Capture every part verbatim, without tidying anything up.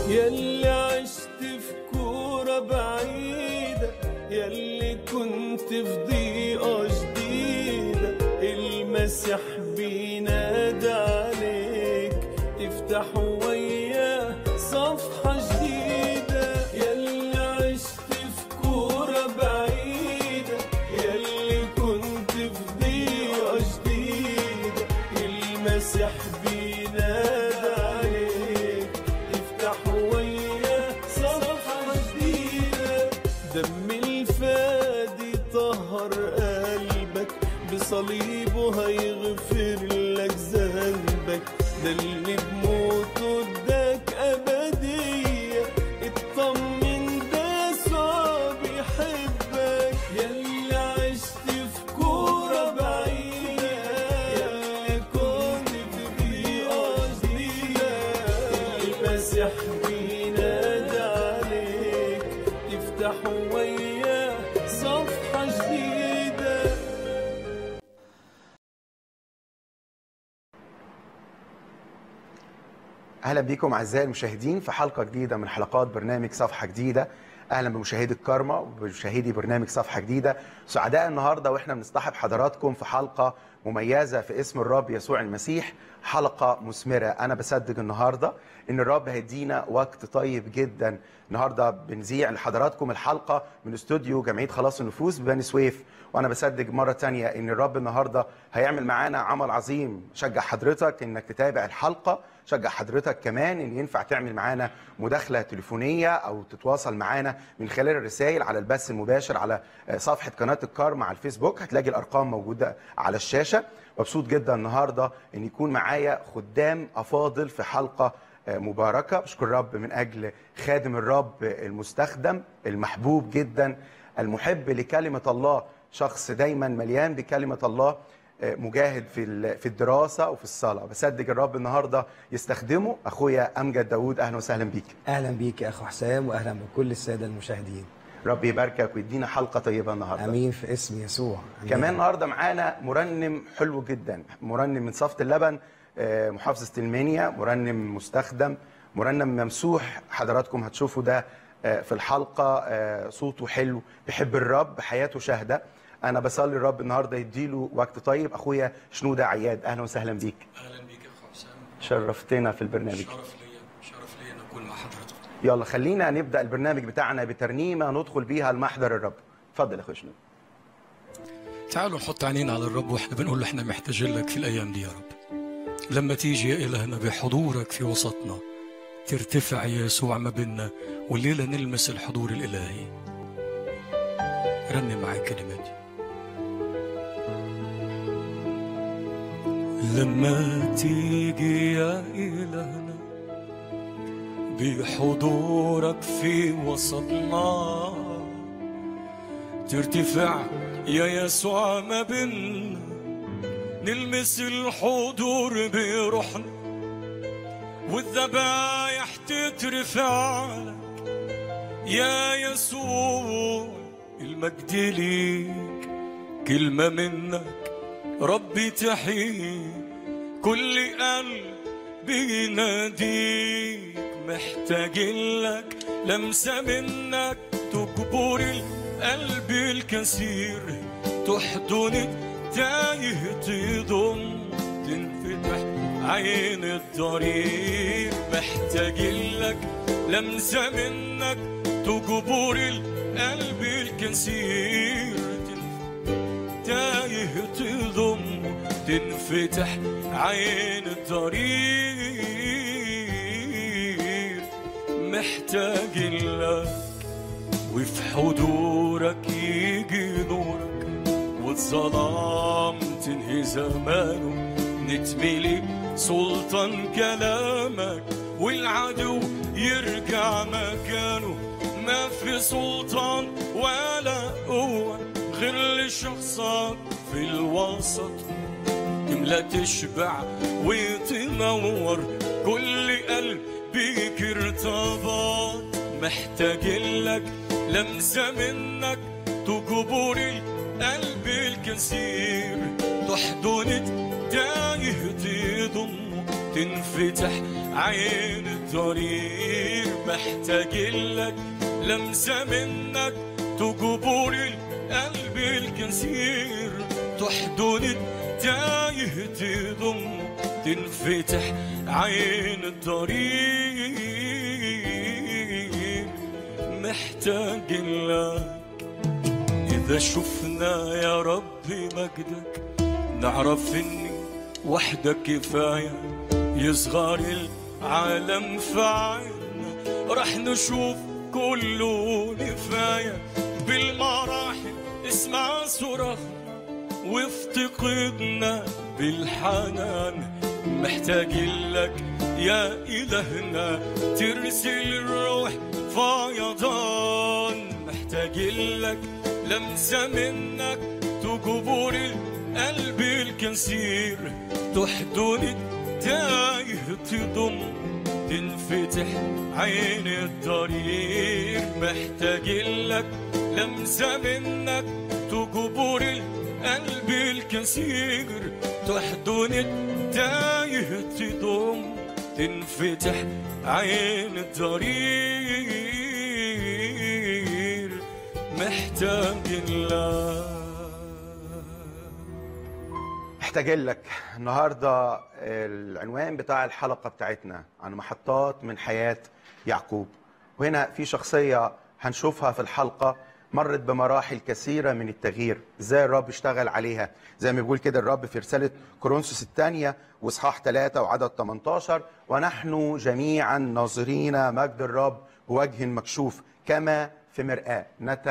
يلي عشت في كورة بعيدة، يلي كنت في ضيقة جديدة، المسيح بينادى عليك تفتح وياه صفحة جديدة. يلي عشت في كورة بعيدة، يلي كنت في ضيقة جديدة، المسيح بينادى عليك تفتح وياه صفحة جديدة. دم الفادي طهر قلبك، بصليبه هيغفر لك ذنبك، ده اللي بموته اداك أبدية، اطمن ده يسوع بيحبك. يلي عشت في كورة بعيدة، يلي كنت في ضيقة جديدة، المسيح بينادى عليك تفتح وياه صفحة جديدة. اهلا بكم اعزائي المشاهدين في حلقه جديده من حلقات برنامج صفحه جديده. اهلا بمشاهدي الكارما وبمشاهدي برنامج صفحه جديده. سعداء النهارده واحنا بنصطحب حضراتكم في حلقه مميزه في اسم الرب يسوع المسيح، حلقه مثمره. انا بصدق النهارده ان الرب هيدينا وقت طيب جدا. النهارده بنذيع لحضراتكم الحلقه من استوديو جمعيه خلاص النفوس ببني سويف، وانا بصدق مره ثانيه ان الرب النهارده هيعمل معانا عمل عظيم. شجع حضرتك انك تتابع الحلقه، شجع حضرتك كمان ان ينفع تعمل معانا مداخله تليفونيه او تتواصل معانا من خلال الرسائل على البث المباشر على صفحه قناه الكارما على الفيسبوك. هتلاقي الارقام موجوده على الشاشه. مبسوط جدا النهارده ان يكون معايا خدام افاضل في حلقه مباركه. بشكر الرب من اجل خادم الرب المستخدم المحبوب جدا المحب لكلمه الله، شخص دايما مليان بكلمه الله، مجاهد في في الدراسه وفي الصلاه. بصدق الرب النهارده يستخدمه. اخويا امجد داوود، اهلا وسهلا بيك. اهلا بيك يا اخو حسام، واهلا بكل الساده المشاهدين. رب يباركك ويدينا حلقه طيبه النهارده. امين في اسم يسوع. أمين. كمان النهارده معانا مرنم حلو جدا، مرنم من صفة اللبن، محافظه المنيا، مرنم مستخدم، مرنم ممسوح. حضراتكم هتشوفوا ده في الحلقه. صوته حلو، بيحب الرب، حياته شاهده. انا بصلي الرب النهارده يديله وقت طيب. اخويا شنوده عياد، اهلا وسهلا بيك. اهلا بيك يا اخو حسام، شرفتنا في البرنامج. شرف ليا، شرف ليا ان اكون مع حضرتك. يلا خلينا نبدا البرنامج بتاعنا بترنيمه ندخل بيها لمحضر الرب. اتفضل يا اخويا شنوده. تعالوا نحط عينينا على الرب واحنا بنقول له احنا محتاجين لك في الايام دي يا رب. لما تيجي يا الهنا بحضورك في وسطنا، ترتفع يا يسوع ما بيننا، والليله نلمس الحضور الالهي. رنم معايا كلماتي. لما تيجي يا إلهنا بحضورك في وسطنا، ترتفع يا يسوع ما بيننا، نلمس الحضور بروحنا، والذبايح تترفع لك يا يسوع. المجد ليك، كلمة منك ربي تحيي، كل قلب بيناديك، محتاجين لك لمسة منك تجبر القلب الكثير، تحضن تايه تضم، تنفتح عين الطريق. محتاجين لك لمسة منك تجبر القلب الكثير، تايه تضم، تنفتح عين الطريق. محتاجين لك وفي حضورك يجي نورك، والظلام تنهي زمانه، نتملي سلطان كلامك، والعدو يرجع مكانه. ما في سلطان ولا قوة غير لشخصك في الوسط، تملى تشبع وتنور كل قلب بيك ارتبط. محتاجين لك لمسة منك تجبر القلب الكثير، تحضن تايه تضم، تنفتح عين الطريق. محتاج لك لمسة منك تجبر القلب الكثير، تحضن التايه تضم، تنفتح عين الطريق. محتاج لك إذا شفنا يا رب مجدك نعرف إني وحدك كفاية، يصغر العالم في عيننا راح نشوف كله نفاية. بالمراحل اسمع صراخنا وافتقدنا بالحنان. محتاج لك يا إلهنا ترسل الروح فيضان. محتاج لك لمسة منك تجبر القلب الكثير، تحضن التايه تضم، تنفتح عين الطريق. محتاج لك لمسة منك تجبر القلب الكثير، تحضن التايه تضم، تنفتح عين الطريق. محتاج لك محتاج لك. النهارده العنوان بتاع الحلقه بتاعتنا عن محطات من حياه يعقوب، وهنا في شخصيه هنشوفها في الحلقه مرت بمراحل كثيره من التغيير، ازاي الرب اشتغل عليها. زي ما بيقول كده الرب في رساله كورنثوس الثانيه واصحاح ثلاثة وعدد ثمانية عشر: ونحن جميعا ناظرين مجد الرب بوجه مكشوف كما في مرآة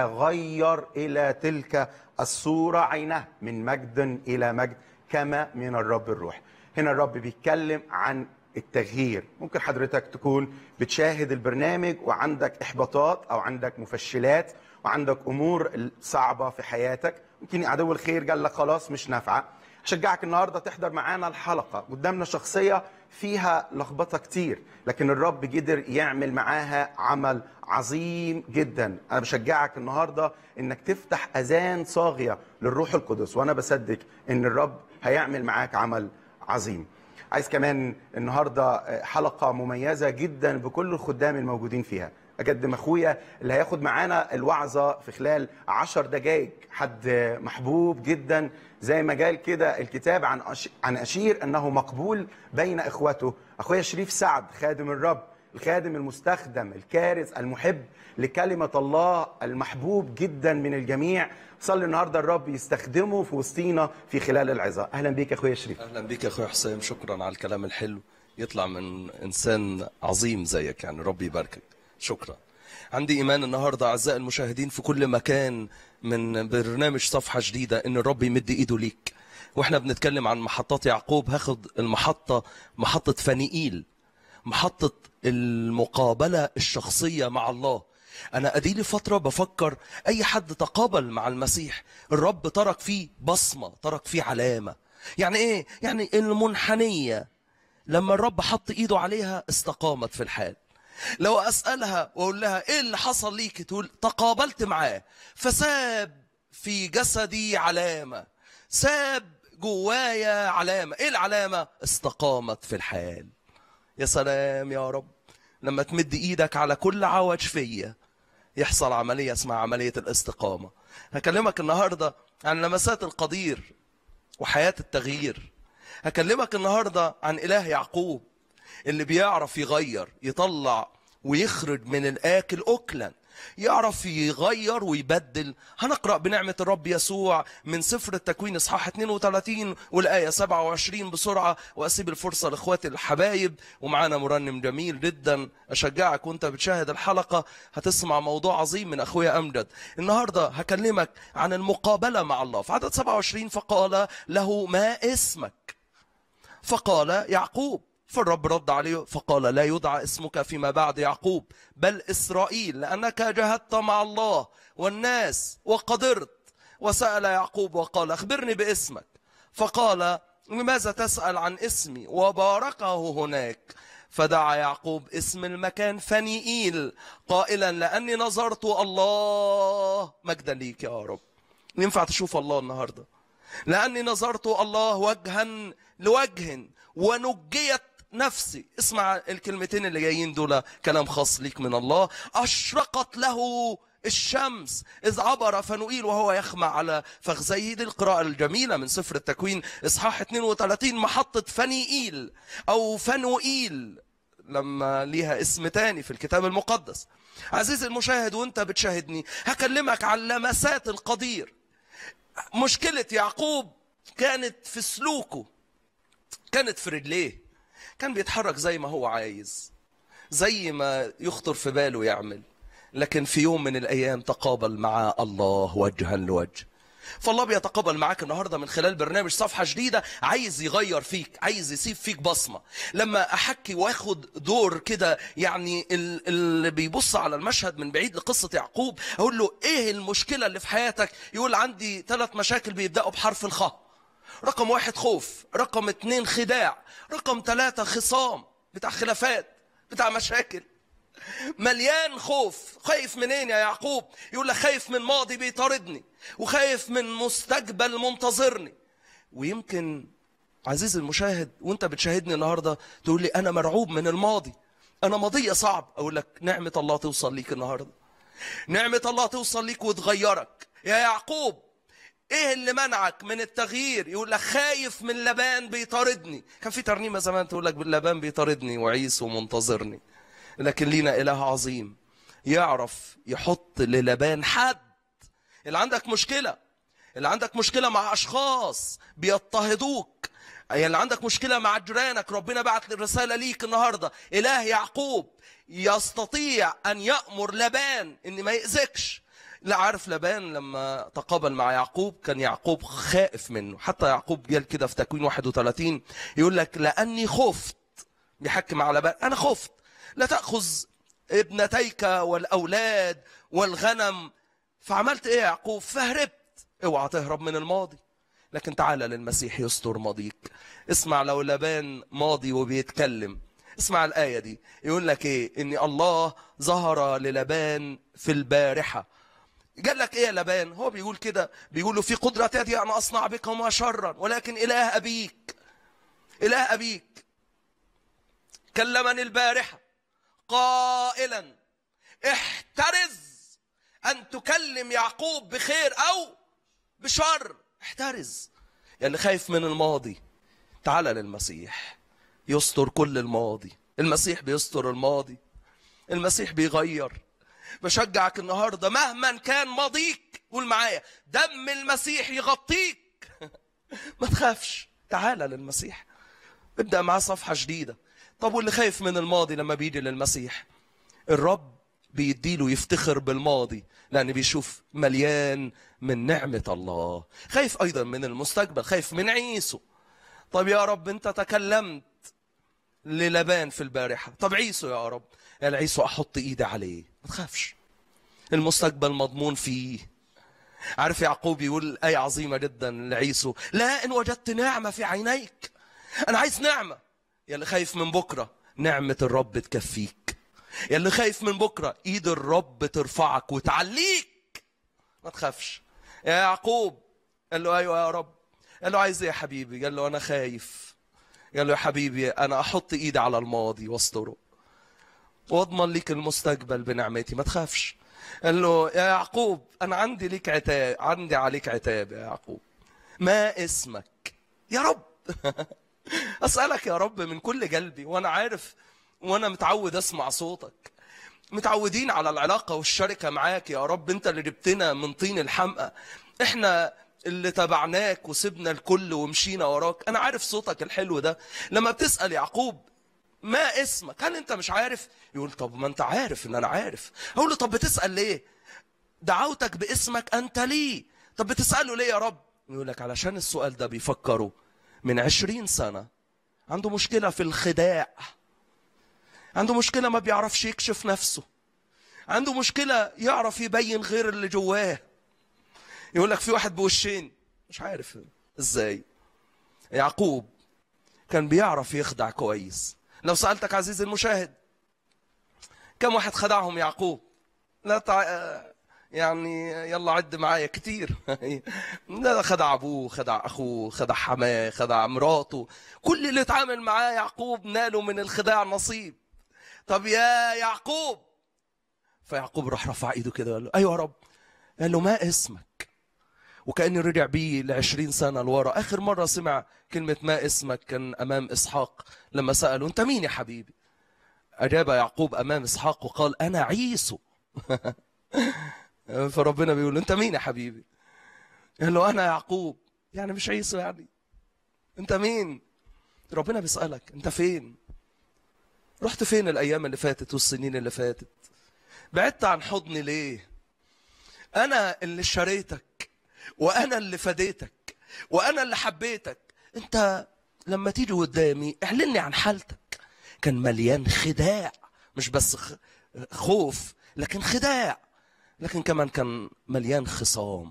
نتغير الى تلك الصوره عينه، من مجد الى مجد كما من الرب الروح. هنا الرب بيتكلم عن التغيير. ممكن حضرتك تكون بتشاهد البرنامج وعندك إحباطات أو عندك مفشلات وعندك أمور صعبة في حياتك، ممكن عدو الخير قال لك خلاص مش نافعة. أشجعك النهاردة تحضر معانا الحلقة. قدامنا شخصية فيها لخبطة كتير، لكن الرب قدر يعمل معاها عمل عظيم جدا. أنا بشجعك النهاردة إنك تفتح أذان صاغية للروح القدس، وأنا بصدق إن الرب هيعمل معاك عمل عظيم. عايز كمان النهاردة حلقة مميزة جدا بكل الخدام الموجودين فيها. أقدم أخويا اللي هياخد معانا الوعظة في خلال عشر دقايق، حد محبوب جدا زي ما قال كده الكتاب عن عن أشير أنه مقبول بين إخوته. أخويا شريف سعد، خادم الرب، الخادم المستخدم، الكارث، المحب لكلمة الله، المحبوب جدا من الجميع. صلي النهارده الرب يستخدمه في وسطينا في خلال العظة. أهلا بيك يا أخويا شريف. أهلا بيك يا أخويا حسام، شكرا على الكلام الحلو، يطلع من إنسان عظيم زيك، يعني ربي يباركك. شكرا. عندي إيمان النهاردة أعزائي المشاهدين في كل مكان من برنامج صفحة جديدة إن الرب يمد إيده ليك. وإحنا بنتكلم عن محطات يعقوب، هاخد المحطة محطة فنيئيل، محطة المقابلة الشخصية مع الله. أنا أديلي فترة بفكر أي حد تقابل مع المسيح الرب ترك فيه بصمة، ترك فيه علامة. يعني إيه؟ يعني المنحنية لما الرب حط إيده عليها استقامت في الحال. لو أسألها وأقول لها إيه اللي حصل ليك، تقول تقابلت معاه فساب في جسدي علامة، ساب جوايا علامة. إيه العلامة؟ استقامت في الحال. يا سلام يا رب لما تمد إيدك على كل عوج فيا يحصل عملية اسمها عملية الاستقامة. هكلمك النهاردة عن لمسات القدير وحياة التغيير. هكلمك النهاردة عن إله يعقوب اللي بيعرف يغير، يطلع ويخرج من الآكل أكلا، يعرف يغير ويبدل. هنقرأ بنعمة الرب يسوع من سفر التكوين إصحاح اثنين وثلاثين والآية سبعة وعشرين بسرعة، وأسيب الفرصة لإخواتي الحبايب. ومعانا مرنم جميل جدا، أشجعك وأنت بتشاهد الحلقة هتسمع موضوع عظيم من أخويا أمجد. النهاردة هكلمك عن المقابلة مع الله. في عدد سبعة وعشرين فقال له ما اسمك؟ فقال يعقوب. فالرب رد عليه فقال لا يدعى اسمك فيما بعد يعقوب بل إسرائيل، لأنك جاهدت مع الله والناس وقدرت. وسأل يعقوب وقال أخبرني باسمك. فقال لماذا تسأل عن اسمي؟ وباركه هناك. فدعا يعقوب اسم المكان فنيئيل قائلا لأني نظرت الله. مجدا ليك يا رب. ينفع تشوف الله النهاردة؟ لأني نظرت الله وجها لوجه ونجيت نفسي. اسمع الكلمتين اللي جايين دول كلام خاص ليك من الله. أشرقت له الشمس إذ عبر فنوئيل وهو يخمع على فخذيه. دي القراءة الجميلة من سفر التكوين إصحاح اثنين وثلاثين. محطة فنيئيل أو فنوئيل لما ليها اسم تاني في الكتاب المقدس. عزيزي المشاهد وانت بتشاهدني هكلمك عن لمسات القدير. مشكلة يعقوب كانت في سلوكه، كانت في رجليه. كان بيتحرك زي ما هو عايز، زي ما يخطر في باله يعمل، لكن في يوم من الأيام تقابل مع الله وجها لوجه. فالله بيتقابل معاك النهاردة من خلال برنامج صفحة جديدة، عايز يغير فيك، عايز يسيب فيك بصمة. لما أحكي واخد دور كده يعني اللي بيبص على المشهد من بعيد لقصة يعقوب، أقول له إيه المشكلة اللي في حياتك؟ يقول عندي ثلاث مشاكل بيبدأوا بحرف الخاء. رقم واحد خوف، رقم اتنين خداع، رقم ثلاثة خصام، بتاع خلافات، بتاع مشاكل. مليان خوف. خايف منين يا يعقوب؟ يقول لك خايف من ماضي بيطاردني، وخايف من مستقبل منتظرني. ويمكن عزيزي المشاهد وانت بتشاهدني النهارده تقول لي انا مرعوب من الماضي، انا ماضية صعب. اقول لك نعمة الله توصل ليك النهارده، نعمة الله توصل ليك وتغيرك. يا يعقوب ايه اللي منعك من التغيير؟ يقول لك خايف من لبان بيطاردني. كان في ترنيمة زمان تقول لك لبان بيطاردني وعيسو منتظرني. لكن لينا إله عظيم يعرف يحط للبان حد. اللي عندك مشكلة، اللي عندك مشكلة مع أشخاص بيضطهدوك، اللي عندك مشكلة مع جيرانك، ربنا بعت الرسالة ليك النهاردة. إله يعقوب يستطيع أن يأمر لبان إن ما يأذكش. لا عارف لبان لما تقابل مع يعقوب كان يعقوب خائف منه. حتى يعقوب قال كده في تكوين واحد وثلاثين، يقول لك لأني خفت. بيحكي مع لبان، أنا خفت لا تأخذ ابنتيك والأولاد والغنم. فعملت إيه يا يعقوب؟ فهربت. اوعى تهرب من الماضي، لكن تعال للمسيح يستر ماضيك. اسمع لو لبان ماضي وبيتكلم، اسمع الآية دي. يقول لك إيه؟ إن الله ظهر للبان في البارحة. قال لك إيه يا لبان؟ هو بيقول كده، بيقول في قدرة يدي أن أصنع بكما شرا، ولكن إله أبيك، إله أبيك كلمني البارحة قائلا احترز أن تكلم يعقوب بخير أو بشر. احترز. يعني خايف من الماضي، تعال للمسيح يستر كل الماضي. المسيح بيستر الماضي، المسيح بيغير. بشجعك النهاردة مهما كان ماضيك، قول معايا دم المسيح يغطيك. ما تخافش، تعال للمسيح، ابدأ معاه صفحة جديدة. طب واللي خايف من الماضي لما بيجي للمسيح الرب بيديله يفتخر بالماضي، لأن بيشوف مليان من نعمة الله. خايف أيضا من المستقبل، خايف من عيسو. طب يا رب أنت تكلمت للبان في البارحة، طب عيسو يا رب، يعني عيسو أحط إيدي عليه. ما تخافش، المستقبل مضمون فيه. عارف يعقوب يقول آية عظيمة جدا لعيسو، لا إن وجدت نعمة في عينيك. أنا عايز نعمة. يا اللي خايف من بكرة نعمة الرب تكفيك. يا اللي خايف من بكرة ايد الرب ترفعك وتعليك. ما تخافش. يا يعقوب قال له ايوه يا رب. قال له عايز ايه يا حبيبي؟ قال له انا خايف. قال له يا حبيبي انا احط ايدي على الماضي واستره واضمن ليك المستقبل بنعمتي. ما تخافش. قال له يا يعقوب انا عندي ليك عتاب، عندي عليك عتاب يا يعقوب. ما اسمك؟ يا رب أسألك يا رب من كل قلبي، وأنا عارف وأنا متعود أسمع صوتك. متعودين على العلاقة والشركة معاك يا رب. أنت اللي جبتنا من طين الحمقى، إحنا اللي تبعناك وسبنا الكل ومشينا وراك. أنا عارف صوتك الحلو ده. لما بتسأل يعقوب ما اسمك، هل أنت مش عارف؟ يقول طب ما أنت عارف إن أنا عارف. أقول له طب بتسأل ليه؟ دعوتك باسمك أنت ليه؟ طب بتسأله ليه يا رب؟ يقول لك علشان السؤال ده بيفكره من عشرين سنة. عنده مشكلة في الخداع، عنده مشكلة ما بيعرفش يكشف نفسه، عنده مشكلة يعرف يبين غير اللي جواه. يقول لك في واحد بوشين، مش عارف ازاي. يعقوب كان بيعرف يخدع كويس. لو سألتك عزيزي المشاهد كم واحد خدعهم يعقوب؟ لا تع... يعني يلا عد معايا كتير. ده خدع ابوه، خدع اخوه، خدع حماه، خدع مراته، كل اللي اتعامل معاه يعقوب ناله من الخداع نصيب. طب يا يعقوب، فيعقوب راح رفع ايده كده وقال له ايوه يا رب. قال له ما اسمك؟ وكأنه رجع بيه لعشرين سنة لورا. آخر مرة سمع كلمة ما اسمك كان أمام إسحاق لما سأله أنت مين يا حبيبي؟ أجاب يعقوب أمام إسحاق وقال أنا عيسو. فربنا بيقول أنت مين يا حبيبي؟ قال له أنا يعقوب. يعني مش عيسو يعني؟ أنت مين؟ ربنا بيسألك أنت فين؟ رحت فين الأيام اللي فاتت والسنين اللي فاتت؟ بعدت عن حضني ليه؟ أنا اللي شريتك، وأنا اللي فديتك، وأنا اللي حبيتك. أنت لما تيجي قدامي اعلني عن حالتك. كان مليان خداع، مش بس خوف لكن خداع، لكن كمان كان مليان خصام.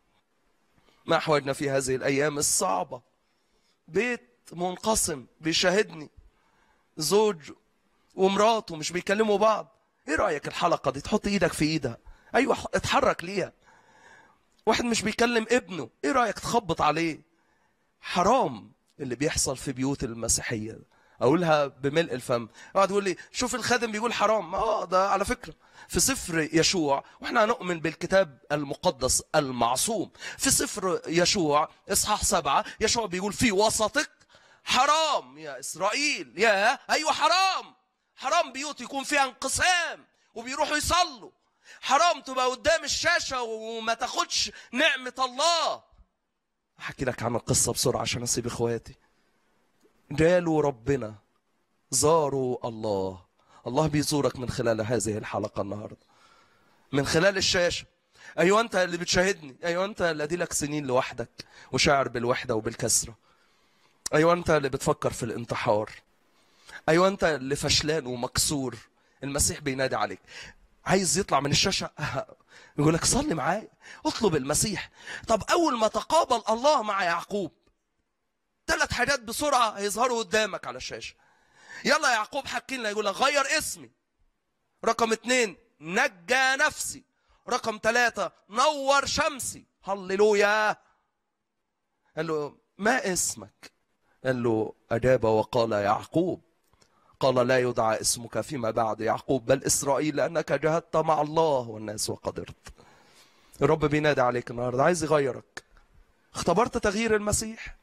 ما أحوجنا في هذه الأيام الصعبة. بيت منقسم بيشاهدني، زوج ومراته مش بيكلموا بعض. ايه رأيك الحلقة دي تحط ايدك في ايدها؟ ايوه اتحرك ليها. واحد مش بيكلم ابنه، ايه رأيك تخبط عليه؟ حرام اللي بيحصل في بيوت المسيحية. اقولها بملء الفم. اقعد يقول لي شوف الخادم بيقول حرام. اه ده على فكرة في سفر يشوع، واحنا هنؤمن بالكتاب المقدس المعصوم، في سفر يشوع اصحاح سبعة يشوع بيقول في وسطك حرام يا اسرائيل. يا ايوه حرام. حرام بيوت يكون فيها انقسام وبيروحوا يصلوا. حرام تبقى قدام الشاشة وما تاخدش نعمة الله. احكي لك عن القصة بسرعة عشان اسيب اخواتي. جالوا ربنا، زاروا الله. الله بيزورك من خلال هذه الحلقة النهاردة، من خلال الشاشة. ايوه انت اللي بتشاهدني، ايوه انت اللي اديلك سنين لوحدك وشاعر بالوحدة وبالكسرة. ايوه انت اللي بتفكر في الانتحار. ايوه انت اللي فشلان ومكسور. المسيح بينادي عليك، عايز يطلع من الشاشة يقول لك صلي معايا، اطلب المسيح. طب اول ما تقابل الله مع يعقوب، ثلاث حاجات بسرعة هيظهروا قدامك على الشاشة. يلا يا يعقوب حكي لنا. يقول لك غير اسمي. رقم اتنين نجى نفسي. رقم ثلاثة نور شمسي. هللويا. قال له ما اسمك؟ قال له أجاب وقال يعقوب. قال لا يدعى اسمك فيما بعد يعقوب بل إسرائيل، لأنك جاهدت مع الله والناس وقدرت. الرب بينادي عليك النهارده، عايز يغيرك. اختبرت تغيير المسيح؟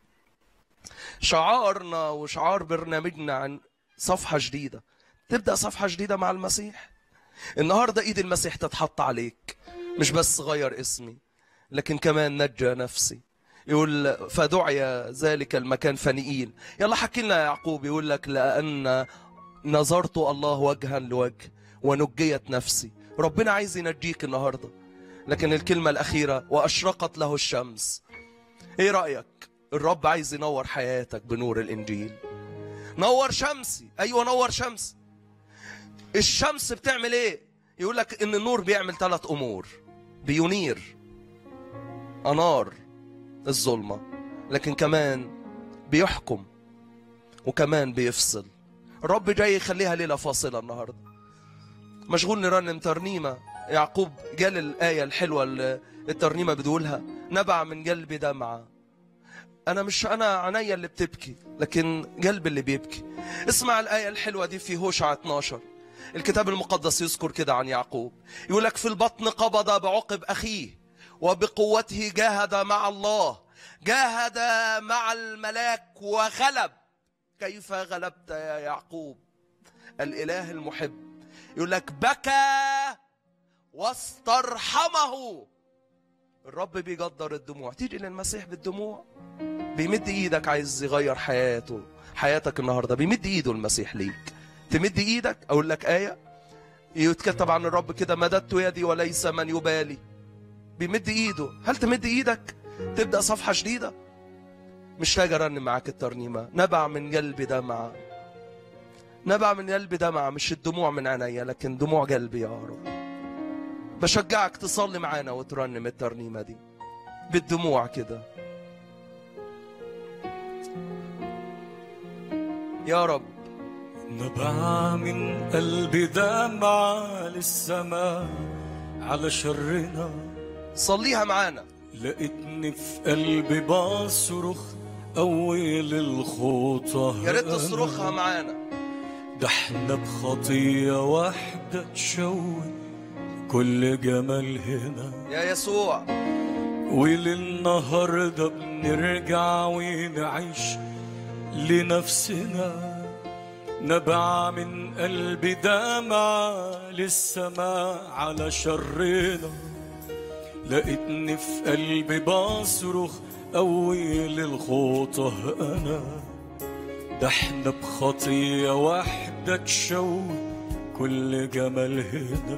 شعارنا وشعار برنامجنا عن صفحة جديدة. تبدأ صفحة جديدة مع المسيح. النهارده ايد المسيح تتحط عليك. مش بس غير اسمي لكن كمان نجى نفسي. يقول فدعي ذلك المكان فنيئيل. يلا حكي لنا يا يعقوب. يقول لك لأن نظرت الله وجها لوجه ونجيت نفسي. ربنا عايز ينجيك النهارده. لكن الكلمة الأخيرة وأشرقت له الشمس. ايه رأيك؟ الرب عايز ينور حياتك بنور الإنجيل. نور شمسي. أيوة نور شمس. الشمس بتعمل ايه؟ يقول لك ان النور بيعمل ثلاث امور. بينير، انار الظلمة، لكن كمان بيحكم وكمان بيفصل. الرب جاي يخليها ليلة فاصلة النهاردة. مشغول نرنم ترنيمة. يعقوب جال الآية الحلوة اللي الترنيمة بتقولها نبع من قلبي دمعة. أنا مش أنا عينيا اللي بتبكي لكن قلبي اللي بيبكي. اسمع الآية الحلوة دي في هوشع اتناشر. الكتاب المقدس يذكر كده عن يعقوب. يقول لك في البطن قبض بعقب أخيه وبقوته جاهد مع الله، جاهد مع الملاك وغلب. كيف غلبت يا يعقوب؟ الإله المحب يقول لك بكى واسترحمه. الرب بيقدر الدموع. تيجي للمسيح بالدموع. بيمد ايدك عايز يغير حياته، حياتك النهارده. بيمد ايده المسيح ليك. تمد ايدك. اقول لك آية يتكتب عن الرب كده مددت يدي وليس من يبالي. بيمد ايده. هل تمد ايدك تبدأ صفحة جديدة؟ مش لاقي ارنم معاك الترنيمة. نبع من قلبي دمعة. نبع من قلبي دمعة. مش الدموع من عينيا لكن دموع قلبي يا رب. بشجعك تصلي معانا وترنم الترنيمة دي بالدموع كده. يا رب نبع من قلبي دمعة للسماء على شرنا. صليها معانا. لقيتني في قلبي بصرخ أول الخطى، يا ريت تصرخها معانا. ده احنا بخطية واحدة تشوه كل جمال هنا يا يسوع. وللنهاردة بنرجع ونعيش لنفسنا، نبع من قلبي دمع للسماء على شرنا. لقيتني في قلبي بصرخ أول الخطى أنا، ده احنا بخطية واحدة تشوه كل جمال هنا.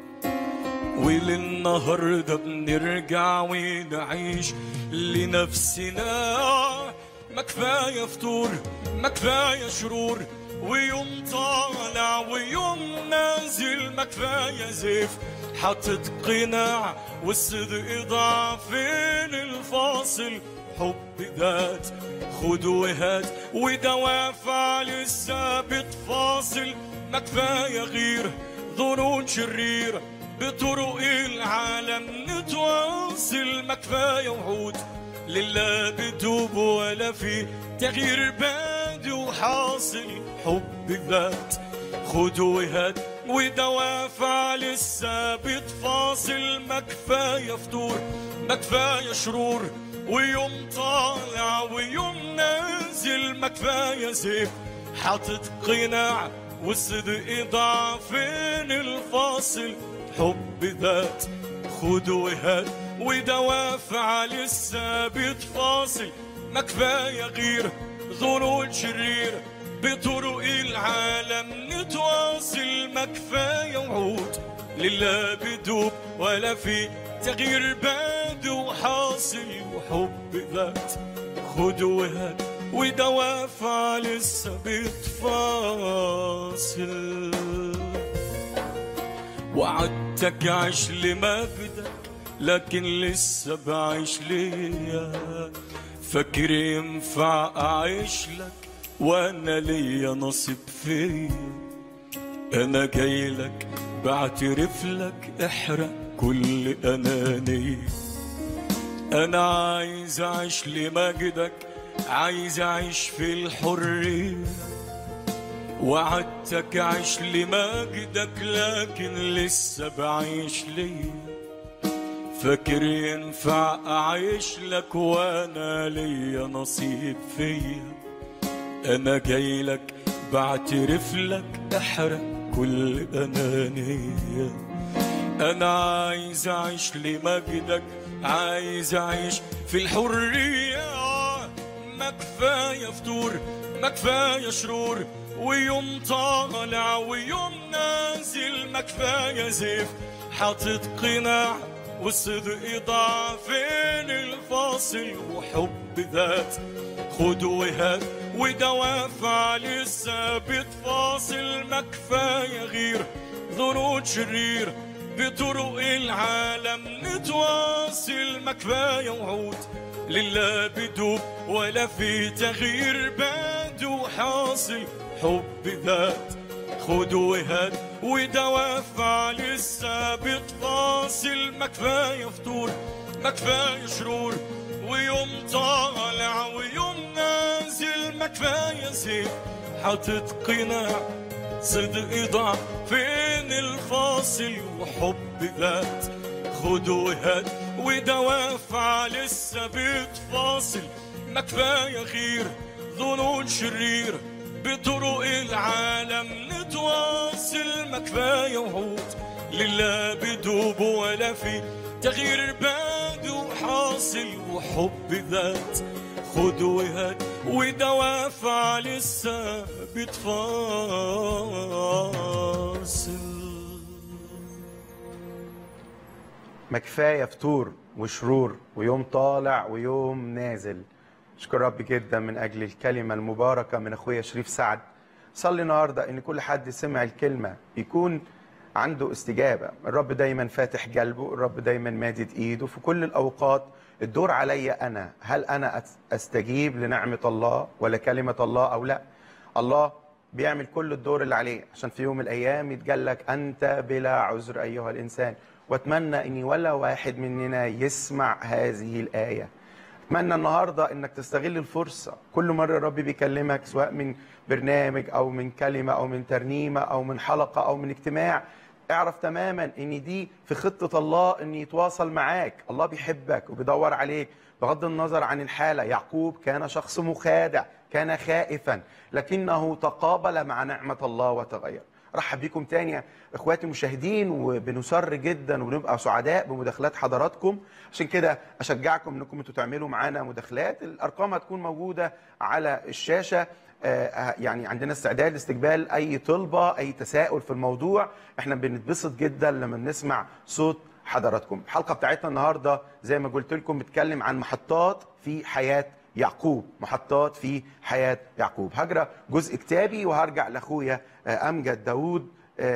وللنهاردة بنرجع ونعيش لنفسنا. ما كفاية فتور، ما كفاية شرور، ويوم طالع ويوم نازل. ما كفاية زيف حاطط قناع والصدق ضعفين الفاصل. حب ذات خد وهات ودوافع لسه بتفاصل. ما كفاية غير ظنون شريرة بطرق العالم نتواصل. ما كفاية وعود لله بدوب ولا في تغيير بادي وحاصل. حب ذات خد وهات ودوافع لسه بتفاصل. ما كفاية فتور، ما كفاية شرور، ويوم طالع ويوم نازل. ما كفاية زيف حاطط قناع والصدق ضعفين الفاصل. حب ذات خد وهات ودوافع لسه بتفاصل. ما كفاية غير ظنون شريرة بطرق العالم نتواصل. ما كفاية وعود لله بدوب ولا في تغيير باد وحاصل. وحب ذات خد وهات ودوافع لسه بتفاصل. وعدتك عيش لمجدك لكن لسه بعيش ليا. فاكر ينفع أعيش لك وأنا ليا نصيب فيا. أنا جاي لك بعترف لك احرق كل أنانية. أنا عايز أعيش لمجدك، عايز أعيش في الحرية. وعدتك أعيش لمجدك لكن لسه بعيش ليا. فاكر ينفع أعيش لك وأنا ليا نصيب فيا. أنا جاي لك بعترف لك احرق كل أنانية. أنا عايز أعيش لمجدك، عايز أعيش في الحرية. ما كفاية فتور، ما كفاية شرور، ويوم طالع ويوم نازل. ما كفاية زيف حاطط قناع والصدق ضعفين الفاصل. وحب ذات خد وهات ودوافع لسه بتفاصل. ما كفاية غير ظنون شرير بطرق العالم نتواصل. ما كفاية وعود لله بدوب ولا في تغيير باد وحاصل. حب ذات خد وهات ودوافع لسه بتفاصل. ما كفاية فتور، ما كفاية شرور، ويوم طالع ويوم نازل. ما كفاية زيف حاطط قناع صدق ضعف فين الفاصل. وحب ذات خد وهات ودوافع لسه بتفاصل. ما كفاية غير ظنون شرير بطرق العالم نتواصل. ما كفاية وعود لله بدوب ولا في تغيير باد وحاصل. وحب ذات خد وهات ودوافع لسه بتفاصل. ما كفاية فتور وشرور ويوم طالع ويوم نازل. اشكر ربي جدا من اجل الكلمه المباركه من اخويا شريف سعد. صلي النهارده ان كل حد سمع الكلمه يكون عنده استجابه. الرب دايما فاتح قلبه، الرب دايما مادد ايده في كل الاوقات. الدور عليا انا، هل انا استجيب لنعمه الله ولا كلمه الله او لا؟ الله بيعمل كل الدور اللي عليه عشان في يوم من الايام يتقال لك انت بلا عذر ايها الانسان. واتمنى ان ولا واحد مننا يسمع هذه الايه. اتمنى النهارده انك تستغل الفرصه، كل مره الرب بيكلمك سواء من برنامج او من كلمه او من ترنيمه او من حلقه او من اجتماع، اعرف تماما ان دي في خطه الله ان يتواصل معاك. الله بيحبك وبيدور عليك بغض النظر عن الحاله. يعقوب كان شخص مخادع، كان خائفا، لكنه تقابل مع نعمه الله وتغير. رحب بكم تاني اخواتي المشاهدين، وبنسر جدا وبنبقى سعداء بمداخلات حضراتكم. عشان كده اشجعكم انكم انتوا تعملوا معانا مداخلات. الارقام هتكون موجوده على الشاشه. آه يعني عندنا استعداد لاستقبال اي طلبه، اي تساؤل في الموضوع. احنا بنتبسط جدا لما بنسمع صوت حضراتكم. الحلقه بتاعتنا النهارده زي ما قلت لكم بتتكلم عن محطات في حياه يعقوب، محطات في حياة يعقوب. هجرة جزء كتابي وهرجع لأخويا أمجد داود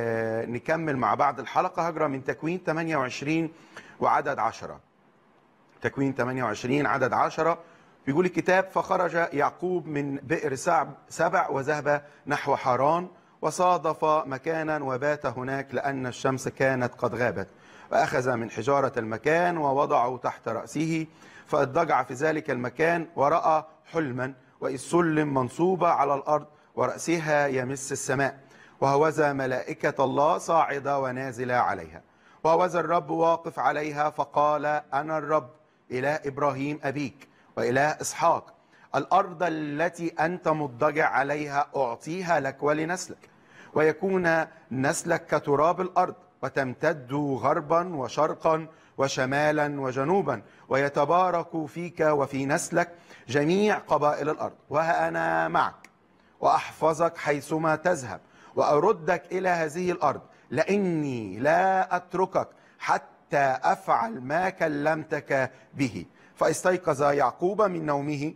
نكمل مع بعض الحلقة. هجرة من تكوين ثمانية وعشرين وعدد عشرة. تكوين ثمانية وعشرين عدد عشرة بيقول الكتاب: فخرج يعقوب من بئر سبع وذهب نحو حران، وصادف مكانا وبات هناك لأن الشمس كانت قد غابت، وأخذ من حجارة المكان ووضعه تحت رأسه، فاضطجع في ذلك المكان ورأى حلما، وإذ سلم منصوبة على الأرض ورأسها يمس السماء، وهوذا ملائكة الله صاعدة ونازلة عليها، وهوذا الرب واقف عليها، فقال: أنا الرب إله إبراهيم أبيك وإله إسحاق، الأرض التي أنت مضطجع عليها أعطيها لك ولنسلك، ويكون نسلك كتراب الأرض، وتمتد غربا وشرقا وشمالا وجنوبا، ويتبارك فيك وفي نسلك جميع قبائل الأرض، وها أنا معك وأحفظك حيثما تذهب، وأردك إلى هذه الأرض، لأني لا أتركك حتى أفعل ما كلمتك به. فاستيقظ يعقوب من نومه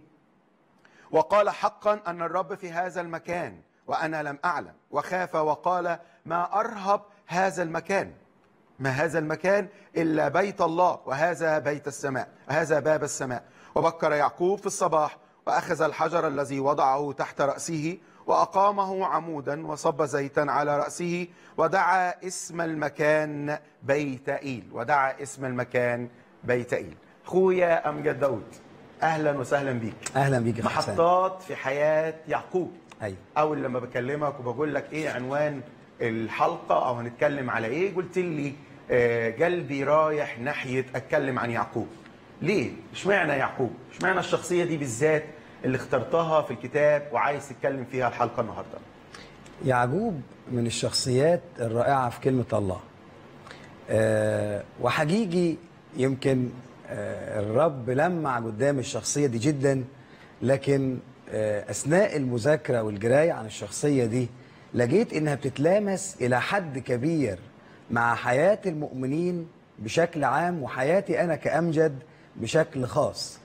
وقال: حقا أن الرب في هذا المكان وأنا لم أعلم، وخاف وقال: ما أرهب هذا المكان، ما هذا المكان إلا بيت الله، وهذا بيت السماء، هذا باب السماء. وبكر يعقوب في الصباح وأخذ الحجر الذي وضعه تحت رأسه وأقامه عمودا، وصب زيتا على رأسه، ودعا اسم المكان بيت إيل، ودعا اسم المكان بيت إيل. أخويا أمجد داود، أهلا وسهلا بيك. اهلا بيك يا حسن. محطات في حياة يعقوب. ايوه. أول لما بكلمك وبقول لك إيه عنوان الحلقة أو هنتكلم على إيه، قلت لي آه قلبي رايح ناحية أتكلم عن يعقوب. ليه؟ اشمعنى يعقوب؟ اشمعنى الشخصية دي بالذات اللي اخترتها في الكتاب وعايز تتكلم فيها الحلقة النهاردة؟ يعقوب من الشخصيات الرائعة في كلمة الله. أه وحقيقي يمكن أه الرب لمع قدام الشخصية دي جدا، لكن أه أثناء المذاكرة والقراية عن الشخصية دي لقيت إنها بتتلامس إلى حد كبير مع حياة المؤمنين بشكل عام وحياتي أنا كأمجد بشكل خاص.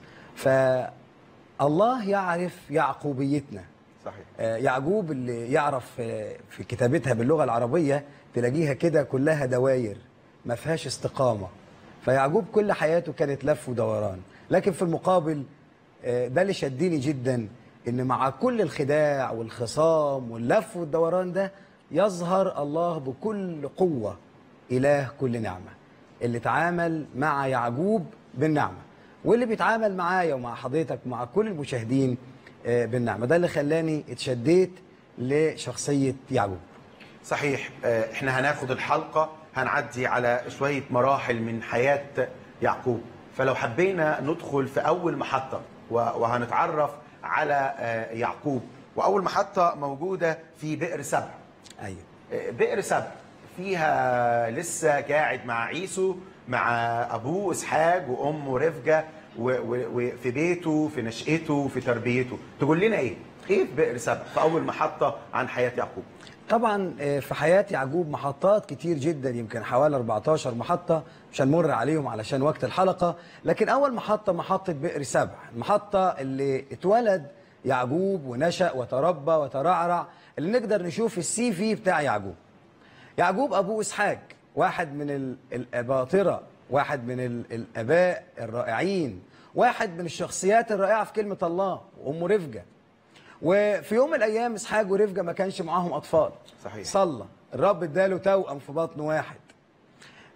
فالله يعرف يعقوبيتنا. صحيح. آه يعقوب اللي يعرف آه في كتابتها باللغة العربية تلاقيها كده كلها دواير ما فيهاش استقامة. فيعقوب كل حياته كانت لف ودوران، لكن في المقابل آه ده اللي شدني جدا، إن مع كل الخداع والخصام واللف والدوران ده يظهر الله بكل قوة، إله كل نعمة، اللي تعامل مع يعقوب بالنعمة، واللي بيتعامل معايا ومع حضرتك ومع كل المشاهدين بالنعمة. ده اللي خلاني اتشديت لشخصية يعقوب. صحيح. احنا هناخد الحلقة هنعدي على شوية مراحل من حياة يعقوب، فلو حبينا ندخل في أول محطة وهنتعرف على يعقوب. وأول محطة موجودة في بئر سبع. أيوة. بئر سبع فيها لسه قاعد مع عيسو مع أبوه إسحاق وأمه رفقة، وفي بيته في نشأته في تربيته. تقول لنا إيه؟ إيه في بئر سبع في أول محطة عن حياة يعقوب؟ طبعا في حياة يعقوب محطات كتير جدا، يمكن حوالي أربعتاشر محطة مش هنمر عليهم علشان وقت الحلقة، لكن أول محطة محطة بئر سبع، المحطة اللي اتولد يعقوب ونشأ وتربى وترعرع، اللي نقدر نشوف السي في بتاع يعقوب. يعقوب أبوه إسحاق، واحد من الأباطرة، واحد من الآباء الرائعين، واحد من الشخصيات الرائعة في كلمة الله، وأمه رفقة. وفي يوم من الأيام إسحاق ورفقة ما كانش معاهم أطفال. صحيح. صلى الرب اداله توأم في بطن واحد.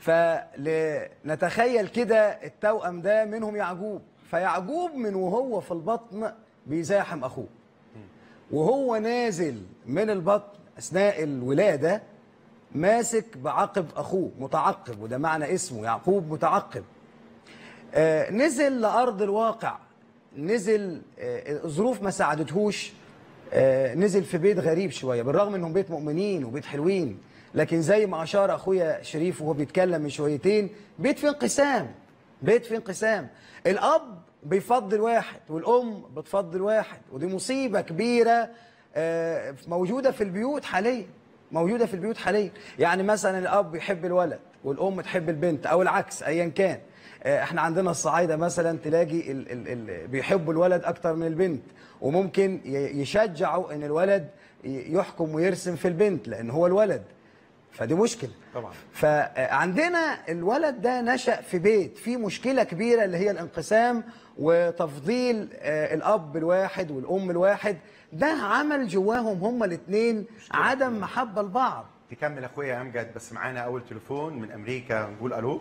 فنتخيل كده التوأم ده منهم يعقوب، فيعقوب من وهو في البطن بيزاحم أخوه، وهو نازل من البطن أثناء الولادة ماسك بعقب أخوه، متعقب، وده معنى اسمه يعقوب متعقب. آه نزل لأرض الواقع، نزل آه الظروف ما ساعدتهوش، آه نزل في بيت غريب شوية، بالرغم انهم بيت مؤمنين وبيت حلوين، لكن زي ما أشار أخويا شريف وهو بيتكلم من شويتين، بيت في انقسام، بيت في انقسام. الأب بيفضل واحد والأم بتفضل واحد، ودي مصيبة كبيرة آه موجودة في البيوت حاليا، موجودة في البيوت حاليا. يعني مثلا الأب يحب الولد والأم تحب البنت، أو العكس أيا كان. احنا عندنا الصعايدة مثلا تلاقي ال ال ال بيحبوا الولد أكتر من البنت، وممكن يشجعوا إن الولد يحكم ويرسم في البنت لأن هو الولد، فدي مشكلة طبعا. فعندنا الولد ده نشأ في بيت فيه مشكلة كبيرة اللي هي الانقسام وتفضيل الأب الواحد والأم الواحد، ده عمل جواهم هما الاثنين عدم محبة لبعض. تكمل أخويا أمجد، بس معانا أول تليفون من أمريكا، نقول ألو.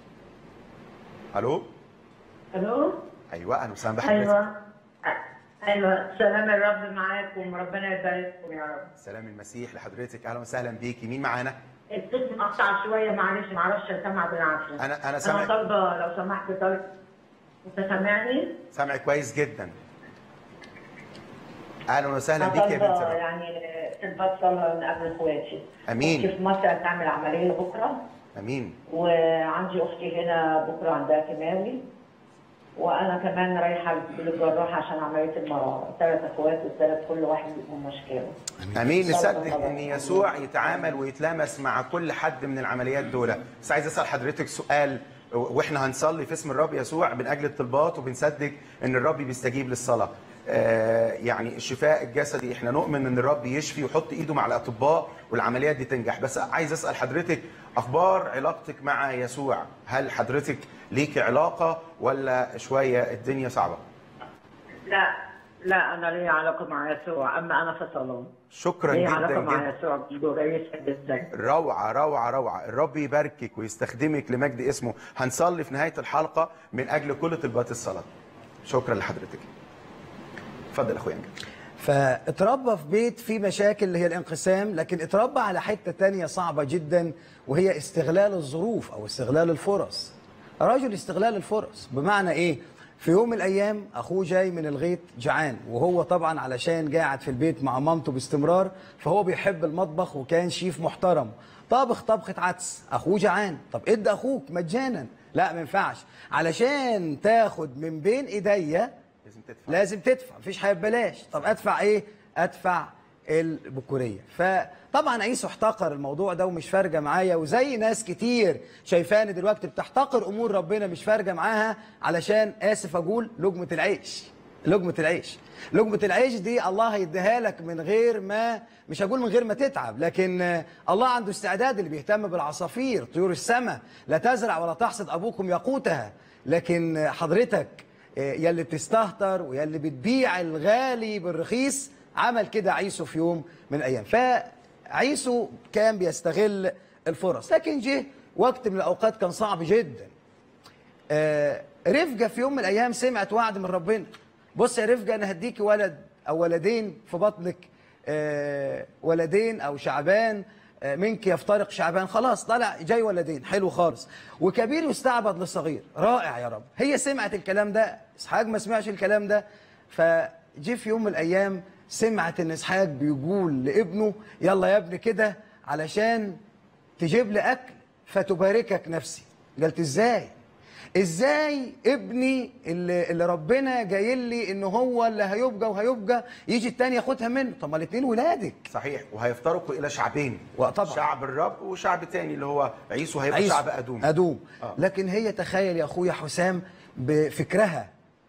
الو الو ايوه، اهلا وسهلا بحضرتك. ايوه ايوه، سلام الرب معاكم، ربنا يبارككم يا رب. سلام المسيح لحضرتك، اهلا وسهلا بيكي. مين معانا؟ الصوت مقطع شويه، معلش ما اعرفش اسمع بالعافيه. انا انا سامع. انا طالبه لو سمحت طالب. انت سامعني؟ سامع كويس جدا. اهلا وسهلا بيكي يا بنت الرب. يعني طلبات صلاه من قبل اخواتي. امين. اختي في مصر هتعمل عمليه بكره. امين. وعندي اختي هنا بكره عندها كيماوي، وانا كمان رايحه للجراح عشان عمليه المراره. ثلاث اخوات والثلاث كل واحد لهم مشكله. امين. نصدق ان يسوع يتعامل ويتلامس مع كل حد من العمليات دول. بس عايز اسال حضرتك سؤال، واحنا هنصلي في اسم الرب يسوع من اجل الطلبات، وبنصدق ان الرب بيستجيب للصلاه. آه يعني الشفاء الجسدي احنا نؤمن ان الرب يشفي ويحط ايده مع الاطباء والعمليات دي تنجح. بس عايز اسال حضرتك اخبار علاقتك مع يسوع، هل حضرتك ليكي علاقه ولا شويه الدنيا صعبه؟ لا لا، انا لي علاقه مع يسوع، اما انا في صالون. شكرا لي جدا علاقه مع جدا. يسوع كويسه جدا. روعه روعه روعه، الرب يباركك ويستخدمك لمجد اسمه. هنصلي في نهايه الحلقه من اجل كل طلبات الصلاه. شكرا لحضرتك. اتفضل اخويا انجل. فاتربى في بيت فيه مشاكل اللي هي الانقسام، لكن اتربى على حته تانية صعبه جدا، وهي استغلال الظروف او استغلال الفرص. رجل استغلال الفرص بمعنى ايه؟ في يوم من الايام اخوه جاي من الغيط جعان، وهو طبعا علشان قاعد في البيت مع مامته باستمرار فهو بيحب المطبخ وكان شيف محترم، طابخ طبخه عدس. اخوه جعان، طب ادي اخوك مجانا. لا ما ينفعش، علشان تاخد من بين ايديا لازم تدفع. لازم تدفع، مفيش حاجه ببلاش. طب ادفع ايه؟ ادفع البكوريه. فطبعا عيسو احتقر الموضوع ده ومش فارقه معايا، وزي ناس كتير شايفاني دلوقتي بتحتقر امور ربنا مش فارقه معاها، علشان اسف اقول لقمه العيش. لقمه العيش لقمه العيش دي الله هيديها لك من غير ما، مش هقول من غير ما تتعب، لكن الله عنده استعداد. اللي بيهتم بالعصافير طيور السماء لا تزرع ولا تحصد ابوكم يقوتها، لكن حضرتك يلي بتستهتر ويلي بتبيع الغالي بالرخيص، عمل كده عيسو في يوم من الايام. فعيسو كان بيستغل الفرص، لكن جه وقت من الاوقات كان صعب جدا. آه رفقه في يوم من الايام سمعت وعد من ربنا. بص يا رفقه، انا هديكي ولد او ولدين في بطنك، آه ولدين او شعبان آه منك يفترق شعبان. خلاص طلع جاي ولدين، حلو خالص. وكبير يستعبد للصغير، رائع يا رب. هي سمعت الكلام ده، اسحاق ما سمعش الكلام ده. فجه في يوم من الايام سمعت ان اسحاق بيقول لابنه يلا يا ابني كده علشان تجيب لي اكل فتباركك نفسي. قالت ازاي؟ ازاي ابني اللي, اللي ربنا جاي لي ان هو اللي هيبقى وهيبقى يجي التاني ياخدها منه؟ طب ما الاثنين ولادك. صحيح، وهيفترقوا الى شعبين، وطبعا شعب الرب وشعب تاني اللي هو عيسو هيبقى عيسو. شعب ادوم ادوم آه. لكن هي تخيل يا اخويا حسام بفكرها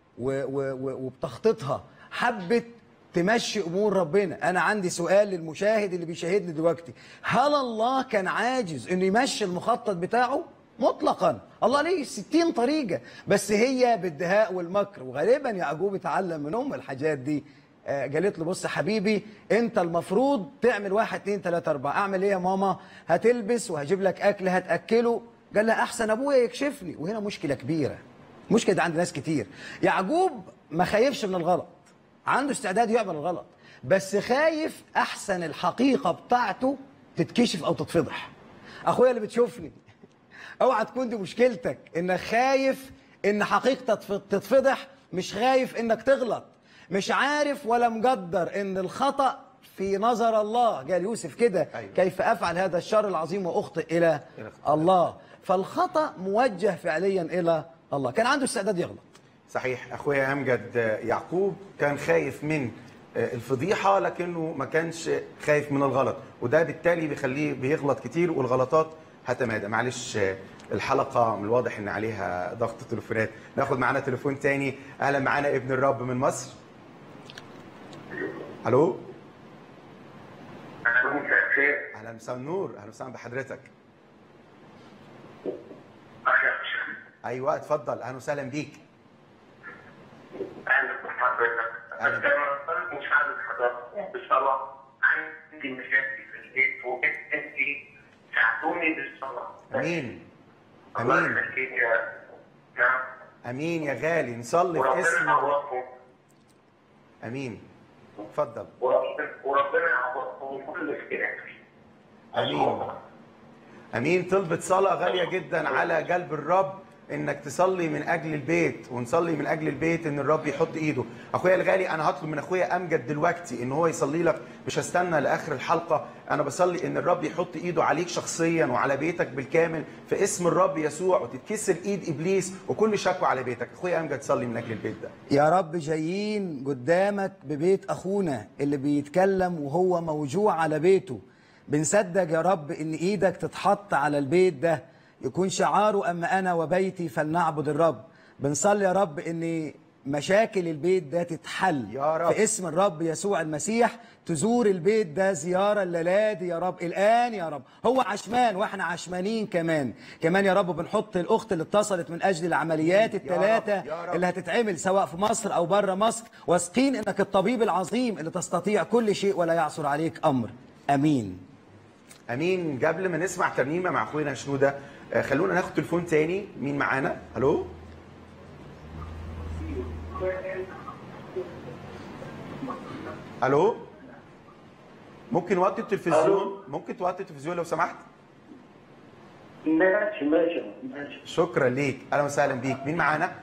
وبتخطيطها حبت تمشي امور ربنا. انا عندي سؤال للمشاهد اللي بيشاهدني دلوقتي، هل الله كان عاجز انه يمشي المخطط بتاعه؟ مطلقا. الله ليه ستين طريقه، بس هي بالدهاء والمكر. وغالبا يعقوب اتعلم من ام الحاجات دي. آه قالت له بص حبيبي، انت المفروض تعمل واحد اتنين تلاته اربعه. اعمل ايه يا ماما؟ هتلبس وهجيب لك اكل هتاكله. قال لها احسن ابويا يكشفني. وهنا مشكله كبيره، مشكله دي عند ناس كتير. يعقوب ما خايفش من الغلط، عنده استعداد يعمل الغلط، بس خايف احسن الحقيقه بتاعته تتكشف او تتفضح. اخويا اللي بتشوفني، اوعى تكون دي مشكلتك، انك خايف ان حقيقتك تتفضح، مش خايف انك تغلط، مش عارف ولا مقدر ان الخطأ في نظر الله. قال يوسف كده: أيوة. كيف افعل هذا الشر العظيم واخطئ الى الله. فالخطأ موجه فعليا الى الله، كان عنده استعداد يغلط. صحيح اخويا امجد، يعقوب كان خايف من الفضيحه لكنه ما كانش خايف من الغلط، وده بالتالي بيخليه بيغلط كتير والغلطات هتمادى. معلش الحلقه من الواضح ان عليها ضغط تليفونات، ناخد معانا تليفون تاني. اهلا، معانا ابن الرب من مصر. الو. اهلا، مساء النور، اهلا وسهلا بحضرتك. ايوه اتفضل، اهلا وسهلا بيك. اهلا بحضرتك. اهلا بك. انا مش عارف حضرتك بالصلاه، عندي مشاكل في البيت وانت ساعدوني بالصلاه. امين امين امين يا غالي، نصلي في اسم الله. امين، اتفضل. وربنا يعوضكم كل خير. امين امين. طلبت صلاه غاليه جدا على قلب الرب انك تصلي من اجل البيت، ونصلي من اجل البيت ان الرب يحط ايده. اخويا الغالي، انا هطلب من اخويا امجد دلوقتي ان هو يصلي لك، مش هستنى لاخر الحلقه. انا بصلي ان الرب يحط ايده عليك شخصيا وعلى بيتك بالكامل في اسم الرب يسوع، وتتكسر ايد ابليس وكل شكوى على بيتك. اخويا امجد صلي من اجل البيت ده. يا رب جايين قدامك ببيت اخونا اللي بيتكلم وهو موجوع على بيته. بنصدق يا رب ان ايدك تتحط على البيت ده، يكون شعاره اما انا وبيتي فلنعبد الرب. بنصلي يا رب ان مشاكل البيت ده تتحل يا رب في اسم الرب يسوع المسيح. تزور البيت ده زياره الليله دي يا رب، الان يا رب. هو عشمان واحنا عشمانين كمان كمان يا رب. بنحط الاخت اللي اتصلت من اجل العمليات الثلاثه اللي هتتعمل سواء في مصر او بره مصر، واثقين انك الطبيب العظيم اللي تستطيع كل شيء ولا يعثر عليك امر. امين امين. قبل ما نسمع ترنيمه مع اخونا شنوده، خلونا ناخد تليفون تاني. مين معانا؟ الو. الو. ممكن توطي التلفزيون؟ ممكن توطي التلفزيون لو سمحت؟ ماشي ماشي ماشي. شكرا ليك، اهلا وسهلا بيك. مين معانا؟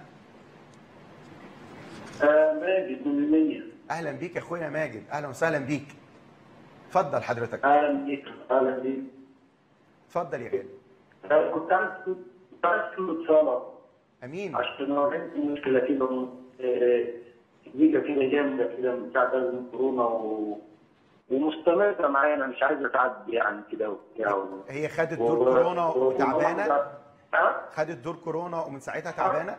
آه ماجد من المنيا. اهلا بيك يا اخويا ماجد، اهلا وسهلا بيك. اتفضل حضرتك. اهلا بيك اهلا بيك. اتفضل يا غالي. كنت عايز كنت عايز كلمة صلاة. امين. عشان واجهت مشكلة كده كبيرة كده جامدة كده من ساعة الكورونا و... ومستمرة معايا، أنا مش عايزة تعدي يعني كده وبتاع. هي خدت دور و... كورونا وتعبانة؟ ها؟ خدت دور كورونا ومن ساعتها تعبانة؟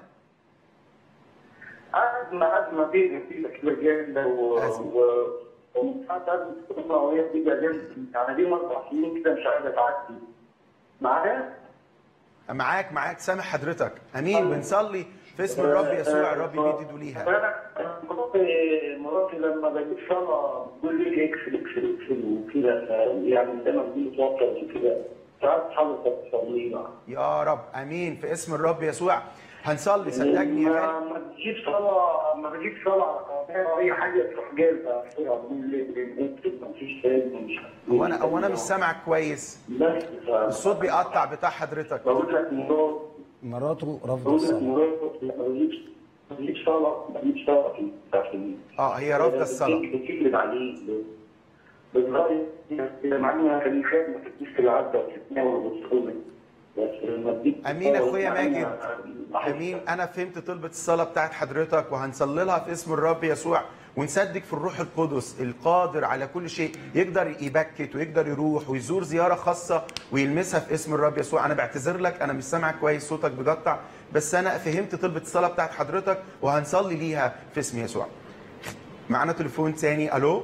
أزمة أزمة كبيرة كده جامدة و... و... ومن ساعة أزمة الكورونا وهي بتبقى جامدة يعني دي أربع سنين كده مش عايزة تعدي. معايا؟ معاك معاك سامح حضرتك. امين. بنصلي في اسم الرب يسوع الرب يمد ايده ليها. مراتي مراتي لما بجيب صلاه بتقول لي اقفل اقفل اقفل وكده، يعني زي ما بتقول توتر وكده، ساعات حضرتك تصلي لها. يا رب امين في اسم الرب يسوع. هنصلي صدقني يا غالي. ما بتجيب صلاه ما بتجيب صلاه اي حاجه تروح جايبها بتقول لي ما فيش مش هو انا هو انا مش سامعك كويس. بس الصوت بيقطع بتاع حضرتك. بقول لك مرات مراته رفض بقول لك الصلاه. مرات ما بتجيبش ما بتجيبش صلاه ما بتجيبش صلاه في اه هي رافضه الصلاه. بتكذب عليه بالرأي مع انها خليفات ما تديش العدة وتتناول وتصلي. امين يا اخويا ماجد. امين. انا فهمت طلبة الصلاة بتاعت حضرتك وهنصلي لها في اسم الرب يسوع، ونصدق في الروح القدس القادر على كل شيء، يقدر يبكت ويقدر يروح ويزور زيارة خاصة ويلمسها في اسم الرب يسوع. انا بعتذر لك، انا مش سامعك كويس، صوتك بيقطع، بس انا فهمت طلبة الصلاة بتاعت حضرتك وهنصلي ليها في اسم يسوع. معانا تليفون ثاني. الو.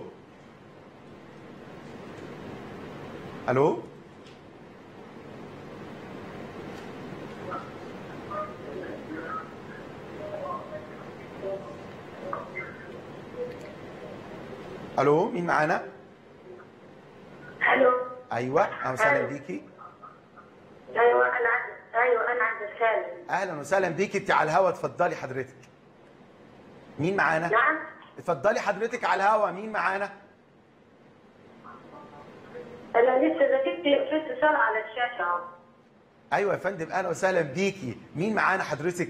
الو. الو مين معانا؟ الو. ايوه اهلا وسهلا بيكي. ايوه انا وسهلا. اهلا وسهلا بيك، انت على الهوا، اتفضلي حضرتك. مين معانا؟ نعم. اتفضلي حضرتك على الهوا، مين معانا؟ انا لسه زكيت في اتصال على الشاشه اهو. ايوه يا فندم، اهلا وسهلا بيكي. مين معانا حضرتك؟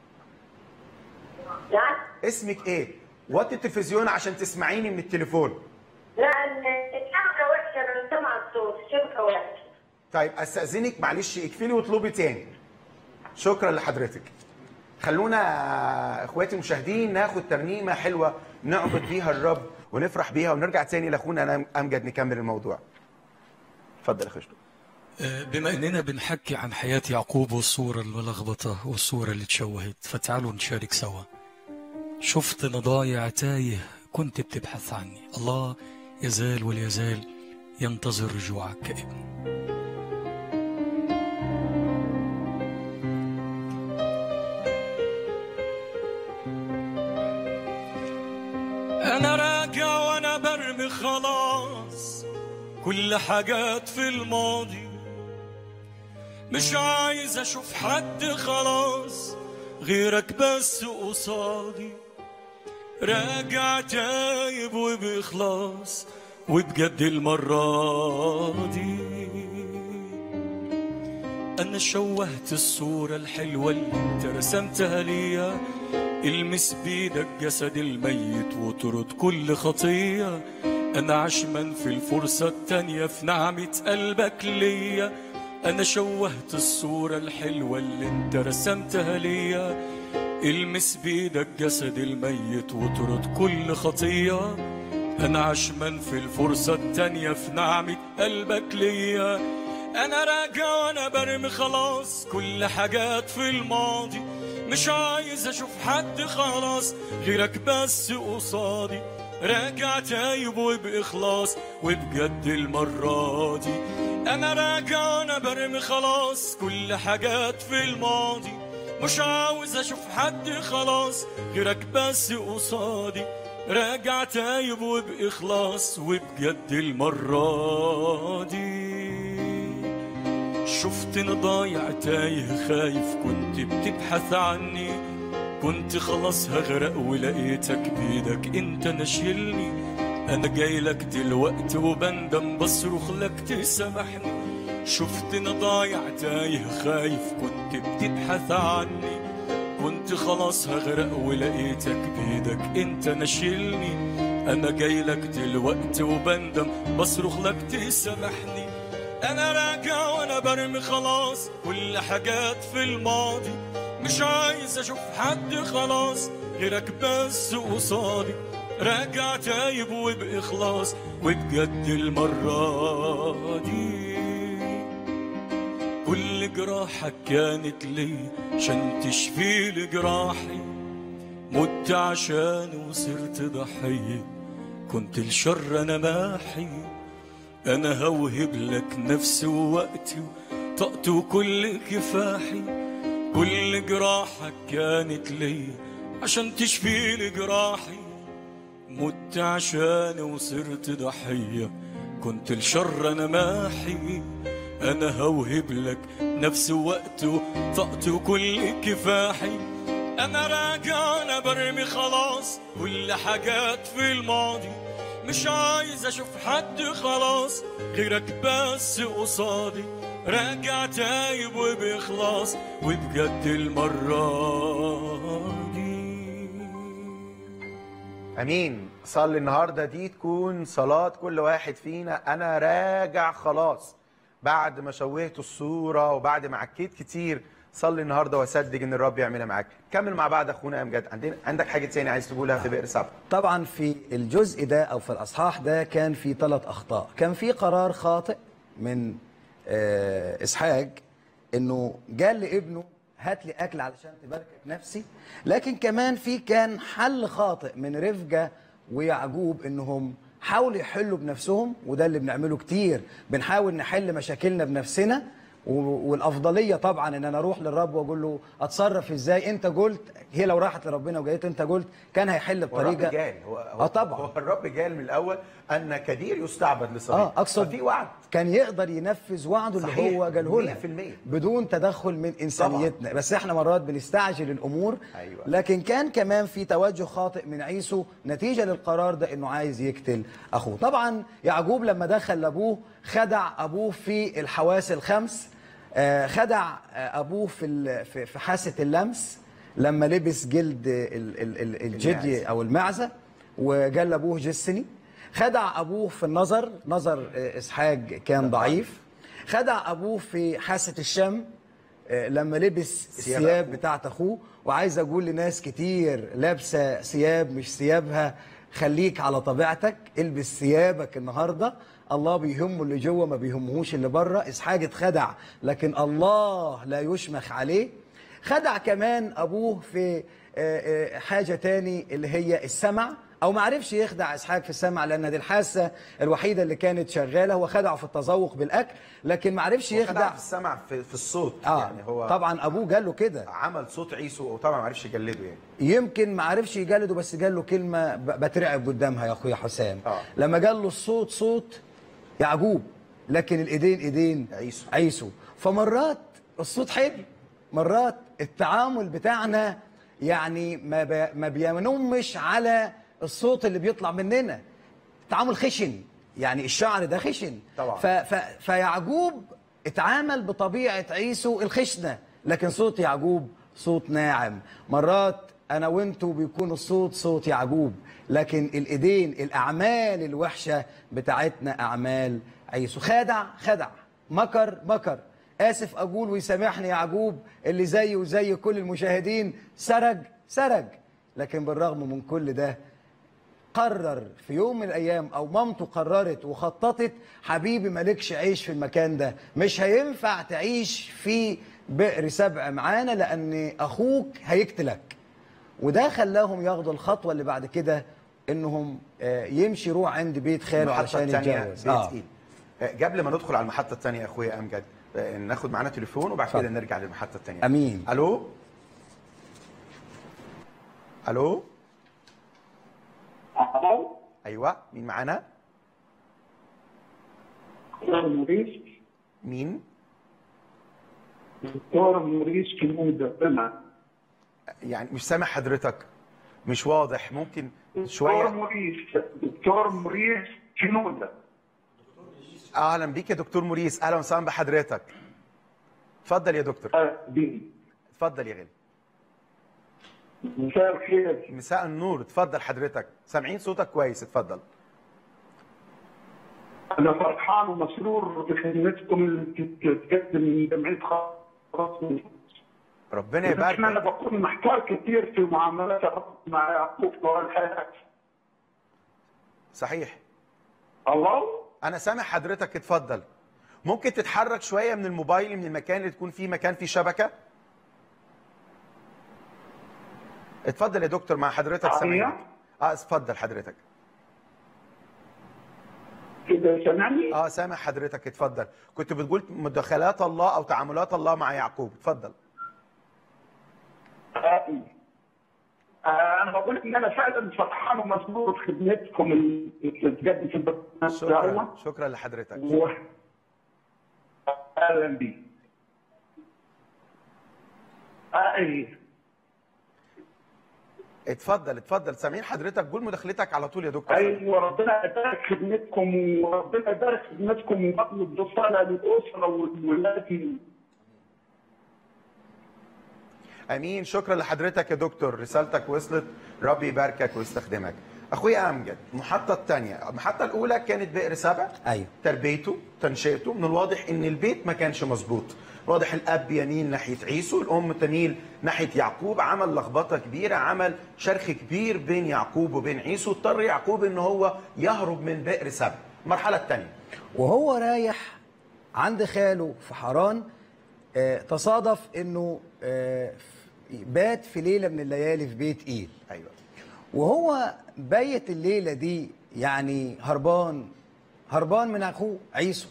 نعم. اسمك ايه؟ وطي التلفزيون عشان تسمعيني من التليفون. لا الشبكه وحشه، انا مش سامعه الصوت، الشبكه وحشه. طيب استاذنك معلش اقفلي واطلبي تاني. شكرا لحضرتك. خلونا اخواتي المشاهدين ناخد ترنيمه حلوه نعبد بيها الرب ونفرح بيها، ونرجع تاني لاخونا امجد نكمل الموضوع. اتفضل يا خشب. بما اننا بنحكي عن حياه يعقوب والصوره الملخبطه والصوره اللي تشوهت، فتعالوا نشارك سوا. شفت انا ضايع تايه، كنت بتبحث عني، الله يزال وليزال ينتظر رجوعك كابن. أنا راجع وأنا برمي خلاص كل حاجات في الماضي، مش عايز أشوف حد خلاص غيرك بس قصادي. راجع تايب وبإخلاص وبجد المرة دي. أنا شوهت الصورة الحلوة اللي انت رسمتها ليا، المس بيدك جسد الميت وطرد كل خطية. أنا عشمان في الفرصة التانية في نعمة قلبك ليا. أنا شوهت الصورة الحلوة اللي انت رسمتها ليا، المس بيدك جسد الميت وطرد كل خطية. أنا عشمان في الفرصة التانية في نعمة قلبك ليا. أنا راجع وأنا برمي خلاص كل حاجات في الماضي، مش عايز أشوف حد خلاص غيرك بس قصادي. راجع تايب وبإخلاص وبجد المرة دي. أنا راجع وأنا برمي خلاص كل حاجات في الماضي، مش عاوز أشوف حد خلاص غيرك بس قصادي. راجع تايب وبإخلاص وبجد المرة دي. شفتني ضايع تايه خايف، كنت بتبحث عني، كنت خلاص هغرق ولقيتك بيدك انت نشيلني. انا جاي لك دلوقتي وبندم بصرخ لك تسامحني. شفتني ضايع تايه خايف، كنت بتبحث عني، كنت خلاص هغرق ولقيتك بيدك انت نشيلني. انا جاي لك دلوقتي وبندم بصرخ لك تسامحني. انا راجع وانا برمي خلاص كل حاجات في الماضي، مش عايز اشوف حد خلاص غيرك بس قصادي. راجع تايب وبإخلاص وبجد المرة دي. كل جراحك كانت لي عشان تشفي لي جراحي، مت عشان وصرت ضحية، كنت الشر انا ماحي. انا هوهب لك نفسي ووقتي وطاقتي وكل كفاحي. كل جراحك كانت لي عشان تشفي لي جراحي، مت عشان وصرت ضحية، كنت الشر انا ماحي. انا هوهب لك نفسي ووقتي وطاقتي وكل كفاحي. انا راجع انا برمي خلاص كل حاجات في الماضي، مش عايز اشوف حد خلاص غيرك بس قصادي. راجع تايب وبإخلاص وبجد المرة دي. امين. صلي النهارده دي تكون صلاة كل واحد فينا. انا راجع خلاص بعد ما شوهت الصورة وبعد ما عكيت كتير. صلي النهارده وصدق ان الرب يعملها معاك. كمل مع بعض اخونا امجد. عندنا عندك حاجه ثانيه عايز تقولها في بئر سبع؟ طبعا في الجزء ده او في الاصحاح ده كان في ثلاث اخطاء. كان في قرار خاطئ من آه اسحاق انه قال لابنه هات لي اكل علشان تباركك نفسي، لكن كمان في كان حل خاطئ من رفقه ويعقوب انهم حاولوا يحلوا بنفسهم، وده اللي بنعمله كتير، بنحاول نحل مشاكلنا بنفسنا والافضليه طبعا ان انا اروح للرب واقول له اتصرف ازاي، انت قلت. هي لو راحت لربنا وجايت انت قلت كان هيحل بطريقه. الرب جال هو, هو اه طبعا هو الرب جال من الاول ان كدير يستعبد لصغير. اه اقصد في وعد كان يقدر ينفذ وعده اللي هو قاله لنا بدون تدخل من انسانيتنا طبعا. بس احنا مرات بنستعجل الامور. أيوة. لكن كان كمان في توجه خاطئ من عيسو نتيجه للقرار ده انه عايز يقتل اخوه. طبعا يعقوب لما دخل لابوه خدع ابوه في الحواس الخمس، خدع ابوه في في حاسه اللمس لما لبس جلد الجدي او المعزه وقال لابوه جسني. خدع ابوه في النظر، نظر اسحاق كان ضعيف. خدع ابوه في حاسه الشم لما لبس الثياب بتاعت اخوه. وعايز اقول لناس كتير لابسه ثياب مش ثيابها، خليك على طبيعتك، البس ثيابك النهارده. الله بيهمه اللي جوه ما بيهمهوش اللي بره. اسحاق اتخدع لكن الله لا يشمخ عليه. خدع كمان ابوه في حاجه تاني اللي هي السمع، او ما عرفش يخدع اسحاق في السمع لان دي الحاسه الوحيده اللي كانت شغاله. هو خدعه في التذوق بالاكل لكن ما عرفش يخدع في السمع في, في الصوت. آه يعني هو طبعا ابوه قال له كده، عمل صوت عيسو وطبعا ما عرفش يجلده. يعني يمكن ما عرفش يجلده بس قال له كلمه بترعب قدامها يا اخويا حسام. آه. لما قال له الصوت صوت يعقوب لكن الايدين ايدين عيسو. عيسو. فمرات الصوت حلو، مرات التعامل بتاعنا يعني ما ما بينمش على الصوت اللي بيطلع مننا. تعامل خشن، يعني الشعر ده خشن طبعا. ف ف فيعقوب اتعامل بطبيعه عيسو الخشنه، لكن صوت يعقوب صوت ناعم. مرات انا وانتو بيكون الصوت صوت يعقوب لكن الايدين الاعمال الوحشه بتاعتنا اعمال عيسو. خدع خدع، مكر مكر. اسف اقول ويسامحني يعقوب اللي زيه وزي كل المشاهدين، سرق سرق. لكن بالرغم من كل ده قرر في يوم من الايام، او مامته قررت وخططت، حبيبي مالكش عيش في المكان ده، مش هينفع تعيش في بئر سبع معانا لان اخوك هيقتلك. وده خلاهم ياخدوا الخطوه اللي بعد كده انهم يمشي يروح عند بيت خاله علشان يتجوز. آه. قبل ما ندخل على المحطه الثانيه يا اخويا امجد، ناخد معانا تليفون وبعد كده نرجع للمحطه الثانيه. امين. الو الو الو ايوه، مين معانا؟ دكتور موريس. مين؟ دكتور موريس كنودة. يعني مش سامع حضرتك، مش واضح، ممكن شويه. دكتور موريس دكتور موريس كنودة. اهلا بيك يا دكتور موريس، اهلا وسهلا بحضرتك. اتفضل يا دكتور. اهلا. اتفضل يا غالي. مساء الخير. مساء النور، اتفضل حضرتك، سامعين صوتك كويس، اتفضل. انا فرحان ومسرور بخدمتكم اللي بتقدم من جمعيه خاص. ربنا يبارك. انا بكون محتار كثير في معاملات الرب مع يعقوب طوال الحياه. صحيح. الله؟ انا سامع حضرتك، اتفضل. ممكن تتحرك شويه من الموبايل، من المكان اللي تكون فيه مكان فيه شبكه. اتفضل يا دكتور، مع حضرتك سامعينك. اه اتفضل حضرتك. كده سامعني؟ اه سامع حضرتك، اتفضل. كنت بتقول مداخلات الله او تعاملات الله مع يعقوب، اتفضل. آه. آه انا بقول ان انا فعلا فرحان ومسرور بخدمتكم اللي بتقدم في البرنامج. شكرا شكرا لحضرتك. و... اهلا بيك. آه. اتفضل اتفضل، سامعين حضرتك، قول مداخلتك على طول يا دكتور. ايوه، ربنا يبارك خدمتكم وربنا يبارك خدمتكم وبطلب بالصلاه للاسره والولاد. امين، شكرا لحضرتك يا دكتور، رسالتك وصلت، ربي يباركك ويستخدمك. اخويا امجد، المحطه الثانيه، المحطه الاولى كانت بئر سبع. ايوه. تربيته، تنشئته، من الواضح ان البيت ما كانش مظبوط، واضح الاب يميل ناحيه عيسو، الام تميل ناحيه يعقوب، عمل لخبطه كبيره، عمل شرخ كبير بين يعقوب وبين عيسو، اضطر يعقوب ان هو يهرب من بئر سبع. المرحله الثانيه وهو رايح عند خاله في حران، آه تصادف انه آه بات في ليله من الليالي في بيت ايل. ايوه. وهو بيت الليله دي يعني هربان هربان من اخوه عيسو،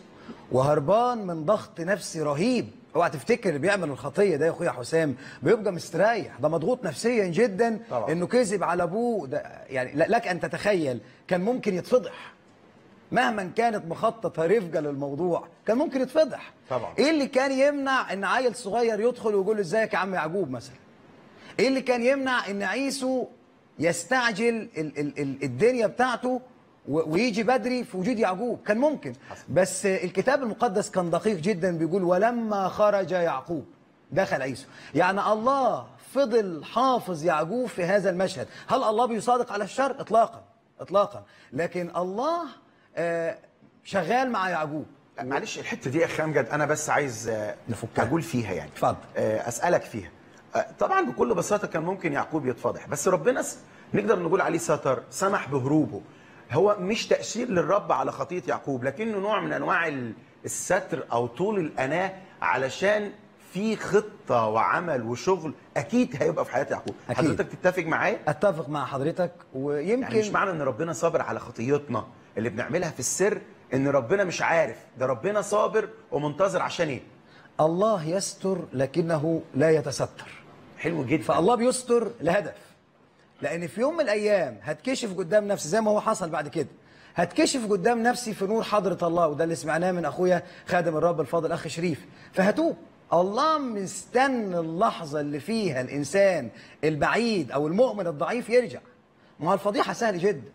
وهربان من ضغط نفسي رهيب. اوعى تفتكر اللي بيعمل الخطيه ده يا اخويا حسام بيبقى مستريح، ده مضغوط نفسيا جدا طبعا. انه كذب على ابوه ده، يعني لك ان تتخيل كان ممكن يتفضح مهما كانت مخططه رفقه للموضوع، كان ممكن يتفضح طبعا. ايه اللي كان يمنع ان عيل صغير يدخل ويقول له ازيك يا عم يعقوب مثلا؟ ايه اللي كان يمنع ان عيسو يستعجل ال ال ال الدنيا بتاعته ويجي بدري في وجود يعقوب؟ كان ممكن حسن. بس الكتاب المقدس كان دقيق جدا، بيقول ولما خرج يعقوب دخل عيسو. يعني الله فضل حافظ يعقوب في هذا المشهد. هل الله بيصادق على الشر؟ اطلاقا اطلاقا، لكن الله آه شغال مع يعقوب. معلش الحته دي يا اخي امجد انا بس عايز آه اقول فيها، يعني اتفضل. آه اسالك فيها. آه طبعا بكل بساطه كان ممكن يعقوب يتفضح، بس ربنا س... نقدر نقول عليه ستر، سمح بهروبه. هو مش تأشير للرب على خطية يعقوب، لكنه نوع من أنواع الستر أو طول الأناة، علشان في خطة وعمل وشغل أكيد هيبقى في حياة يعقوب. أكيد. حضرتك تتفق معايا؟ أتفق مع حضرتك. ويمكن يعني مش معنى أن ربنا صابر على خطيتنا اللي بنعملها في السر أن ربنا مش عارف، ده ربنا صابر ومنتظر. عشان إيه؟ الله يستر لكنه لا يتستر. حلو جدا. فالله بيستر لهدف، لأن في يوم من الأيام هتكشف قدام نفسي زي ما هو حصل بعد كده، هتكشف قدام نفسي في نور حضرة الله، وده اللي سمعناه من أخويا خادم الرب الفاضل أخ شريف، فهتوب. الله مستنى اللحظة اللي فيها الإنسان البعيد أو المؤمن الضعيف يرجع. ما هو الفضيحة سهل جدا،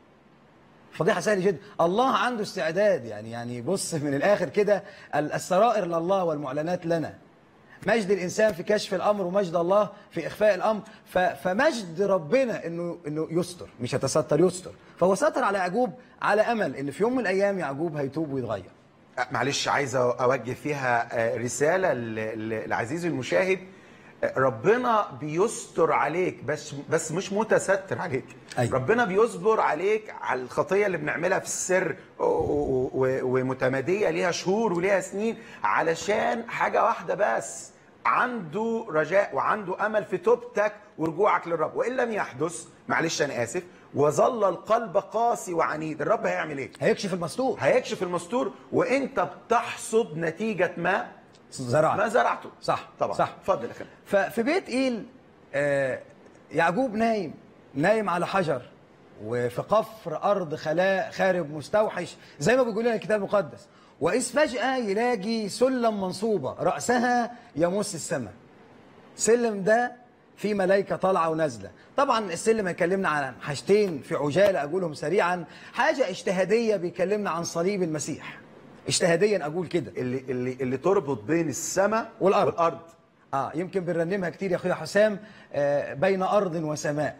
الفضيحة سهل جدا. الله عنده استعداد، يعني يعني بص من الآخر كده، السرائر لله والمعلنات لنا. مجد الانسان في كشف الامر ومجد الله في اخفاء الامر. فمجد ربنا انه انه يستر، مش يتستر، يستر. فهو ستر على يعقوب على امل ان في يوم من الايام يعقوب هيتوب ويتغير. معلش عايز اوجه فيها رساله لعزيزي المشاهد. ربنا بيستر عليك، بس بس مش متستر عليك. أيوة. ربنا بيصبر عليك على الخطيه اللي بنعملها في السر ومتماديه ليها شهور وليها سنين، علشان حاجه واحده بس، عنده رجاء وعنده امل في توبتك ورجوعك للرب. وان لم يحدث، معلش انا اسف، وظل القلب قاسي وعنيد، الرب هيعمل ايه؟ هيكشف المستور. هيكشف المستور، وانت بتحصد نتيجه ما زرعت ما زرعته. صح طبعا. صح. اتفضل يا فندم. ففي بيت ايل آه يعقوب نايم نايم على حجر، وفي قفر ارض خلاء خارب مستوحش زي ما بيقول لنا الكتاب المقدس، واذ فجاه يلاقي سلم منصوبه راسها يمس السماء. السلم ده في ملائكه طالعه ونازله. طبعا السلم هيكلمنا عن حاجتين في عجاله اقولهم سريعا. حاجه اجتهاديه بيكلمنا عن صليب المسيح، اجتهاديا اقول كده، اللي اللي اللي تربط بين السماء والارض. والارض. اه يمكن بنرنمها كتير يا اخويا حسام، آه بين ارض وسماء.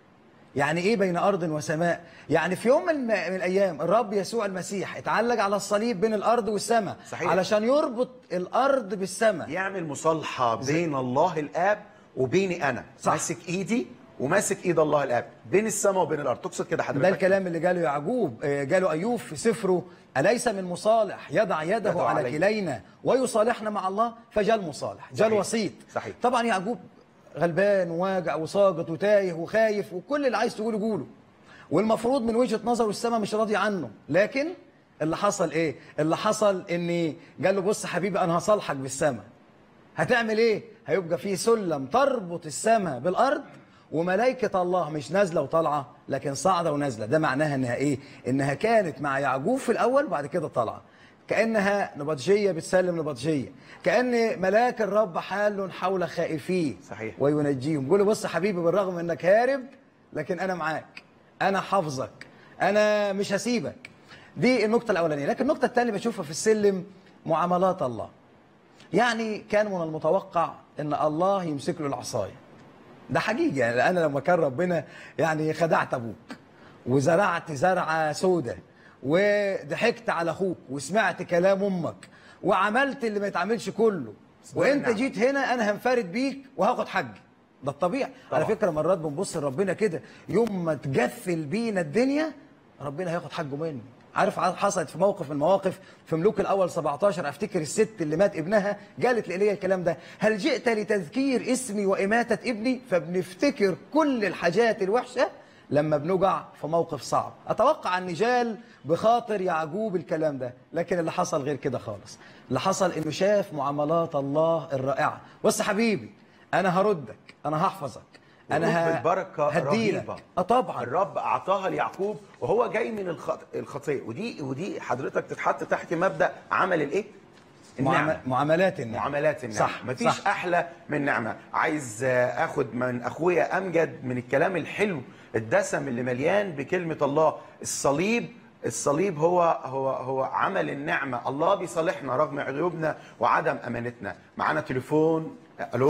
يعني ايه بين ارض وسماء؟ يعني في يوم من, من الايام الرب يسوع المسيح اتعلق على الصليب بين الارض والسماء. صحيح. علشان يربط الارض بالسماء، يعمل مصالحه بين الله الاب وبيني انا. صح. ماسك ايدي وماسك ايد الله الاب بين السماء وبين الارض. تقصد كده حضرتك؟ ده الكلام اللي جاله يعقوب، جاله ايوب في سفره: اليس من مصالح يضع يده يدعو على علي. كلينا ويصالحنا مع الله؟ فجاء المصالح، جاء الوسيط. صحيح. طبعا يعقوب غلبان وواجع وساقط وتايه وخايف، وكل اللي عايز تقوله قوله، والمفروض من وجهه نظره السماء مش راضيه عنه. لكن اللي حصل ايه؟ اللي حصل ان قال له بص حبيبي انا هصالحك بالسماء. هتعمل ايه؟ هيبقى في سلم تربط السماء بالارض، وملائكة الله مش نازلة وطالعة لكن صاعدة ونازلة. ده معناها انها ايه؟ انها كانت مع يعقوب في الاول وبعد كده طالعة، كأنها نبطشية بتسلم نبطشية، كأن ملاك الرب حال حول خائفيه. صحيح. وينجيهم. قول له بص حبيبي بالرغم انك هارب لكن انا معاك، انا حافظك، انا مش هسيبك. دي النقطة الاولانية. لكن النقطة الثانية بشوفها في السلم معاملات الله. يعني كان من المتوقع ان الله يمسك له العصايه. ده حقيقي، يعني انا لما كان ربنا يعني خدعت ابوك وزرعت زرعه سودة وضحكت على اخوك وسمعت كلام امك وعملت اللي ما يتعملش كله، وانت جيت هنا انا هنفرد بيك وهاخد حقي. ده الطبيعي. على فكره مرات بنبص لربنا كده، يوم ما تجفل بينا الدنيا ربنا هياخد حقه مني. عارف حصلت في موقف من المواقف في ملوك الاول سبعتاشر، افتكر الست اللي مات ابنها قالت لإيليا الكلام ده: هل جئت لتذكير اسمي واماته ابني؟ فبنفتكر كل الحاجات الوحشه لما بنقع في موقف صعب. اتوقع ان جال بخاطر يعقوب الكلام ده، لكن اللي حصل غير كده خالص. اللي حصل انه شاف معاملات الله الرائعه. بص حبيبي، انا هردك، انا هحفظك، انا بالبركه رهيبه. اه طبعا الرب اعطاها ليعقوب وهو جاي من الخط... الخطيه. ودي ودي حضرتك تتحط تحت مبدا عمل الايه؟ النعمة. معاملات النعمة. معاملات النعمة. صح. مفيش صح. احلى من نعمه. عايز اخد من اخويا امجد من الكلام الحلو الدسم اللي مليان بكلمه الله. الصليب الصليب هو هو هو عمل النعمه. الله بيصالحنا رغم عيوبنا وعدم امانتنا. معانا تليفون. الو.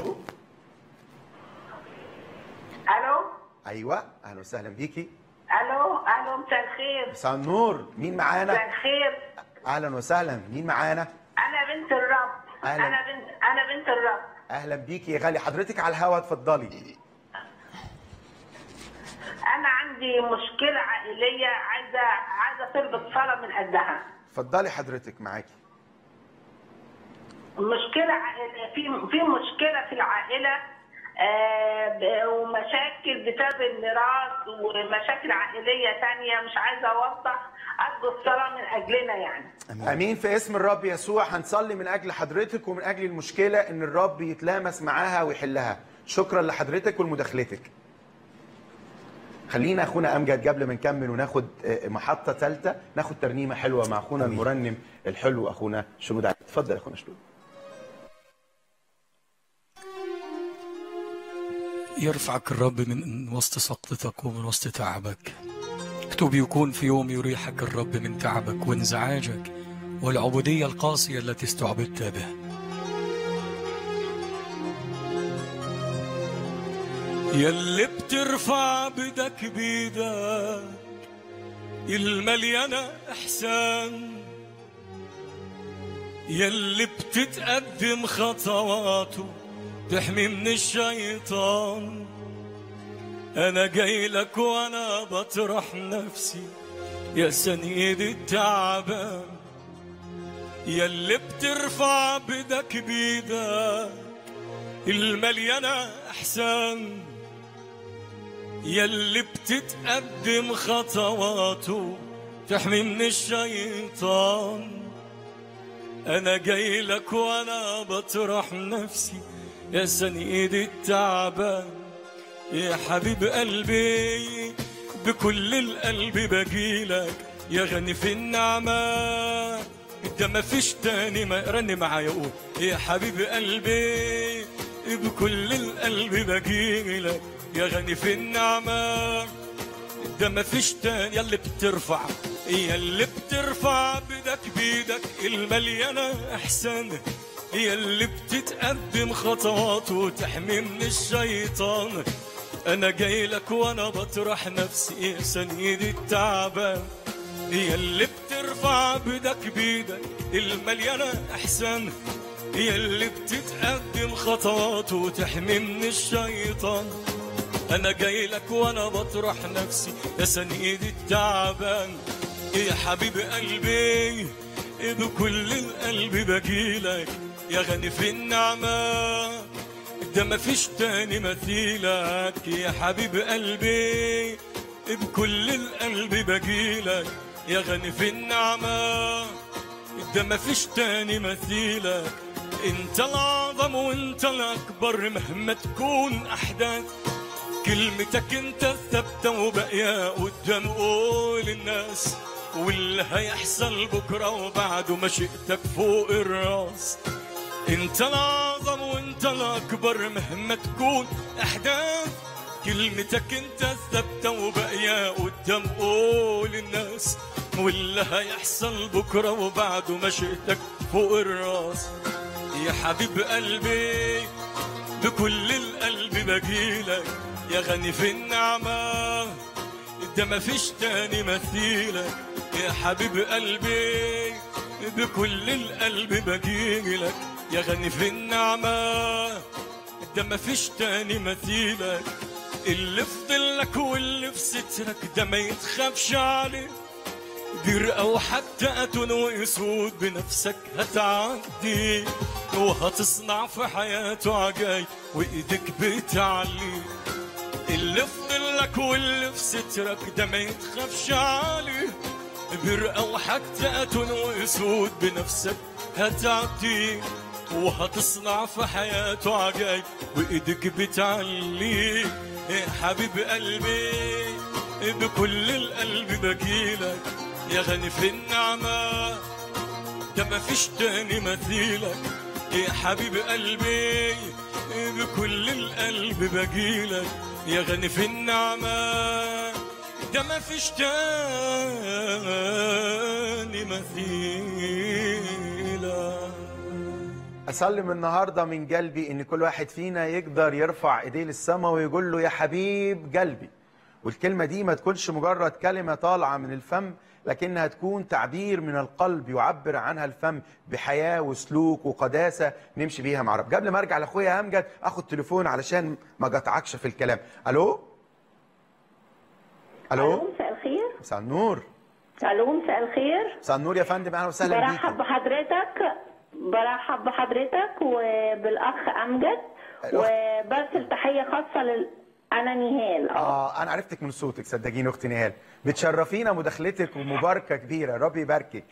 الو. ايوه، اهلا وسهلا بيكي. الو الو مساء الخير. مساء النور. مين معانا؟ مساء الخير. اهلا وسهلا. مين معانا؟ انا بنت الرب. أهلاً. انا بنت انا بنت الرب. اهلا بيكي يا غالي. حضرتك على الهوا، اتفضلي. انا عندي مشكله عائليه عايزه عايزه تربط صلاه من اجلها. اتفضلي حضرتك معاكي. مشكله عائلية، في في مشكله في العائله، آه ومشاكل بسبب الميراث ومشاكل عائليه ثانيه مش عايزه اوضح. ارجو الصلاه من اجلنا يعني. امين في اسم الرب يسوع. هنصلي من اجل حضرتك ومن اجل المشكله ان الرب يتلامس معاها ويحلها. شكرا لحضرتك ولمداخلتك. خلينا اخونا امجد قبل ما نكمل وناخد محطه ثالثه ناخد ترنيمه حلوه مع اخونا المرنم الحلو اخونا شنود. اتفضل يا اخونا شنود. يرفعك الرب من وسط سقطتك ومن وسط تعبك. اكتب يكون في يوم يريحك الرب من تعبك وانزعاجك والعبودية القاسية التي استعبدت بها. يلي بترفع بدك بيدك المليانة إحسان، يلي بتتقدم خطواته تحمي من الشيطان. أنا جاي لك وأنا بطرح نفسي يا سنيد التعبان، يلي بترفع بدك بيدك المليانة إحسان، يلي بتتقدم خطواته تحمي من الشيطان. أنا جاي لك وأنا بطرح نفسي يا سنيد التعبان. يا حبيب قلبي بكل القلب بجيلك يا غني في النعمة، انت ما فيش تاني. ما رن معايا قول يا حبيب قلبي بكل القلب بجيلك يا غني في النعمة، انت ما فيش تاني. يلي بترفع يلي بترفع بدك بيدك المليانة احسان، يلي بتتقدم خطوات وتحمي من الشيطان. انا جاي لك وانا بطرح نفسي يا سنيد التعبان، يلي بترفع بدك بيدك المليانة احسان، يلي بتتقدم خطوات وتحمي من الشيطان. انا جاي لك وانا بطرح نفسي يا سنيد التعبان. يا حبيب قلبي بكل القلب بجيلك يا غني في النعمة، ده ما فيش تاني مثيلك. يا حبيب قلبي بكل القلب بجيلك يا غني في النعمة، ده ما فيش تاني مثيلك. انت الأعظم وانت الأكبر مهما تكون أحداث، كلمتك انت الثابتة وباقية قدام قول الناس، واللي هيحصل بكرة وبعده مشيئتك فوق الراس. انت الأعظم وانت الأكبر مهما تكون أحداث، كلمتك انت الثابتة وباقية قدام قول الناس، واللي هيحصل بكرة وبعده مشيئتك فوق الراس. يا حبيب قلبي بكل القلب بجيلك يا غني في النعمة، ده ما فيش تاني مثيلك. يا حبيب قلبي بكل القلب بجيلك يا غني في النعمة، ده ما فيش تاني مثيلك. اللي في ظلك واللي في سترك ده ما يتخافش عليه، جرأة وحتى أتون ويسود بنفسك هتعدي، وهتصنع في حياته عجايب وإيدك بتعلي. اللي في ظلك لك واللي في سترك ده ما يتخافش عليه، برقة وحتى واسود بنفسك هتعديه، وهتصنع في حياته عجايب وايدك بتعليه. يا حبيب قلبي بكل القلب بجيلك، يا غني في النعمة ده مفيش تاني مثيلك. يا حبيب قلبي بكل القلب بجيلك، يا غني في النعمة ده مفيش تاني مثيلك. أسلم النهاردة من قلبي إن كل واحد فينا يقدر يرفع إيديه للسماء ويقول له يا حبيب قلبي، والكلمة دي ما تكونش مجرد كلمة طالعة من الفم، لكنها تكون تعبير من القلب يعبر عنها الفم بحياة وسلوك وقداسة نمشي بيها مع رب. قبل ما أرجع لأخويا أمجد أخد تليفون علشان ما قطعكش في الكلام. ألو ألو مساء الخير. مساء النور. ألو مساء الخير. مساء النور يا فندم، أهلا وسهلا بيك. برحب بحضرتك برحب بحضرتك وبالأخ أمجد، وبرسل تحية خاصة لل أنا نهال. اه انا عرفتك من صوتك صدقيني اختي نهال، بتشرفينا مداخلتك ومباركه كبيره، ربي يباركك.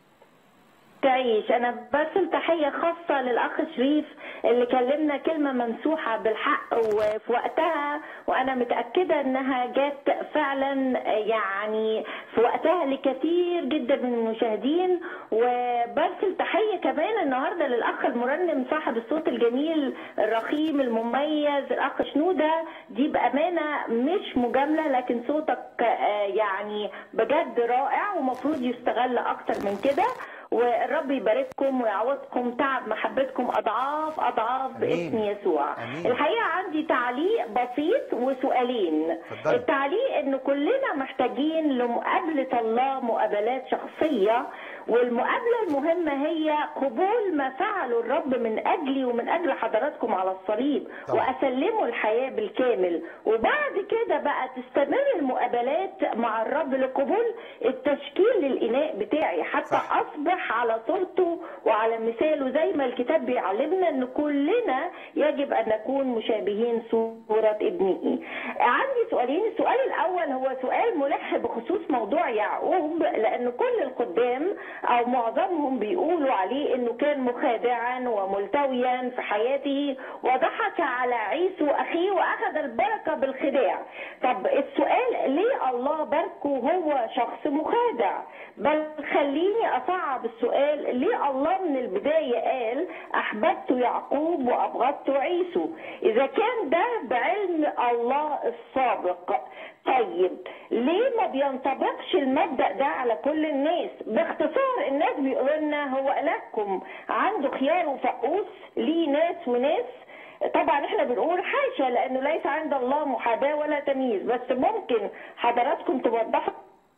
تعيش. أنا برسل تحية خاصة للأخ شريف اللي كلمنا كلمة ممسوحة بالحق وفي وقتها، وأنا متأكدة إنها جات فعلا يعني في وقتها لكثير جدا من المشاهدين. وبرسل تحية كمان النهاردة للأخ المرنم صاحب الصوت الجميل الرخيم المميز الأخ شنودة. دي بأمانة مش مجاملة، لكن صوتك يعني بجد رائع ومفروض يستغل أكتر من كده، والرب يبارككم ويعوضكم تعب محبتكم اضعاف اضعاف باسم يسوع. أمين. الحقيقه عندي تعليق بسيط وسؤالين. فضل. التعليق ان كلنا محتاجين لمقابله الله مقابلات شخصيه، والمقابله المهمه هي قبول ما فعله الرب من اجلي ومن اجل حضراتكم على الصليب، طبعا. واسلمه الحياه بالكامل، وبعد كده بقى تستمر المقابلات مع الرب لقبول التشكيل للاناء بتاعي حتى صح. اصبح على صورته وعلى مثاله، زي ما الكتاب بيعلمنا ان كلنا يجب ان نكون مشابهين صورة ابنه. عندي سؤالين. السؤال الاول هو سؤال ملح بخصوص موضوع يعقوب، لان كل القدام او معظمهم بيقولوا عليه انه كان مخادعا وملتويا في حياته وضحك على عيسو اخيه واخذ البركة بالخداع. طب السؤال ليه الله باركه هو شخص مخادع؟ بل خليني اصعب السؤال، ليه الله من البداية قال احببت يعقوب وابغضت عيسو؟ اذا كان ده بعلم الله السابق، طيب ليه ما بينطبقش المبدأ ده على كل الناس؟ باختصار الناس بيقولوا لنا هو إلهكم عنده خيار وفقوس، ليه ناس وناس. طبعا احنا بنقول حاشا، لانه ليس عند الله محاباة ولا تمييز، بس ممكن حضراتكم توضحوا.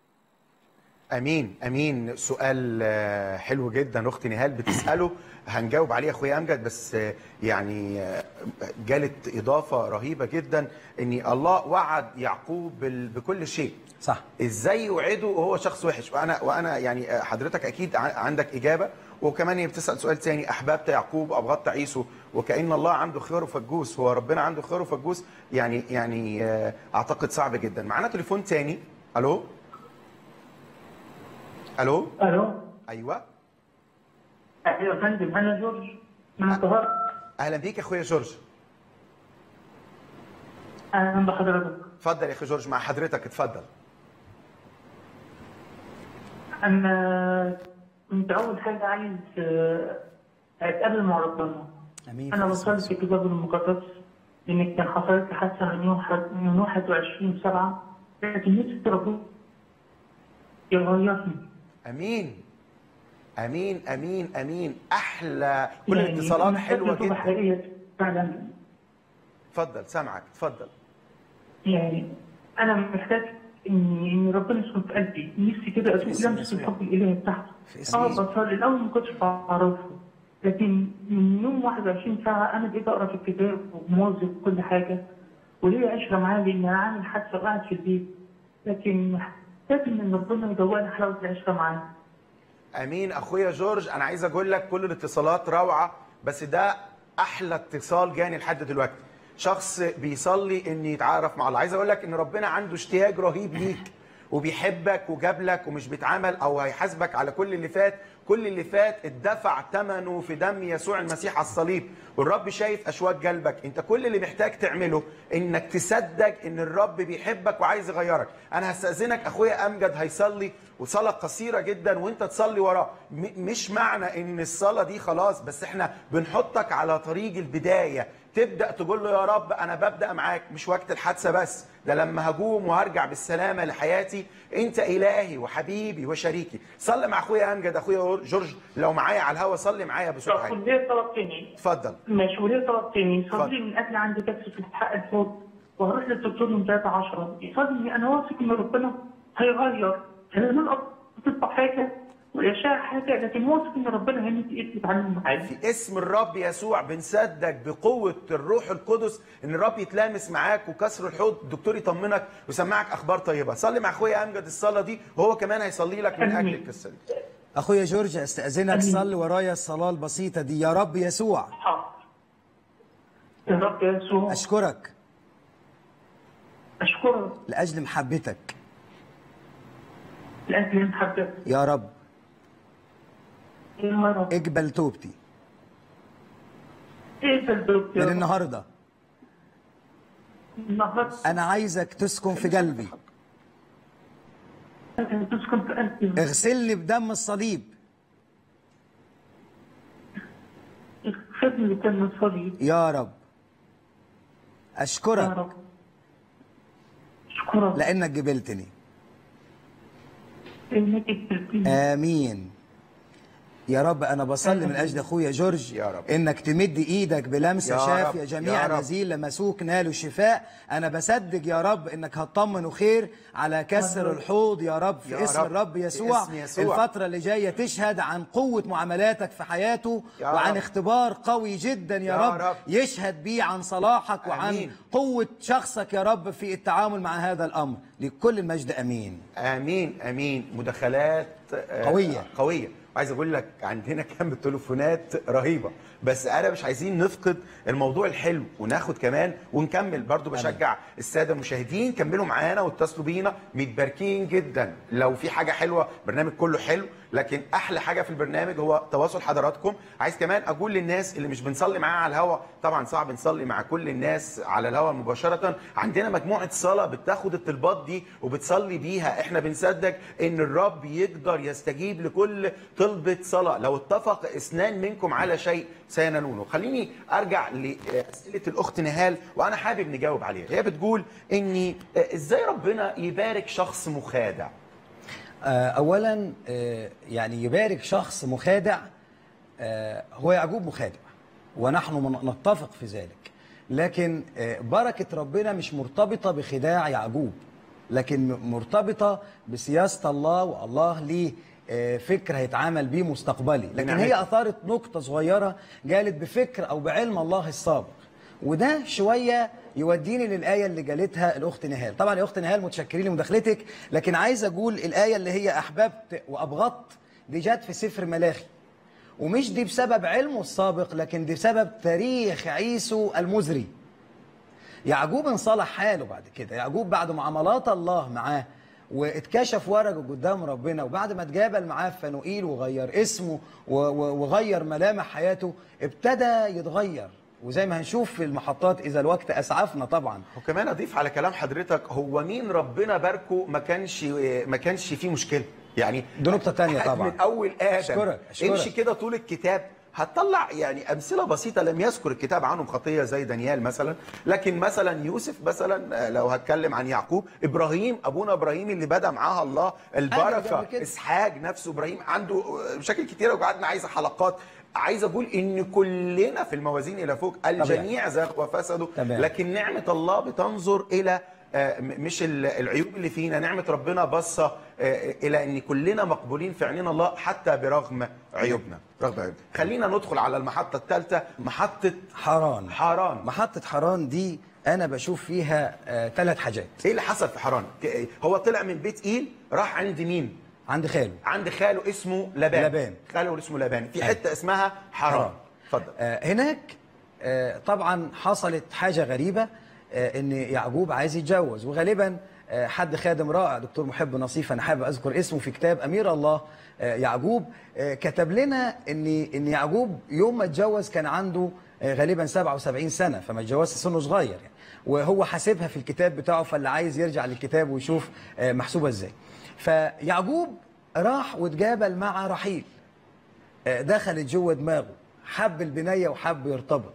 امين امين. سؤال حلو جدا اختي نهال بتساله، هنجاوب عليه اخويا امجد، بس يعني جالت اضافه رهيبه جدا ان الله وعد يعقوب بكل شيء. صح. ازاي يوعده وهو شخص وحش؟ وانا وانا يعني حضرتك اكيد عندك اجابه، وكمان هي بتسال سؤال ثاني، احببت يعقوب وابغضت عيسو، وكأن الله عنده خيار وفجوس. هو ربنا عنده خيار وفجوس؟ يعني يعني اعتقد صعب جدا. معانا تليفون ثاني. الو الو الو ايوه ايوه يا فندم، انا جورج من القاهره. اهلا بيك يا اخويا جورج. اهلا بحضرتك. اتفضل يا اخي جورج، مع حضرتك، اتفضل. انا كنت اول حاجه عايز اتقابل مع ربنا. امين. انا وصلت في الكتاب المقدس ان كان حصلت لي حادثه من واحد وعشرين سبعة، لكن نفسي ربنا يغيرني. امين امين امين امين. احلى كل يعني الاتصالات حلوه جدا فعلا. اتفضل سامعك، اتفضل. يعني انا محتاج ان ان ربنا يسكن في قلبي، نفسي كده اشوف لمسه الحب الالهي بتاعته. اه بصلي الاول ما كنتش بعرفه، لكن من يوم واحد وعشرين ساعه انا بقيت اقرا في الكتاب وموظف كل حاجه، وليا عشره معاه لان انا عامل حادثه وقاعد في البيت، لكن محتاج ان ربنا يدوقني حلاوه العشره معاه. امين اخويا جورج. انا عايز اقول لك كل الاتصالات روعه، بس ده احلى اتصال جاني لحد دلوقتي. شخص بيصلي ان يتعرف مع الله. عايز اقول لك ان ربنا عنده اشتياق رهيب ليك وبيحبك وجاب لك ومش بيتعامل او هيحاسبك على كل اللي فات. كل اللي فات اتدفع ثمنه في دم يسوع المسيح على الصليب، والرب شايف اشواق قلبك. انت كل اللي محتاج تعمله انك تصدق ان الرب بيحبك وعايز يغيرك. انا هستأذنك اخويا امجد هيصلي وصلاه قصيره جدا وانت تصلي وراه. مش معنى ان الصلاه دي خلاص، بس احنا بنحطك على طريق البدايه، تبدا تقول له يا رب انا ببدا معاك، مش وقت الحادثه بس، ده لما هجوم وهرجع بالسلامه لحياتي. انت الهي وحبيبي وشريكي. صلي مع اخويا امجد. اخويا جورج لو معايا على الهوا صلي معايا بصوت عالي. طب ليه طلب تاني؟ اتفضل. ماشي، وليه طلب تاني؟ صلي من اجل عندي كسر في حق الحوض وهروح للدكتور من ثلاثة عشرة. يصلي انا واثق ان ربنا هيغير. انا تطلع حاجه والاشاعه حاجه، لكن واثق ان ربنا هيمد ايده يتعامل معايا. في اسم الرب يسوع بنصدق بقوه الروح القدس ان الرب يتلامس معاك وكسر الحوض، الدكتور يطمنك ويسمعك اخبار طيبه. صلي مع اخويا امجد الصلاه دي وهو كمان هيصلي لك من اجل القصه دي. اخويا جورج استاذنك صلي ورايا الصلاه البسيطه دي. يا رب يسوع، يا رب يسوع، اشكرك اشكرك لاجل محبتك، لاجل محبتك يا رب. يا رب اقبل توبتي اقبل توبتي من النهارده. النهارده انا عايزك تسكن في قلبي، تسكن في قلبي، اغسلني بدم الصليب، اغسلني بدم الصليب يا رب. اشكرك يا رب، اشكرك لانك جبلتني. انك قبلتني. امين يا رب. انا بصلي من اجل اخويا جورج يا رب. انك تمد ايدك بلمسه شافيه، يا جميع رب. الذين لمسوك نالوا شفاء. انا بصدق يا رب انك هتطمنه خير على كسر الحوض يا رب في يا اسم رب. الرب يسوع. في اسم يسوع. الفتره اللي جايه تشهد عن قوه معاملاتك في حياته يا وعن رب. اختبار قوي جدا يا, يا رب. رب. يشهد بيه عن صلاحك وعن آمين. قوه شخصك يا رب في التعامل مع هذا الامر. لكل المجد امين. امين امين. مداخلات آه، قوية. قويه. عايز اقول لك عندنا كم تليفونات رهيبه، بس انا مش عايزين نفقد الموضوع الحلو وناخد كمان ونكمل. برضو بشجع الساده المشاهدين كملوا معانا واتصلوا بينا، متباركين جدا. لو في حاجه حلوه، برنامج كله حلو، لكن احلى حاجه في البرنامج هو تواصل حضراتكم. عايز كمان اقول للناس اللي مش بنصلي معاها على الهوا، طبعا صعب نصلي مع كل الناس على الهوا مباشره، عندنا مجموعه صلاه بتاخد الطلبات دي وبتصلي بيها. احنا بنصدق ان الرب يقدر يستجيب لكل طلبه صلاه. لو اتفق اثنان منكم على شيء سينالونه. خليني ارجع لاسئله الاخت نهال وانا حابب نجاوب عليها. هي بتقول اني ازاي ربنا يبارك شخص مخادع؟ اولا يعني يبارك شخص مخادع، هو يعقوب مخادع ونحن نتفق في ذلك، لكن بركه ربنا مش مرتبطه بخداع يعقوب، لكن مرتبطه بسياسه الله، والله ليه فكر هيتعامل بيه مستقبلي. لكن هي اثارت نقطه صغيره، قالت بفكر او بعلم الله السابق، وده شويه يوديني للايه اللي قالتها الاخت نهال. طبعا يا اخت نهال متشكرين لمداخلتك، لكن عايز اقول الايه اللي هي احببت وابغضت دي جت في سفر ملاخي، ومش دي بسبب علمه السابق، لكن دي بسبب تاريخ عيسو المزري. يعقوب انصلح حاله بعد كده. يعقوب بعد معاملات الله معاه واتكشف ورقه قدام ربنا، وبعد ما اتقابل معاه في فنوئيل وغير اسمه وغير ملامح حياته، ابتدى يتغير. وزي ما هنشوف في المحطات اذا الوقت اسعفنا طبعا. وكمان اضيف على كلام حضرتك، هو مين ربنا باركه ما كانش ما كانش فيه مشكله. يعني دي نقطه ثانيه طبعا. من اول ادم أشكرك. أشكرك. امشي كده طول الكتاب هتطلع يعني امثله بسيطه لم يذكر الكتاب عنهم خطيه زي دانيال مثلا، لكن مثلا يوسف مثلا، لو هتكلم عن يعقوب، ابراهيم ابونا ابراهيم اللي بدا معاها الله البركه، اسحاق نفسه ابراهيم عنده مشاكل كتيره وقعدنا عايزه حلقات. عايز اقول ان كلنا في الموازين الى فوق، الجميع زاغ وفسدوا، لكن نعمه الله بتنظر الى مش العيوب اللي فينا. نعمه ربنا بصه الى ان كلنا مقبولين في عينين الله حتى برغم عيوبنا. رغم عيوبنا. خلينا ندخل على المحطه الثالثه، محطه حران. حران محطه حران دي انا بشوف فيها ثلاث حاجات. ايه اللي حصل في حران؟ هو طلع من بيت ايل راح عند مين؟ عند خاله. عند خاله اسمه لبان. لبان. خاله اسمه لبان في حته اسمها حران. اتفضل. آه هناك آه، طبعا حصلت حاجة غريبة، آه، ان يعقوب عايز يتجوز، وغالبا آه، حد خادم رائع دكتور محب نصيف انا حابب اذكر اسمه في كتاب امير الله آه، يعقوب، آه، كتب لنا ان ان يعقوب يوم ما اتجوز كان عنده آه، غالبا سبعة وسبعين سنة، فما اتجوزش سنه صغير يعني، وهو حاسبها في الكتاب بتاعه، فاللي عايز يرجع للكتاب ويشوف آه، محسوبة ازاي. فيعقوب راح واتجابل مع رحيل، آه، دخلت جوه دماغه، حب البنية وحب يرتبط.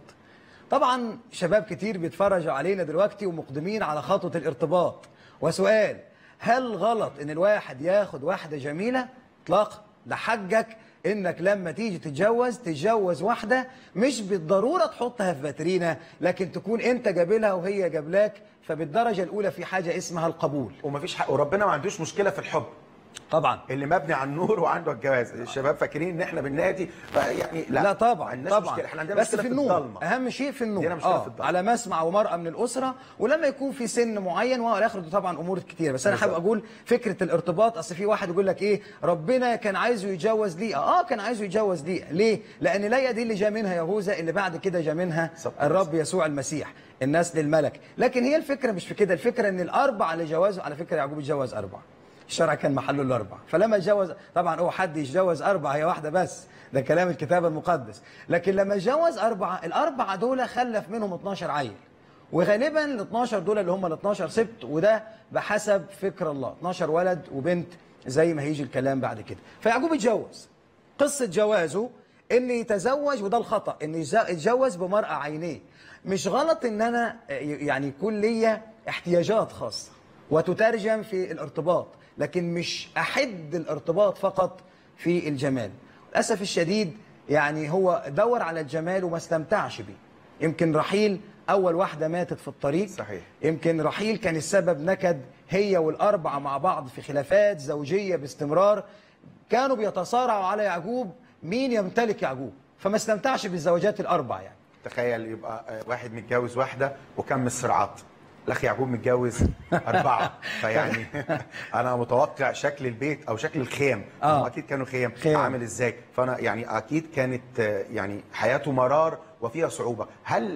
طبعا شباب كتير بيتفرجوا علينا دلوقتي ومقدمين على خطوة الارتباط، وسؤال: هل غلط ان الواحد ياخد واحدة جميلة؟ اطلاقا. ده حجك انك لما تيجي تتجوز تتجوز واحدة مش بالضرورة تحطها في فاترينا، لكن تكون انت جابلها وهي جابلاك، فبالدرجة الاولى في حاجة اسمها القبول. ومفيش حق، وربنا ما عندوش مشكله في الحب طبعا اللي مبني على النور وعنده الجواز. الشباب فاكرين ان احنا بالنادي يعني لا, لا طبعا عندناش طبعا مشكله، احنا عندنا بس مشكله في في النور، الضلمه. اهم شيء في النور، عندنا مشكله اه في الضلمه على مسمع ومرأة من الاسره، ولما يكون في سن معين والى اخره. طبعا امور كتير، بس انا حابب اقول فكره الارتباط. اصل في واحد يقول لك ايه، ربنا كان عايزه يتجوز ليه؟ اه كان عايزه يتجوز ليه؟ ليه؟ لان ليا دي اللي جاء منها يهوذا، اللي بعد كده جاء منها الرب يسوع المسيح، النسل الملك. لكن هي الفكره مش في كده، الفكره ان الاربعه اللي جوازوا، على فكره يعقوب اتجوز اربعه، الشرع كان محله الاربع، فلما اتجوز طبعا هو حد يتجوز اربعه، هي واحده بس، ده كلام الكتاب المقدس. لكن لما اتجوز اربعه، الاربعه دول خلف منهم اتناشر عيل، وغالبا ال اتناشر دول اللي هم ال اتناشر سبت، وده بحسب فكر الله، اتناشر ولد وبنت زي ما هيجي الكلام بعد كده. فيعقوب اتجوز. قصه جوازه ان يتزوج، وده الخطا، ان يتجوز بمرأة عينيه. مش غلط ان انا يعني يكون ليا احتياجات خاصه وتترجم في الارتباط، لكن مش أحد الارتباط فقط في الجمال. للأسف الشديد يعني هو دور على الجمال وما استمتعش بيه. يمكن رحيل أول واحدة ماتت في الطريق، صحيح. يمكن رحيل كان السبب نكد، هي والأربعة مع بعض في خلافات زوجية باستمرار، كانوا بيتصارعوا على يعقوب مين يمتلك يعقوب، فما استمتعش بالزوجات الأربع. يعني تخيل يبقى واحد متجوز واحدة وكم الصراعات، الاخ يعقوب متجوز اربعه، فيعني انا متوقع شكل البيت او شكل الخيم، آه. اكيد كانوا خيم, خيم عامل ازاي، فانا يعني اكيد كانت يعني حياته مرار وفيها صعوبه. هل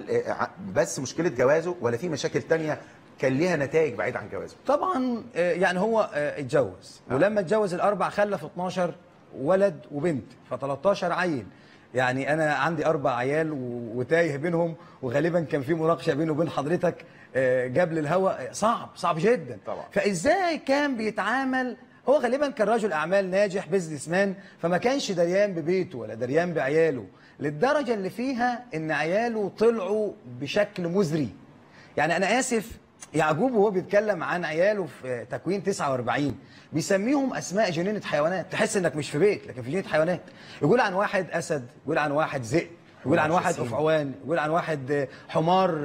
بس مشكله جوازه ولا في مشاكل تانية كان ليها نتائج بعيد عن جوازه؟ طبعا يعني هو اتجوز، ولما اتجوز الاربع خلف اتناشر ولد وبنت، ف تلتاشر عيل. يعني انا عندي اربع عيال وتايه بينهم، وغالبا كان في مناقشه بينه وبين حضرتك جاب للهواء، صعب صعب جدا طبعا. فازاي كان بيتعامل؟ هو غالبا كان رجل اعمال ناجح، بيزنس مان، فما كانش دريان ببيته ولا دريان بعياله، للدرجه اللي فيها ان عياله طلعوا بشكل مزري. يعني انا اسف، يعقوب وهو بيتكلم عن عياله في تكوين تسعة واربعين بيسميهم اسماء جنينه حيوانات، تحس انك مش في بيت لكن في جنينه حيوانات. يقول عن واحد اسد، يقول عن واحد ذئب، يقول عن واحد افعوان، يقول عن واحد حمار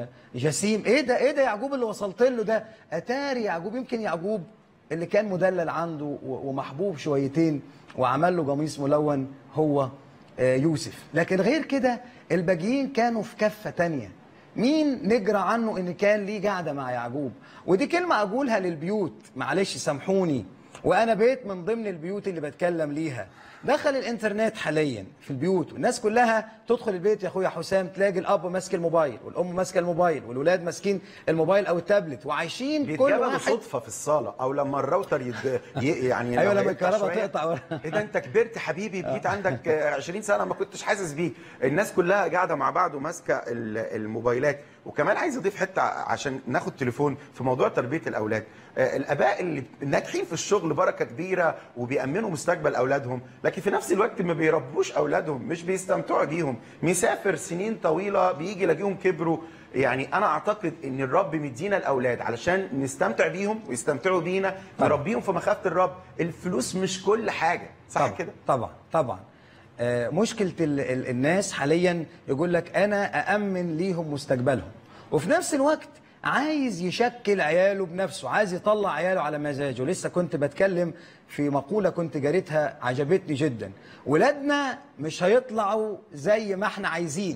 جسيم. ايه ده ايه ده يعقوب اللي وصلت له ده؟ اتاري يعقوب، يمكن يعقوب اللي كان مدلل عنده ومحبوب شويتين وعمل له قميص ملون هو يوسف، لكن غير كده الباقيين كانوا في كفه تانيه. مين نجرى عنه ان كان ليه قاعده مع يعقوب؟ ودي كلمه اقولها للبيوت، معلش سامحوني، وانا بيت من ضمن البيوت اللي بتكلم ليها. دخل الانترنت حاليا في البيوت، والناس كلها تدخل البيت يا اخويا حسام تلاقي الاب ماسك الموبايل والام ماسكه الموبايل والولاد ماسكين الموبايل او التابلت، وعايشين كل واحد صدفه في الصاله، او لما الراوتر يد... يعني ايوه لما الكهرباء تقطع. ايه ده انت كبرت حبيبي، بقيت عندك عشرين سنه ما كنتش حاسس بيك. الناس كلها قاعده مع بعض وماسكه الموبايلات. وكمان عايز اضيف حته عشان ناخد تليفون في موضوع تربيه الاولاد. الاباء اللي ناجحين في الشغل بركه كبيره وبيامنوا مستقبل اولادهم، لكن في نفس الوقت ما بيربوش اولادهم، مش بيستمتعوا بيهم. مسافر سنين طويله بيجي يلاقيهم كبروا. يعني انا اعتقد ان الرب مدينا الاولاد علشان نستمتع بيهم ويستمتعوا بينا، نربيهم في مخافه الرب. الفلوس مش كل حاجه، صح طبعًا كده؟ طبعا طبعا. آه مشكله ال ال الناس حاليا يقول لك انا اامن ليهم مستقبلهم، وفي نفس الوقت عايز يشكل عياله بنفسه، عايز يطلع عياله على مزاجه. لسه كنت بتكلم في مقولة كنت جاريتها عجبتني جدا، ولادنا مش هيطلعوا زي ما احنا عايزين،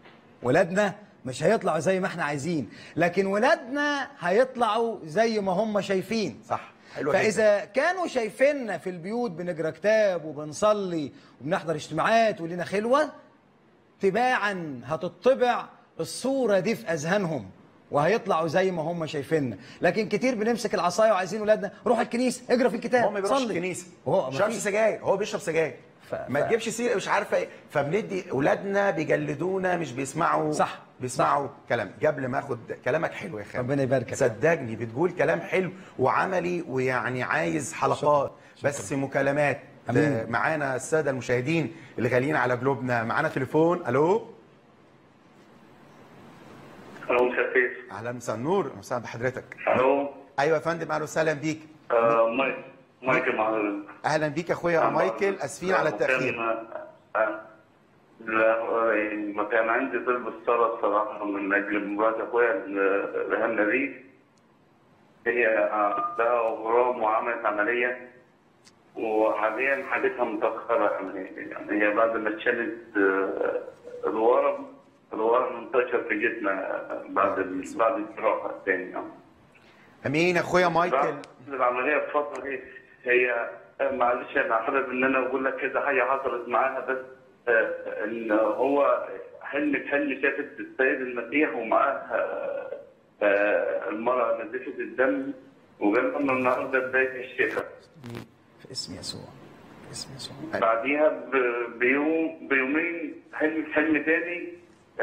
ولادنا مش هيطلعوا زي ما احنا عايزين، لكن ولادنا هيطلعوا زي ما هم شايفين. صح، حلوة فإذا جدا. كانوا شايفيننا في البيوت بنقرا كتاب وبنصلي وبنحضر اجتماعات ولينا خلوة، تباعا هتطبع الصورة دي في أذهانهم وهيطلعوا زي ما هم شايفيننا. لكن كتير بنمسك العصايه وعايزين ولادنا روح الكنيسه اقرا في الكتاب هو ما بيروحش الكنيسه، هو ما بيشربش سجاير، هو بيشرب سجاير ف... ما ف... تجيبش سيره مش عارفه ايه. فبندي اولادنا بيجلدونا، مش بيسمعوا صح بيسمعوا صح. كلام. قبل ما اخد كلامك حلو يا خالد، ربنا يباركك، صدقني بتقول كلام حلو وعملي، ويعني عايز حلقات شكرا. بس مكالمات. أمين. معانا الساده المشاهدين اللي غاليين على قلوبنا، معانا تليفون. الو الو مساء الخير. اهلا مساء النور، مساء بحضرتك. الو ايوه يا فندم، اهلا وسهلا بيك. آه مايك مايكل مع حضرتك. اهلا بيك يا اخويا مايكل، اسفين على التاخير. آه. لا ما كان عندي طلب الصلاه الصراحه من اجل مرات اخويا ريهام نبيل. هي عندها اورام وعملت عمليه، وحاليا حالتها متاخره. يعني هي بعد ما اتشالت الورم الورم منتشر في جسمها بعد بعد الجراحه الثانيه. امين يا اخويا مايكل. بعد العمليه بفتره دي هي معلش انا حابب ان انا اقول لك كذا حاجه حصلت معاها، بس ان هو حلم حلم شافت السيد المسيح ومعاها المراه نزفت الدم، وقال لهم النهارده بدايه الشفاء. في اسم يسوع، في اسم يسوع. بعديها بيوم بيومين حلم حلم تاني،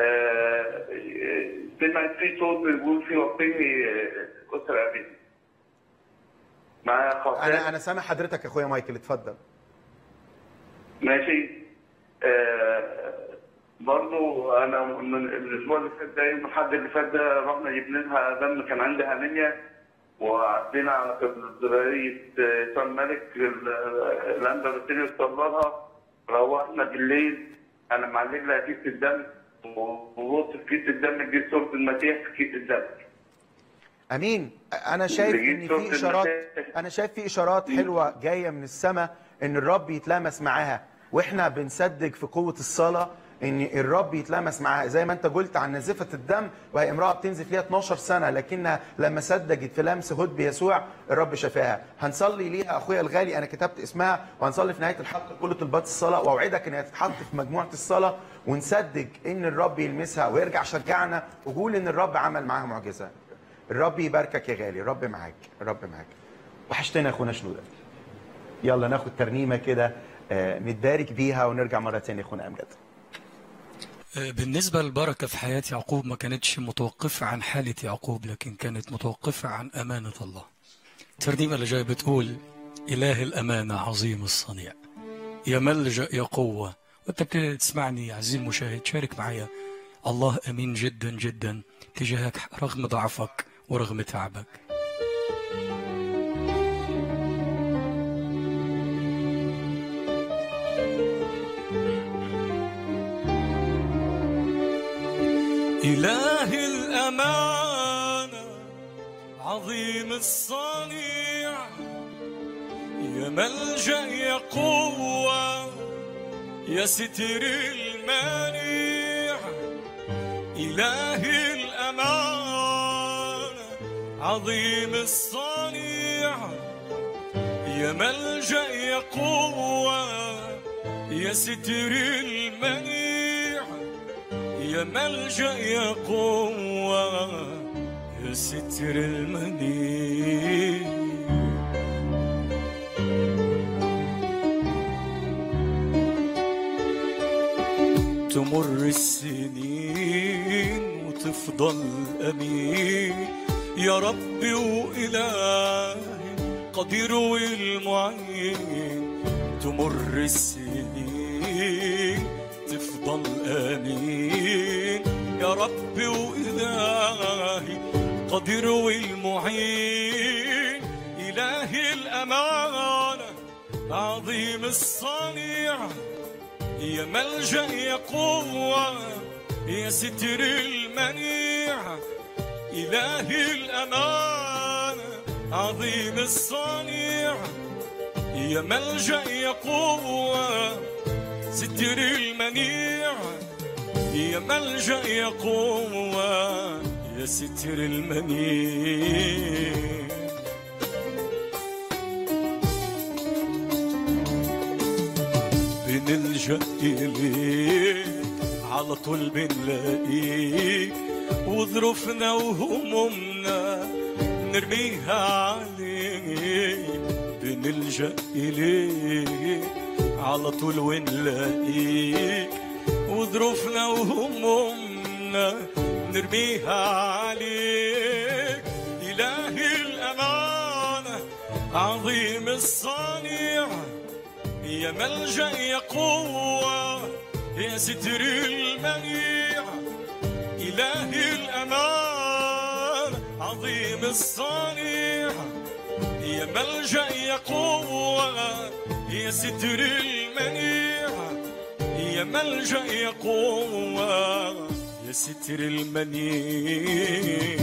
سمعت فيه صوت بيقول فيه وقتني اسره ابي. معايا خاطر. انا انا سامع حضرتك يا اخويا مايكل، اتفضل. ماشي. آه برضه انا من الاسبوع اللي فات ده، يوم الاحد اللي فات ده، رحنا جبنا لها دم، كان عندها انيميا، وعدينا على كاتدرائية يسوع الملك الانبا بتيجي تصلها. روحنا بالليل انا معلق لها كيس الدم، وبص في كيس الدم تجيب صورة المسيح في كيس الدم. امين. انا شايف ان في اشارات، انا شايف في اشارات حلوه جايه من السماء ان الرب يتلامس معاها، واحنا بنصدق في قوه الصلاه ان الرب يتلامس معاها. زي ما انت قلت عن نزفه الدم، وهي امراه بتنزف ليها اتناشر سنه، لكنها لما صدقت في لمس هد بيسوع الرب شفاها. هنصلي ليها اخويا الغالي، انا كتبت اسمها، وهنصلي في نهايه الحلقه كل طلبات الصلاه، واوعدك انها تتحط في مجموعه الصلاه، ونصدق ان الرب يلمسها ويرجع شجعنا وقول ان الرب عمل معاها معجزه. الرب يباركك يا غالي، الرب معاك، الرب معاك. وحشتنا يا اخونا شنودة. يلا ناخد ترنيمه كده آه نتبارك بيها ونرجع مره ثانيه يا اخونا امجد. بالنسبة للبركة في حياة يعقوب ما كانتش متوقفة عن حالة يعقوب، لكن كانت متوقفة عن أمانة الله. الترنيمة اللي جاي بتقول: إله الأمانة عظيم الصنيع، يا ملجأ يا قوة. وأنت بتبتدي تسمعني عزيزي المشاهد، شارك معايا. الله أمين جدا جدا تجاهك رغم ضعفك ورغم تعبك. إله الأمانة عظيم الصنيع، يا ملجأ يا قوة يا ستر المانع. إله الأمانة عظيم الصنيع، يا ملجأ يا قوة يا ستر المانع. يا ملجأ يا قوة يا ستر المنيع. تمر السنين وتفضل أمين يا ربي وإلهي قدير والمعين. تمر السنين تفضل أمين يا ربي وإلهي قدير والمعين. إله الأمانة عظيم الصنيع، يا ملجأ يا قوة يا ستر المنيع. إله الأمانة عظيم الصنيع، يا ملجأ يا قوة ستر المنيع. يا ملجأ يا قوة يا ستر المنيع. بنلجأ إليك على طول بنلاقيك، وظروفنا وهمومنا نرميها عليك، بنلجأ إليك على طول ونلاقيك، وظروفنا وهمومنا نرميها عليك. إلهي الأمانة عظيم الصنيع، يا ملجأ يا قوة يا ستر المنيع. إلهي الأمان عظيم الصنيع، يا ملجأ يا قوة يا ستر المنيع. يا ملجأ يا قوة يا ستر المنيع.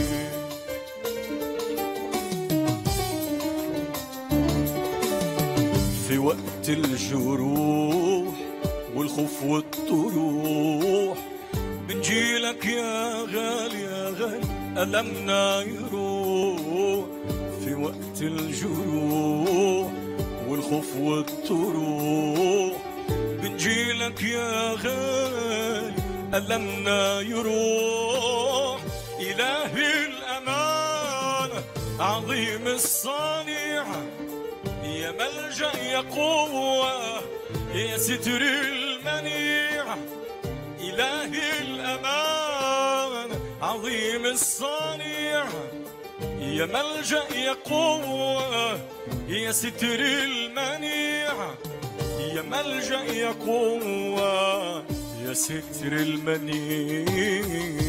في وقت الجروح والخوف والطروح بنجيلك يا غالي يا غالي، ألمنا يروح. في وقت الجروح والخوف والطروح بنجيلك يا غالي، ألمنا يروح. إلهي الأمانة عظيم الصنيع، يا ملجأ يا قوة يا ستر المنيع. إلهي الأمان عظيم الصنيع، يا ملجأ يا قوة يا ستر المنيع. يا ملجأ يا قوة يا ستر المنيع.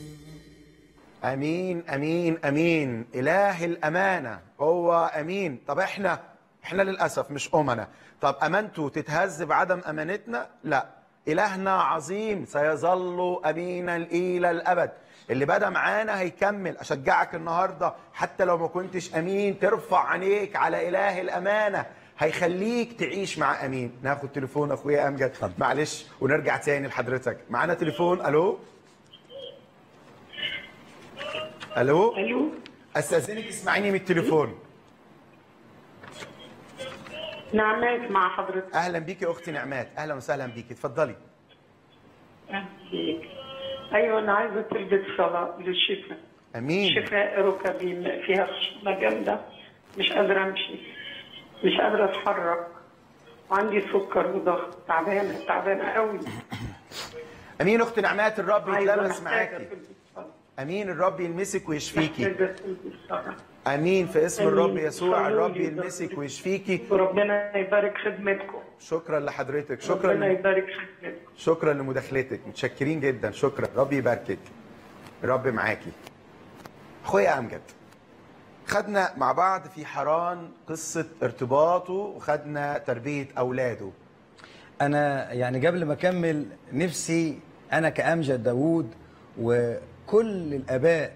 امين امين امين. اله الامانه هو امين. طب احنا احنا للاسف مش امنا. طب امانته تتهز بعدم امانتنا؟ لا، الهنا عظيم سيظل امينا الى الابد. اللي بدا معانا هيكمل. اشجعك النهارده حتى لو ما كنتش امين ترفع عينيك على اله الامانه، هيخليك تعيش مع امين. ناخد تليفون اخويا امجد معلش ونرجع تاني لحضرتك. معانا تليفون. الو الو الو استاذنك اسمعيني من التليفون. نعمات مع حضرتك. اهلا بيكي يا اختي نعمات، اهلا وسهلا بيكي، اتفضلي. اهلا بيك. ايوه انا عايزه تلبس صلاه للشفاء. امين. شفاء ركبي فيها خشونه جامده، مش قادره امشي، مش قادره اتحرك، وعندي سكر وضغط، تعبانه تعبانه قوي. امين اختي نعمات، الرب يتلمس معاكي. امين، الرب يلمسك ويشفيكي. امين في اسم أمين. الرب يسوع الرب يلمسك ويشفيكي، وربنا يبارك خدمتكم. شكرا لحضرتك، شكرا ربنا يبارك خدمتكم، شكرا لمداخلتك، متشكرين جدا، شكرا. رب يباركك، رب معاكي. اخويا امجد، خدنا مع بعض في حران قصه ارتباطه وخدنا تربيه اولاده. انا يعني قبل ما اكمل نفسي انا كامجد داوود وكل الاباء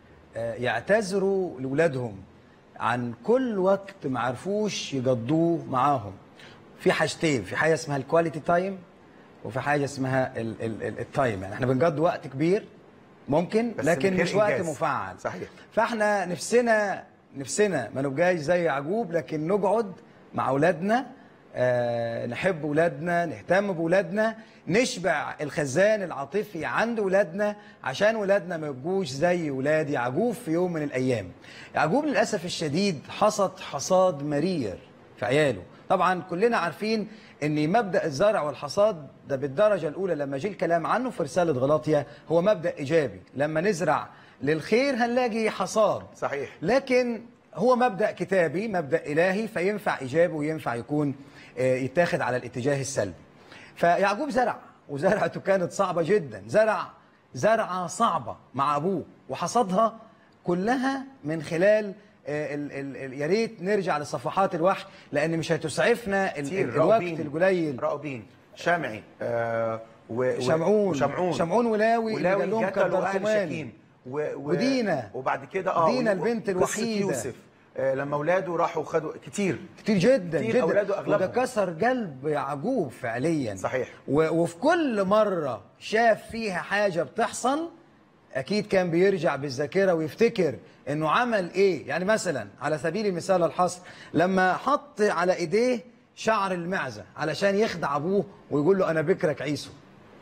يعتذروا لاولادهم عن كل وقت ما عرفوش يقضوه معاهم. في حاجتين، في حاجه اسمها الكواليتي تايم وفي حاجه اسمها التايم. يعني احنا بنقضي وقت كبير ممكن لكن مش وقت مفعل. صحيح. فاحنا نفسنا نفسنا ما نبقاش زي يعقوب، لكن نقعد مع اولادنا، آه نحب اولادنا، نهتم باولادنا، نشبع الخزان العاطفي عند اولادنا عشان اولادنا ما يبقوش زي اولاد يعقوب في يوم من الايام. يعقوب للاسف الشديد حصد حصاد مرير في عياله. طبعا كلنا عارفين ان مبدا الزرع والحصاد ده بالدرجه الاولى لما جه الكلام عنه في رساله غلاطيا هو مبدا ايجابي. لما نزرع للخير هنلاقي حصاد. صحيح. لكن هو مبدا كتابي، مبدا الهي، فينفع ايجابي وينفع يكون يتاخد على الاتجاه السلبي. فيعقوب زرع، وزرعته كانت صعبه جدا، زرع زرعه صعبه مع ابوه وحصدها كلها من خلال ال ال ال يا ريت نرجع لصفحات الوحي لان مش هتسعفنا ال ال الوقت القليل. راؤوبين، شمعي، آه وشمعون وشمعون شمعون ولاوي ولاوي قال لهم كدرتمان و و ودينا وبعد كده اه دينا البنت الوحيده يوسف آه لما اولاده راحوا خدوا كتير كتير جدا كتير جدا اولاده اغلبهم. وده كسر قلب يعقوب فعليا. صحيح. وفي كل مره شاف فيها حاجه بتحصل اكيد كان بيرجع بالذاكره ويفتكر انه عمل ايه. يعني مثلا على سبيل المثال الحصر لما حط على ايديه شعر المعزه علشان يخدع ابوه ويقول له انا بكرك عيسو،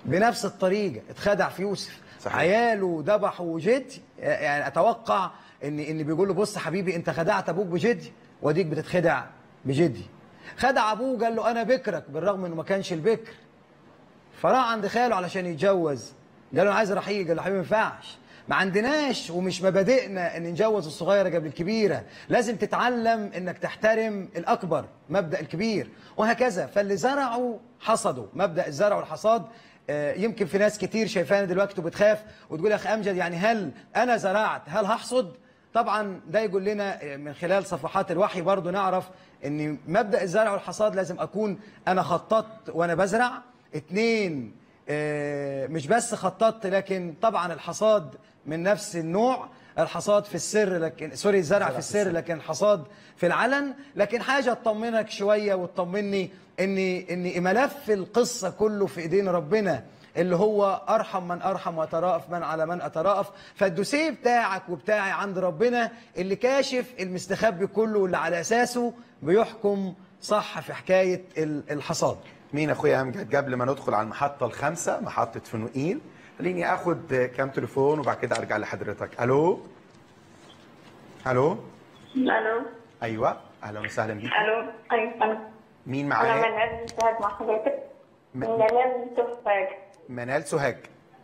بنفس الطريقه اتخدع في يوسف. صحيح. عياله ذبحوا جدي، يعني اتوقع ان ان بيقول له بص حبيبي انت خدعت ابوك بجدي واديك بتتخدع بجدي. خدع ابوه قال له انا بكرك بالرغم انه ما كانش البكر. فراح عند خاله علشان يتجوز، قال له انا عايز رحيق، قال له حبيبي ما ينفعش، ما عندناش ومش مبادئنا ان نجوز الصغيره قبل الكبيره، لازم تتعلم انك تحترم الاكبر، مبدا الكبير، وهكذا. فاللي زرعوا حصدوا، مبدا الزرع والحصاد. آه يمكن في ناس كتير شايفانا دلوقتي وبتخاف وتقول يا اخي امجد يعني هل انا زرعت هل هحصد؟ طبعا ده يقول لنا من خلال صفحات الوحي برضو نعرف ان مبدا الزرع والحصاد لازم اكون انا خططت وانا بزرع. اتنين، آه مش بس خططت لكن طبعا الحصاد من نفس النوع، الحصاد في السر لكن سوري الزرع في السر لكن الحصاد في العلن. لكن حاجه تطمنك شويه وتطمني ان ان ملف القصه كله في ايدين ربنا اللي هو ارحم من ارحم واتراءف من على من اتراءف. فالدوسيه بتاعك وبتاعي عند ربنا اللي كاشف المستخبي كله واللي على اساسه بيحكم صح في حكايه الحصاد. مين اخويا امجد؟ قبل ما ندخل على المحطه الخامسه محطه فنوئيل خليني اخد كام تليفون وبعد كده ارجع لحضرتك. الو الو الو ايوه اهلا وسهلا بيك. الو ايوه انا مين انا معايا؟ منال سهاج مع حضرتك. منال سهاج. منال سوهاج.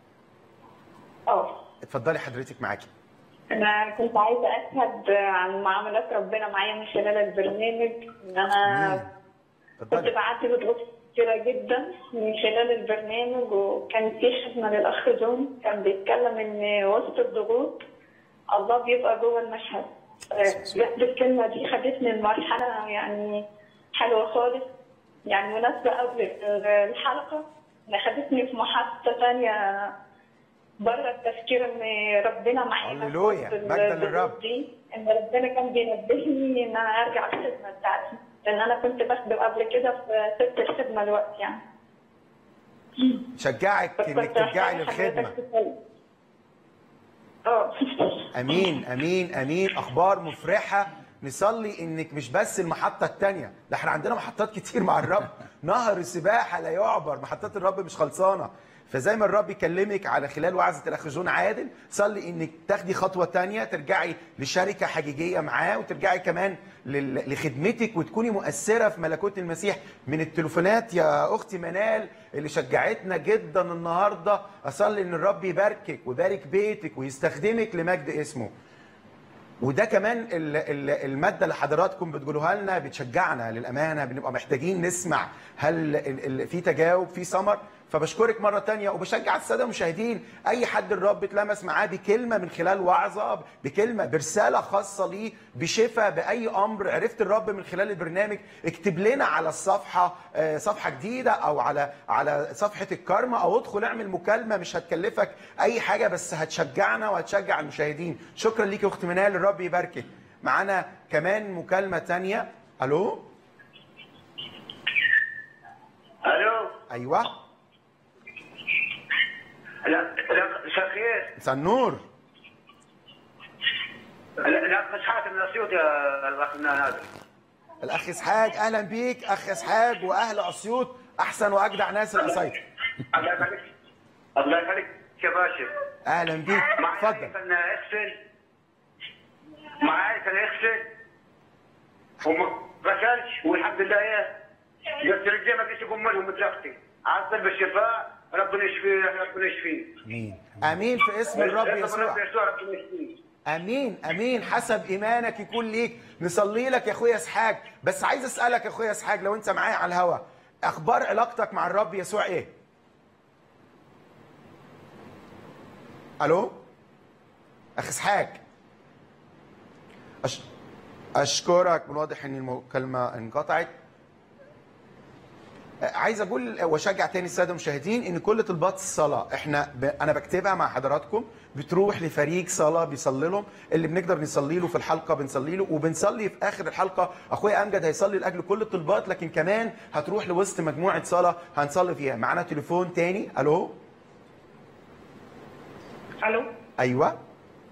اه اتفضلي حضرتك معاكي. انا كنت عايزه اشهد عن معاملات ربنا معايا من خلال البرنامج. ان انا كنت بعدي بضغوط كتيره جدا من خلال البرنامج، وكان في خدمه للاخ جون كان بيتكلم ان وسط الضغوط الله بيبقى جوه المشهد. بجد الكلمه دي خدتني لمرحله يعني حلوه خالص، يعني مناسبه قبل الحلقه اللي خدتني في محطه ثانيه بره التفكير ان ربنا معايا. هللويا مجدا للرب. دي ان ربنا كان بينبهني ان انا ارجع الخدمه بتاعتي، لان انا كنت بخدم قبل كده في سبت الخدمه الوقت يعني. شجعك انك ترجعي للخدمه. اه امين امين امين. اخبار مفرحه. نصلي انك مش بس المحطه الثانيه، ده احنا عندنا محطات كتير مع الرب. نهر السباحه لا يعبر، محطات الرب مش خلصانه. فزي ما الرب يكلمك على خلال وعظه الاخ جون عادل، صلي انك تاخدي خطوه ثانيه ترجعي لشركه حقيقيه معاه، وترجعي كمان لخدمتك وتكوني مؤثره في ملكوت المسيح. من التليفونات يا اختي منال اللي شجعتنا جدا النهارده، اصلي ان الرب يباركك ويبارك بيتك ويستخدمك لمجد اسمه. وده كمان الماده اللي حضراتكم بتقولوها لنا بتشجعنا للامانه، بنبقى محتاجين نسمع هل في تجاوب في ثمر. فبشكرك مره تانية وبشجع الساده المشاهدين، اي حد الرب اتلمس معاه بكلمه من خلال وعظه، بكلمه برساله خاصه ليه، بشفاء، باي امر عرفت الرب من خلال البرنامج، اكتب لنا على الصفحه صفحه جديده او على على صفحه الكارما، او ادخل اعمل مكالمه مش هتكلفك اي حاجه بس هتشجعنا وهتشجع المشاهدين. شكرا ليك يا اخت منال، الرب يباركك. معانا كمان مكالمه ثانيه. الو الو ايوه لا لا مساء الخير. مساء النور. لا لا اسحاق من اسيوط يا الاخ نادر. الاخ اسحاق اهلا بيك. اخ اسحاق واهل اسيوط احسن واجدع ناس الاسيوط. الله يخليك الله يخليك يا باشا. اهلا بيك اتفضل. كان اغسل معايا كان اغسل وما غسلش والحمد لله ايه بس رجلي ما فيش يقوم لهم متلختي. عزل بالشفاء ربنا يشفيه ربنا يشفيه. امين امين في اسم الرب يسوع. امين امين. حسب ايمانك يكون ليك. نصلي لك يا اخويا اسحاق. بس عايز اسالك يا اخويا اسحاق لو انت معايا على الهوا، اخبار علاقتك مع الرب يسوع ايه؟ الو اخ اسحاق. أش... اشكرك. من واضح ان المكالمه انقطعت. عايز اقول واشجع تاني الساده المشاهدين ان كل طلبات الصلاه احنا ب... انا بكتبها مع حضراتكم، بتروح لفريق صلاه بيصلي لهم، اللي بنقدر نصلي له في الحلقه بنصلي له، وبنصلي في اخر الحلقه اخويا امجد هيصلي لاجل كل الطلبات، لكن كمان هتروح لوسط مجموعه صلاه هنصلي فيها. معانا تليفون تاني. الو الو ايوه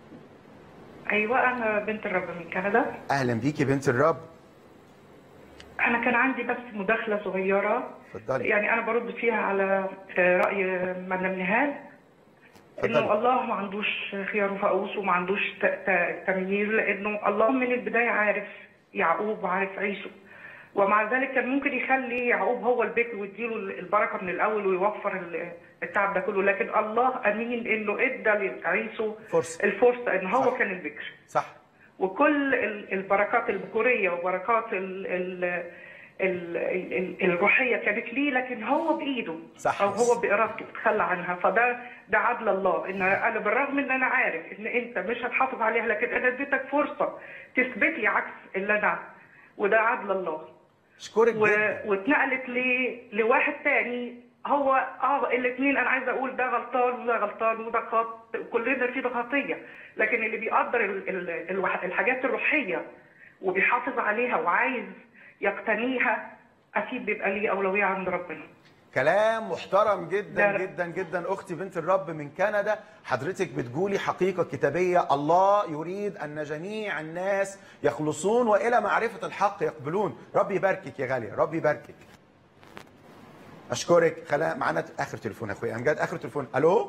ايوه انا بنت الرب من كندا. اهلا بيكي بنت الرب. انا كان عندي بس مداخله صغيره. اتفضلي. يعني انا برد فيها على راي مدام نهال انه الله ما عندوش خيار وفقوس وما عندوش تمييز، لانه الله من البدايه عارف يعقوب وعارف عيسو، ومع ذلك كان ممكن يخلي يعقوب هو البكر ويديله البركه من الاول ويوفر التعب ده كله، لكن الله امين انه ادى لعيسو فرصه الفرصه ان هو صح. كان البكر. صح. وكل البركات البكوريه وبركات ال ال ال ال الروحيه كانت ليه، لكن هو بايده صح. او هو بارادته تخلى عنها. فده ده عدل الله، ان انا بالرغم ان انا عارف ان انت مش هتحافظ عليها، لكن انا اديتك فرصه تثبت لي عكس اللي انا، وده عدل الله. اشكرك و... جدا. واتنقلت ل... لواحد تاني هو اه الاثنين، انا عايزه اقول ده غلطان وده غلطان وده خط، كلنا في خطيه، لكن اللي بيقدر ال... ال... الحاجات الروحيه وبيحافظ عليها وعايز يقتنيها اكيد بيبقى ليه اولويه عند ربنا. كلام محترم جدا لا لا. جدا جدا اختي بنت الرب من كندا. حضرتك بتقولي حقيقه كتابيه، الله يريد ان جميع الناس يخلصون والى معرفه الحق يقبلون. ربي يباركك يا غاليه، ربي يباركك. اشكرك. خلا معانا اخر تليفون يا اخويا امجد، اخر تليفون. الو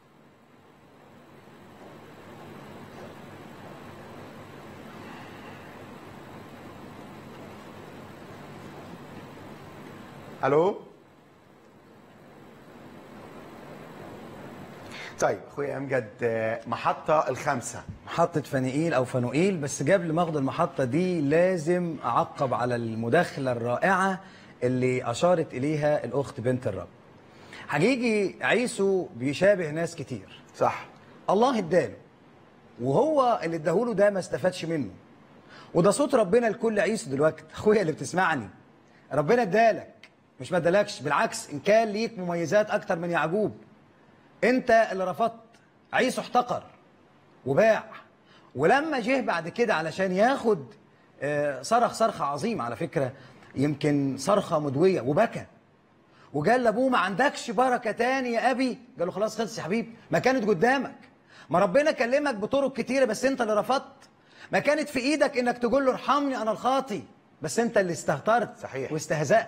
الو. طيب اخويا امجد، محطه الخامسه، محطة فنيقيل أو فنوئيل. بس قبل ما أخد المحطة دي لازم أعقب على المداخلة الرائعة اللي أشارت إليها الأخت بنت الرب. حقيقي عيسو بيشابه ناس كتير. صح. الله اداله، وهو اللي اداهوله ده ما استفادش منه، وده صوت ربنا لكل عيسو دلوقتي. أخويا اللي بتسمعني، ربنا ادالك مش ما ادالكش، بالعكس إن كان ليك مميزات أكتر من يعقوب. أنت اللي رفضت. عيسو احتقر وباع، ولما جه بعد كده علشان ياخد صرخ صرخة عظيمة، على فكرة يمكن صرخة مدوية، وبكى وقال لابوه ما عندكش بركة تاني يا أبي؟ قال له خلاص خلص يا حبيبي، ما كانت قدامك، ما ربنا كلمك بطرق كتيرة بس أنت اللي رفضت، ما كانت في إيدك إنك تقول له ارحمني أنا الخاطي، بس أنت اللي استهترت. صحيح. واستهزأت،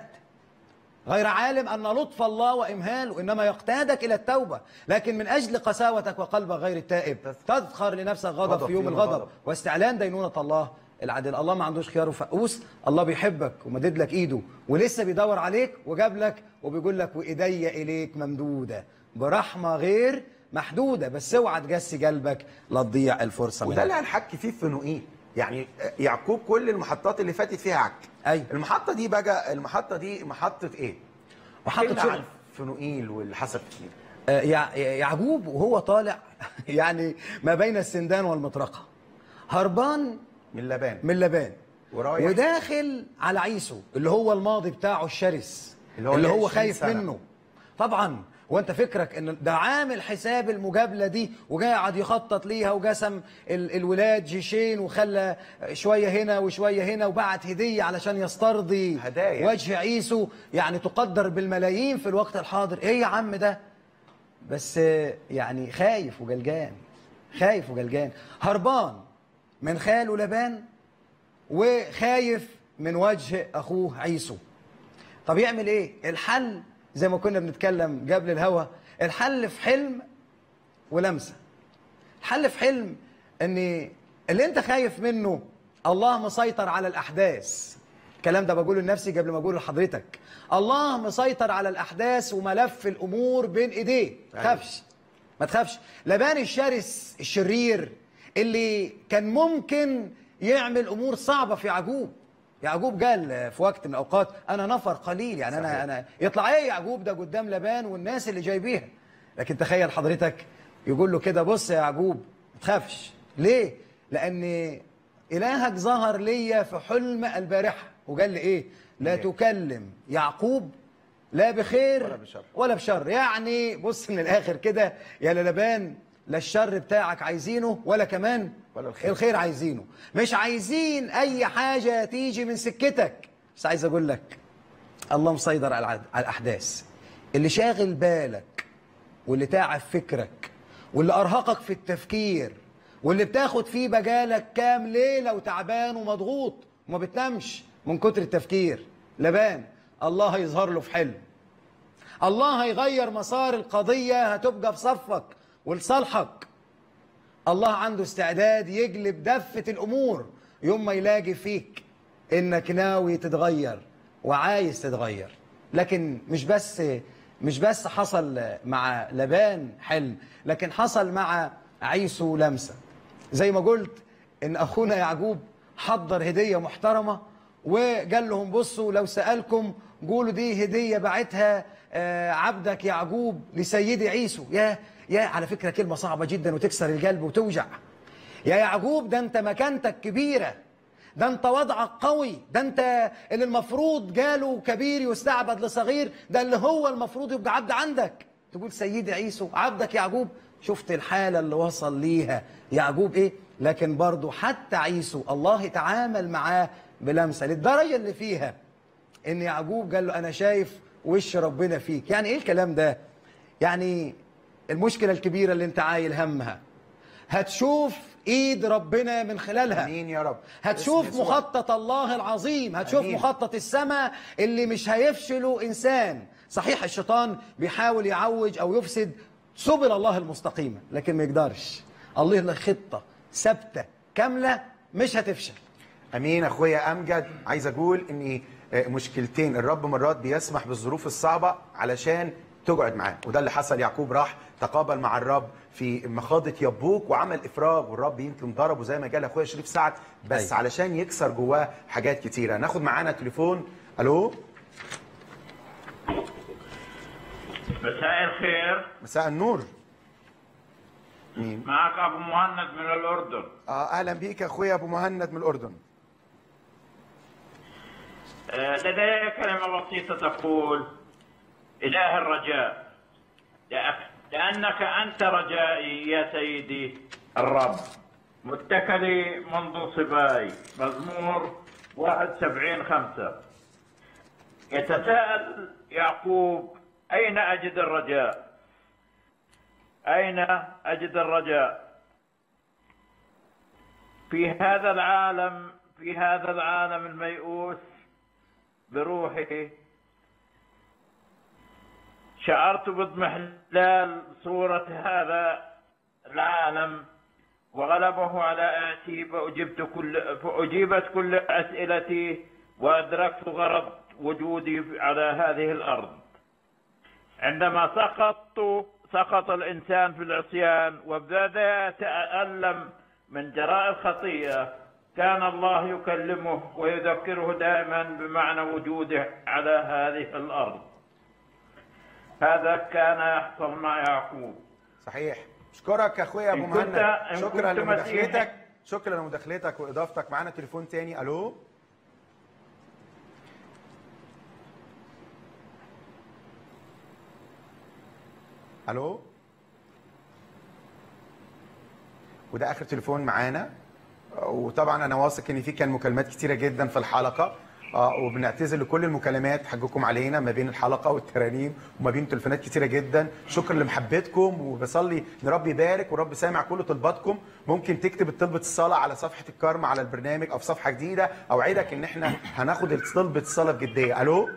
غير عالم أن لطف الله وإمهاله إنما يقتادك إلى التوبة، لكن من أجل قساوتك وقلبك غير التائب تذخر لنفسك غضب في يوم الغضب واستعلان دينونة الله العدل. الله ما عندوش خيار وفقوس، الله بيحبك ومدد لك إيده ولسه بيدور عليك وجاب لك وبيقول لك وإيدي إليك ممدودة برحمة غير محدودة، بس اوعى تجسي قلبك لا تضيع الفرصة. وده اللي هنحكي فيه في فنوئيل. يعني يعقوب كل المحطات اللي فاتت فيها عك. أيوة. المحطة دي بقى، المحطة دي محطة إيه؟ محطة شغل فنوئيل واللي حصل فيه. آه يعقوب وهو طالع يعني ما بين السندان والمطرقة، هربان من لبان من لبان ورايح وداخل على عيسو اللي هو الماضي بتاعه الشرس اللي هو, اللي هو خايف سنة. منه طبعا. وانت فكرك ان ده عامل حساب المجابله دي وقاعد يخطط ليها، وقسم ال الولاد جيشين وخلى شويه هنا وشويه هنا، وبعت هديه علشان يسترضي هدايا وجه عيسو يعني تقدر بالملايين في الوقت الحاضر. ايه يا عم ده؟ بس يعني خايف وجلجان، خايف وجلجان، هربان من خاله لبان وخايف من وجه اخوه عيسو. طب يعمل ايه؟ الحل زي ما كنا بنتكلم قبل الهوا، الحل في حلم ولمسه. الحل في حلم ان اللي انت خايف منه الله مسيطر على الاحداث. الكلام ده بقوله لنفسي قبل ما اقوله لحضرتك. الله مسيطر على الاحداث وملف الامور بين ايديه، ما تخافش ما تخافش. لبان الشرس الشرير اللي كان ممكن يعمل امور صعبه في يعقوب. يعقوب قال في وقت من الاوقات انا نفر قليل، يعني صحيح. انا انا يطلع ايه يعقوب ده قدام لبان والناس اللي جايبيها. لكن تخيل حضرتك يقول له كده بص يا يعقوب ما تخافش. ليه؟ لان الهك ظهر ليا في حلم البارحه وقال لي ايه؟ لا تكلم يعقوب لا بخير ولا بشر, ولا بشر. يعني بص من الاخر كده يا لبان، لا الشر بتاعك عايزينه ولا كمان ولا الخير. الخير عايزينه. مش عايزين اي حاجه تيجي من سكتك. بس عايز اقول لك الله مسيطر على الاحداث. اللي شاغل بالك واللي تعب فكرك واللي ارهقك في التفكير واللي بتاخد فيه بجالك كام ليله وتعبان ومضغوط وما بتنامش من كتر التفكير. لبان الله هيظهر له في حلم، الله هيغير مسار القضية، هتبقى في صفك ولصالحك. الله عنده استعداد يجلب دفة الأمور يوم ما يلاقي فيك إنك ناوي تتغير وعايز تتغير. لكن مش بس مش بس حصل مع لبان حلم، لكن حصل مع عيسو لمسة. زي ما قلت إن أخونا يعقوب حضر هدية محترمة وقال لهم بصوا لو سألكم قولوا دي هدية بعتها عبدك يعقوب لسيدي عيسو. يا يا على فكرة كلمة صعبة جدا وتكسر القلب وتوجع. يا يعقوب ده انت مكانتك كبيرة، ده انت وضعك قوي، ده انت اللي المفروض قالوا كبير يستعبد لصغير، ده اللي هو المفروض يبقى عبد عندك. تقول سيدي عيسو عبدك يعقوب. شفت الحالة اللي وصل ليها يعقوب ايه؟ لكن برضو حتى عيسو الله تعامل معاه بلمسة للدرجة اللي فيها ان يعقوب قال له انا شايف وش ربنا فيك. يعني ايه الكلام ده؟ يعني المشكلة الكبيرة اللي انت عايل همها هتشوف ايد ربنا من خلالها. امين يا رب. هتشوف مخطط الله العظيم، هتشوف أمين. مخطط السماء اللي مش هيفشله انسان. صحيح الشيطان بيحاول يعوج او يفسد سبل الله المستقيمة، لكن ما يقدرش. الله له خطة ثابتة كاملة مش هتفشل. امين. اخويا امجد، عايز اقول ان مشكلتين الرب مرات بيسمح بالظروف الصعبة علشان تقعد معاه، وده اللي حصل. يعقوب راح تقابل مع الرب في مخاضة يبوك وعمل افراج، والرب يمكن ضربه زي ما قال اخويا شريف سعد، بس أي. علشان يكسر جواه حاجات كتيرة. ناخد معانا تليفون. الو. مساء الخير. مساء النور. مين؟ معك ابو مهند من الاردن. اه اهلا بيك يا اخويا ابو مهند من الاردن. آه لدي كلمة بسيطة تقول: إله الرجاء، لأنك أنت رجائي يا سيدي الرب، متكلي منذ صباي. مزمور واحد وسبعين خمسة. يتساءل يعقوب: أين أجد الرجاء؟ أين أجد الرجاء؟ في هذا العالم في هذا العالم الميؤوس بروحي شعرت باضمحلال صورة هذا العالم وغلبه على آتي، فأجبت كل فأجيبت كل أسئلتي وأدركت غرض وجودي على هذه الأرض. عندما سقطت سقط الإنسان في العصيان وبدأ يتألم من جراء الخطيئة، كان الله يكلمه ويذكره دائما بمعنى وجوده على هذه الأرض. هذا كان يحصل مع يعقوب. صحيح. اشكرك يا اخويا ابو مهند، شكرا لمداخلتك، شكرا لمداخلتك واضافتك. معانا تليفون تاني. الو. الو. وده اخر تليفون معانا، وطبعا انا واثق ان في كان مكالمات كتيره جدا في الحلقه، اه وبنعتذر لكل المكالمات حقكم علينا ما بين الحلقه والترانيم وما بين تليفونات كتيره جدا. شكرا لمحبتكم، وبصلي ان رب يبارك ورب سامع كل طلباتكم. ممكن تكتب طلبه الصلاه على صفحه الكارما على البرنامج او في صفحه جديده. اوعدك ان احنا هناخد طلبه الصلاه بجديه. الو.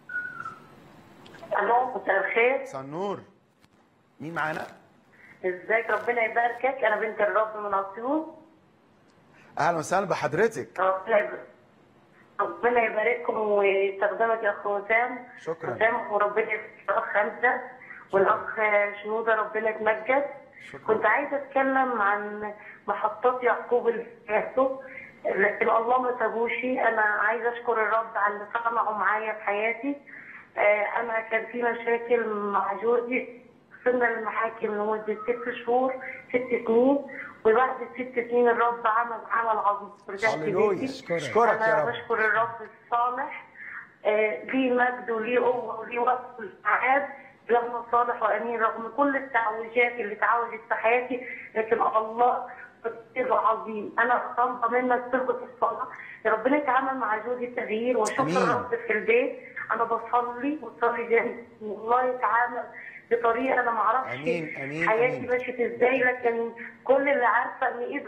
الو. مساء الخير. مساء النور. مين معانا؟ ازيك؟ ربنا يباركك. انا بنت الرب من اسيوط. اهلا وسهلا بحضرتك. ربنا يبارككم ويستخدمك يا اخ وسام. شكرا. وسام وربنا يبارك الاخ حمزه والاخ شنوده، ربنا يتمجد. كنت عايزه اتكلم عن محطات يعقوب اللي فاتوا، لكن الله ما سابوش. انا عايزه اشكر الرب على اللي صنعه معايا في حياتي. انا كان في مشاكل مع جوزي، وصلنا للمحاكم لمده ست شهور ست سنين، وبعد الست سنين الرب عمل عمل عظيم. رجعت بيتي. اشكرك يا رب. انا بشكر الرب الصالح، آه ليه مجد وليه قوه وليه وقت والسعاد، لما صالح وامين رغم كل التعويجات اللي اتعوجت في حياتي، لكن الله قدير عظيم. انا طالبه منك طلبه الصلاه، ربنا يتعامل مع جوزي التغيير واشوف الرب في البيت. انا بصلي وصلي جامد والله يتعامل بطريقه انا ما اعرفش امين امين حياتي أمين. مشيت ازاي، لكن كل اللي عارفه ان ايد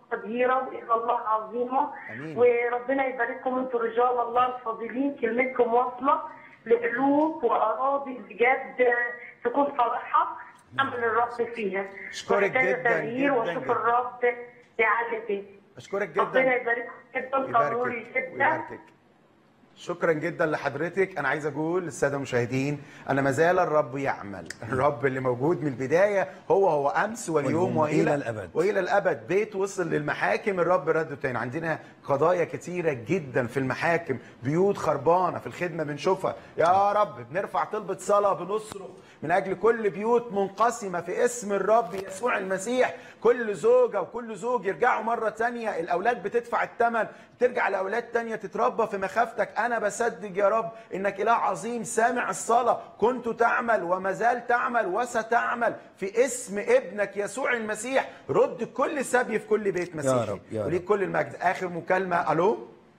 قديره وإلى الله عظيمه. آمين. وربنا يبارككم انتوا رجال الله الفاضلين، كلمتكم واصله لقلوب واراضي بجد تكون صالحه امن الرب فيها. اشكرك جدا تغيير جدا واشوف جدا. الرب يعلي فيه. اشكرك جدا. ربنا يبارككم جدا، ضروري ويباركك جدا. ويباركك. شكرا جدا لحضرتك. انا عايز اقول للساده المشاهدين انا ما زال الرب يعمل. الرب اللي موجود من البدايه هو هو امس واليوم والى إلى الأبد. والى الابد. بيت وصل للمحاكم الرب رده تاني. عندنا قضايا كتيره جدا في المحاكم، بيوت خربانه في الخدمه بنشوفها. يا رب بنرفع طلبه صلاه، بنصرخ من اجل كل بيوت منقسمه في اسم الرب يسوع المسيح. كل زوجه وكل زوج يرجعوا مره تانيه، الاولاد بتدفع الثمن، ترجع لاولاد تانيه تتربى في مخافتك. انا بصدق يا رب انك اله عظيم سامع الصلاه، كنت تعمل وما زال تعمل وستعمل في اسم ابنك يسوع المسيح. رد كل سبي في كل بيت مسيحي يا رب يا رب. وليك كل المجد. اخر مكالمه. الو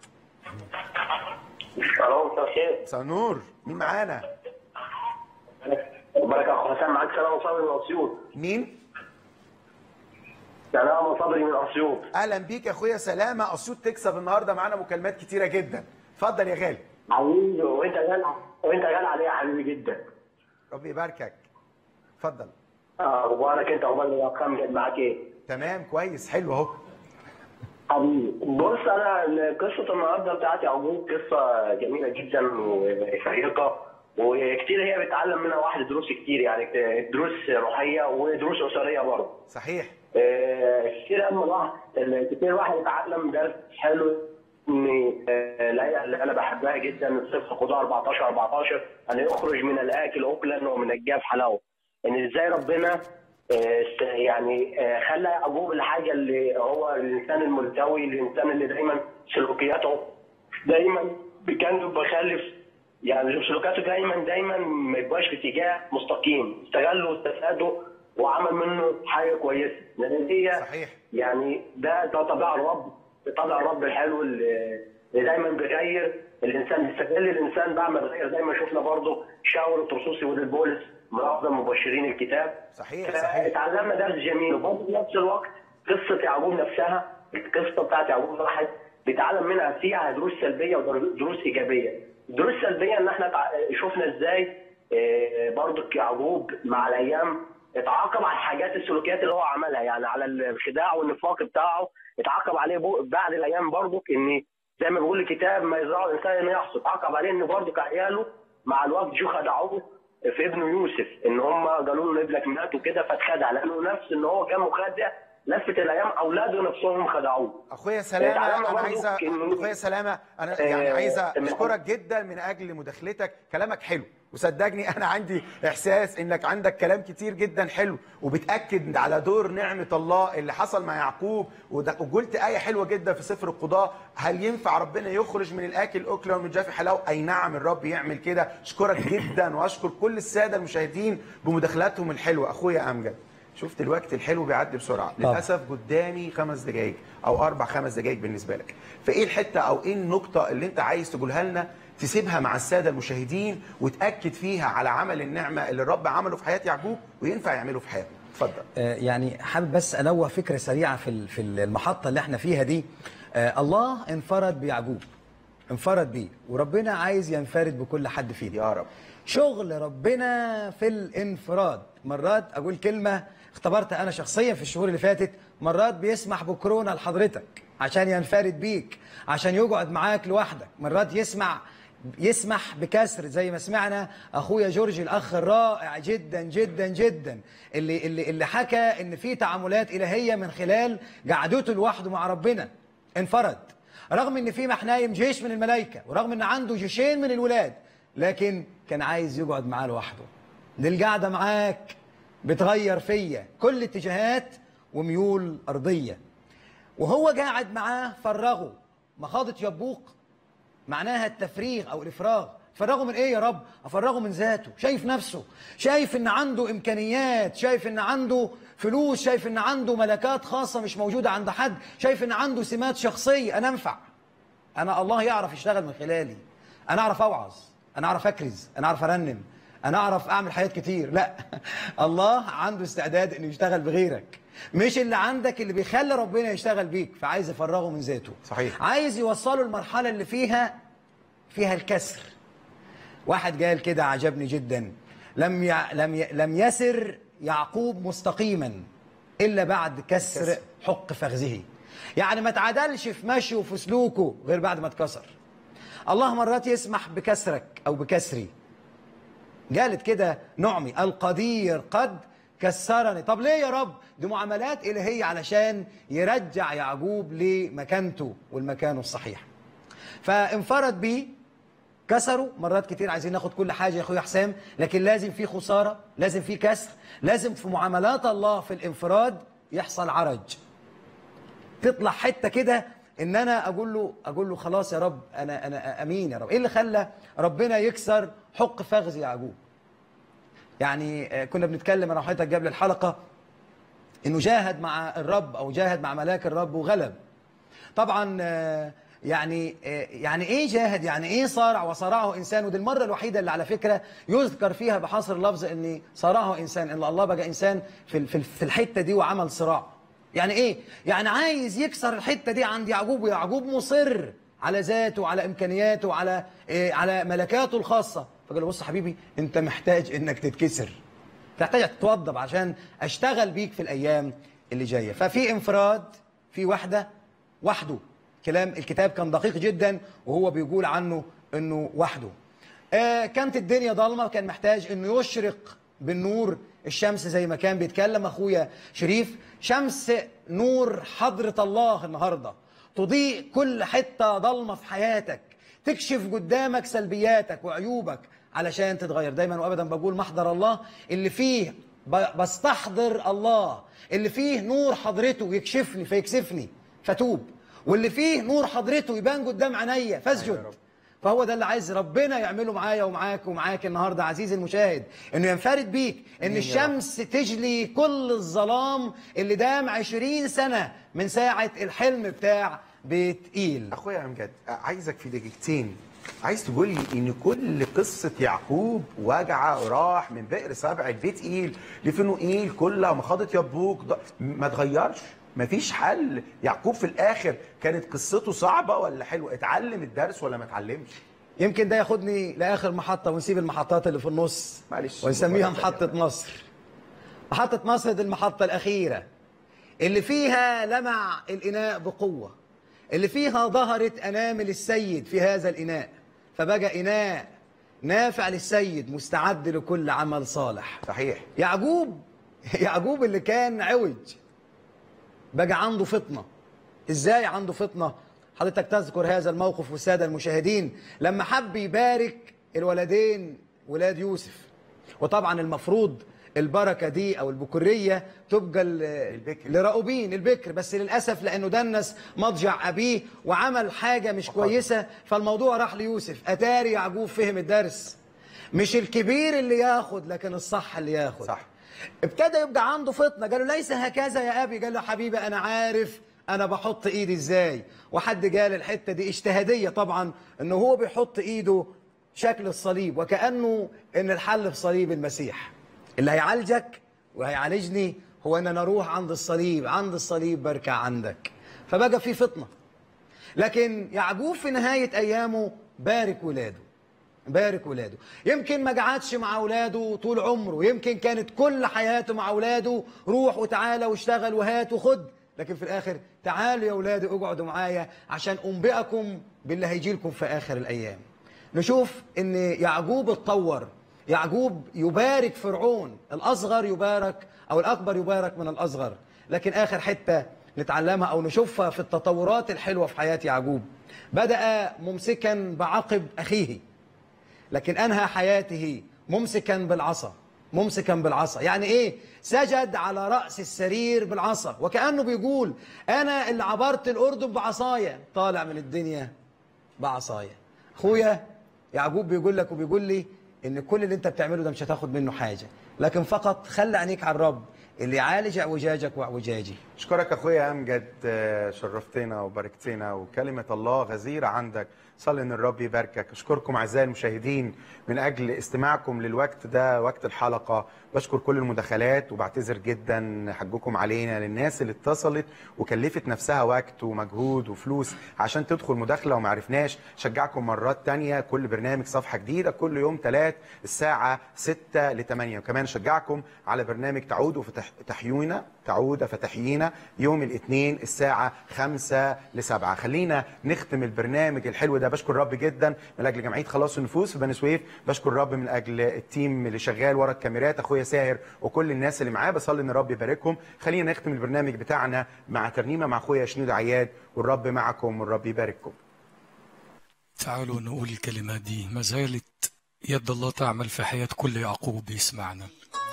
الو مساء الخير. مساء النور. مين معانا؟ مبارك يا اخو حسام، معاك سلام صبري من اسيوط. مين؟ سلام صبري من اسيوط. اهلا بيك يا اخويا سلامه. اسيوط تكسب النهارده، معانا مكالمات كتيره جدا. اتفضل يا غالي. حبيبي وانت غالي وانت غالي عليا يا حبيبي جدا. ربي يباركك. اتفضل. اه مبارك انت عقبال الارقام جت معاك ايه؟ تمام كويس حلو اهو. حبيبي بص، انا قصه النهارده بتاعتي يعقوب قصه جميله جدا وشيقه، وكتير هي بتعلم منها واحد دروس كتير، يعني دروس روحيه ودروس اسريه برضه. صحيح. آه كتير اما الواحد كتير واحد يتعلم درس حلو. ان الايه اللي انا بحبها جدا سفر قضاء أربعتاشر أربعتاشر ان يخرج من الاكل اكلا ومن الجاف حلاوه. ان ازاي ربنا يعني خلى يعقوب الحاجه اللي هو الانسان الملتوي، الانسان اللي دايما سلوكياته دايما كان بيخالف، يعني سلوكياته دايما دايما ما يبقاش في اتجاه مستقيم، استغله واستفاده وعمل منه حاجه كويسه. لان هي صحيح. يعني ده ده طبع الرب، طبع الرب الحلو اللي دايما بيغير الانسان، بيستغل الانسان بعد ما بيغير. دايما شفنا برضه شاول الطرسوسي ودي بولس من افضل مبشرين الكتاب. صحيح صحيح. اتعلمنا درس جميل، وبرضه في نفس الوقت قصه يعقوب نفسها، القصه بتاعت يعقوب واحد بيتعلم منها فيها دروس سلبيه ودروس ايجابيه. الدروس السلبيه ان احنا شفنا ازاي برضه يعقوب مع الايام اتعاقب على الحاجات السلوكيات اللي هو عملها، يعني على الخداع والنفاق بتاعه اتعاقب عليه بعد الايام برضه، ان زي ما بيقول الكتاب ما يزرعه الانسان انه يحصد. اتعاقب عليه ان برضه عياله مع الوقت جو خدعوه في ابنه يوسف، ان هم قالوا له ابنك مات وكده فاتخدع، لانه نفس ان هو كان مخدع. لفت الايام اولاده نفسهم خدعوه. اخويا سلامه انا عايزه اخويا سلامه انا يعني عايزه اشكرك جدا من اجل مداخلتك. كلامك حلو وصدقني انا عندي احساس انك عندك كلام كتير جدا حلو، وبتاكد على دور نعمه الله اللي حصل مع يعقوب. وقلت ايه حلوه جدا في سفر القضاء، هل ينفع ربنا يخرج من الاكل اكله ومن الجاف حلاوه؟ اي نعم الرب يعمل كده. اشكرك جدا واشكر كل الساده المشاهدين بمداخلاتهم الحلوه. اخويا امجد شفت الوقت الحلو بيعدي بسرعه. للاسف قدامي خمس دقائق او اربع خمس دقائق بالنسبه لك. فايه الحته او ايه النقطه اللي انت عايز تقولها لنا تسيبها مع الساده المشاهدين وتاكد فيها على عمل النعمه اللي الرب عمله في حياه يعقوب وينفع يعمله في حياته؟ اتفضل. آه يعني حابب بس انوه فكره سريعه في في المحطه اللي احنا فيها دي. آه الله انفرد بيعقوب، انفرد بيه، وربنا عايز ينفرد بكل حد فينا يا رب. شغل ربنا في الانفراد. مرات اقول كلمه اختبرتها انا شخصيا في الشهور اللي فاتت، مرات بيسمح بكورونا لحضرتك عشان ينفرد بيك، عشان يقعد معاك لوحدك. مرات يسمع يسمح بكسر زي ما سمعنا اخويا جورج الاخ الرائع جدا جدا جدا اللي اللي اللي حكى ان في تعاملات الهيه من خلال قعدته لوحده مع ربنا. انفرد رغم ان في محنايم جيش من الملائكه، ورغم ان عنده جيشين من الولاد، لكن كان عايز يقعد معاه لوحده. دي القعده معاك بتغير فيا كل اتجاهات وميول ارضيه. وهو قاعد معاه فرغه. مخاضة يبوق معناها التفريغ او الافراغ. فرغه من ايه يا رب؟ افرغه من ذاته. شايف نفسه، شايف ان عنده امكانيات، شايف ان عنده فلوس، شايف ان عنده ملكات خاصه مش موجوده عند حد، شايف ان عنده سمات شخصيه. انا انفع، انا الله يعرف يشتغل من خلالي، انا اعرف اوعظ، انا اعرف اكرز، انا اعرف ارنم، انا اعرف اعمل حاجات كتير. لا، الله عنده استعداد انه يشتغل بغيرك، مش اللي عندك اللي بيخلي ربنا يشتغل بيك، فعايز يفرغه من ذاته. صحيح. عايز يوصله المرحله اللي فيها فيها الكسر. واحد قال كده عجبني جدا، لم ي... لم ي... لم يسر يعقوب مستقيما الا بعد كسر, كسر. حق فخذه. يعني ما تعدلش في مشيه وفي سلوكه غير بعد ما اتكسر. الله مرات يسمح بكسرك او بكسري. قالت كده نعمي القدير قد كسرني. طب ليه يا رب؟ دي معاملات إلهية علشان يرجع يعقوب لمكانته والمكان الصحيح. فانفرد بيه، كسروا. مرات كتير عايزين ناخد كل حاجة يا أخويا حسام، لكن لازم في خسارة، لازم في كسر، لازم في معاملات الله في الانفراد يحصل عرج. تطلع حتة كده ان انا اقول له اقول له خلاص يا رب، انا انا امين يا رب. ايه اللي خلى ربنا يكسر حق فخذ يعقوب؟ يعني كنا بنتكلم انا وحضرتك قبل الحلقه انه جاهد مع الرب او جاهد مع ملاك الرب وغلب. طبعا يعني يعني ايه جاهد؟ يعني ايه صارع وصارعه انسان؟ ودي المره الوحيده اللي على فكره يذكر فيها بحصر اللفظ ان صارعه انسان، ان الله بقى انسان في في الحته دي وعمل صراع. يعني ايه؟ يعني عايز يكسر الحته دي عند يعقوب، ويعقوب مصر على ذاته وعلى امكانياته وعلى إيه على ملكاته الخاصه. فقال له بص حبيبي، انت محتاج انك تتكسر، تحتاج تتوضب عشان اشتغل بيك في الايام اللي جايه. ففي انفراد، في وحده، وحده. كلام الكتاب كان دقيق جدا وهو بيقول عنه انه وحده. آه كانت الدنيا ضلمه، كان محتاج انه يشرق بالنور الشمس زي ما كان بيتكلم اخويا شريف. شمس نور حضرة الله النهارده تضيء كل حته ضلمه في حياتك، تكشف قدامك سلبياتك وعيوبك علشان تتغير. دايما وابدا بقول محضر الله اللي فيه بستحضر الله، اللي فيه نور حضرته يكشفني فيكسفني فتوب، واللي فيه نور حضرته يبان قدام عينيا فاسجد. فهو ده اللي عايز ربنا يعمله معايا ومعاك ومعاك النهارده عزيزي المشاهد، انه ينفرد بيك، ان الشمس تجلي كل الظلام اللي دام عشرين سنة من ساعة الحلم بتاع بيت إيل. اخويا امجد، عايزك في دقيقتين عايز تقول لي ان كل قصه يعقوب وجعه راح من بئر سبع لبيت إيل لفنوئيل كلها ما خاضت يبوك ما اتغيرش، مفيش حل. يعقوب في الاخر كانت قصته صعبه ولا حلوه؟ اتعلم الدرس ولا ما اتعلمش؟ يمكن ده ياخدني لاخر محطه ونسيب المحطات اللي في النص، معلش، ونسميها محطه مصر. محطه مصر دي المحطه الاخيره اللي فيها لمع الاناء بقوه، اللي فيها ظهرت انامل السيد في هذا الاناء، فبقى اناء نافع للسيد مستعد لكل عمل صالح. صحيح. يعقوب يعقوب اللي كان عوج بقى عنده فطنه. ازاي عنده فطنه؟ حضرتك تذكر هذا الموقف والساده المشاهدين لما حب يبارك الولدين ولاد يوسف. وطبعا المفروض البركه دي او البكوريه تبقى لراؤوبين البكر، بس للاسف لانه دنس مضجع ابيه وعمل حاجه مش كويسه فالموضوع راح ليوسف. اتاري يعقوب فهم الدرس، مش الكبير اللي ياخد لكن الصح اللي ياخد. صح. ابتدى يبقى عنده فطنه، قال له ليس هكذا يا ابي. قال له حبيبي انا عارف انا بحط ايدي ازاي. وحد قال الحته دي اجتهاديه طبعا، انه هو بيحط ايده شكل الصليب وكانه ان الحل في صليب المسيح. اللي هيعالجك وهيعالجني هو ان انا اروح عند الصليب، عند الصليب بركع عندك. فبقى في فطنه. لكن يعقوب في نهايه ايامه بارك ولاده، بارك ولاده. يمكن ما قعدش مع اولاده طول عمره، يمكن كانت كل حياته مع اولاده روح وتعالى واشتغل وهات وخد، لكن في الاخر تعالوا يا اولادي اقعدوا معايا عشان انبئكم باللي هيجي لكم في اخر الايام. نشوف ان يعقوب اتطور. يعقوب يبارك فرعون، الاصغر يبارك او الاكبر يبارك من الاصغر. لكن اخر حته نتعلمها او نشوفها في التطورات الحلوه في حياه يعقوب، بدا ممسكا بعقب اخيه لكن انهى حياته ممسكا بالعصا. ممسكا بالعصا يعني ايه؟ سجد على راس السرير بالعصا، وكانه بيقول انا اللي عبرت الاردن بعصايا، طالع من الدنيا بعصايا. اخويا يعقوب بيقول لك وبيقول لي ان كل اللي انت بتعمله ده مش هتاخد منه حاجه، لكن فقط خلي عينيك على الرب اللي يعالج اعوجاجك واعوجاجي. اشكرك اخويا امجد، شرفتنا وباركتنا، وكلمه الله غزيره عندك صلي ان الرب يباركك. اشكركم اعزائي المشاهدين من اجل استماعكم للوقت ده، وقت الحلقه. بشكر كل المداخلات وبعتذر جدا حقكم علينا للناس اللي اتصلت وكلفت نفسها وقت ومجهود وفلوس عشان تدخل مداخله وما عرفناش. شجعكم مرات تانية، كل برنامج صفحه جديده كل يوم ثلاث الساعه ستة ل ثمانية. وكمان شجعكم على برنامج تعود وفتحيونا تعود فتحيينا يوم الاثنين الساعه خمسة ل سبعة. خلينا نختم البرنامج الحلو ده. بشكر الرب جدا من اجل جمعيه خلاص النفوس في بني سويف. بشكر الرب من اجل التيم اللي شغال ورا الكاميرات، اخويا ساهر وكل الناس اللي معاه. بصلي ان الرب يباركهم. خلينا نختم البرنامج بتاعنا مع ترنيمه مع اخويا شنودة عياد. والرب معكم والرب يبارككم. تعالوا نقول الكلمات دي. ما زالت يد الله تعمل في حياه كل يعقوب يسمعنا.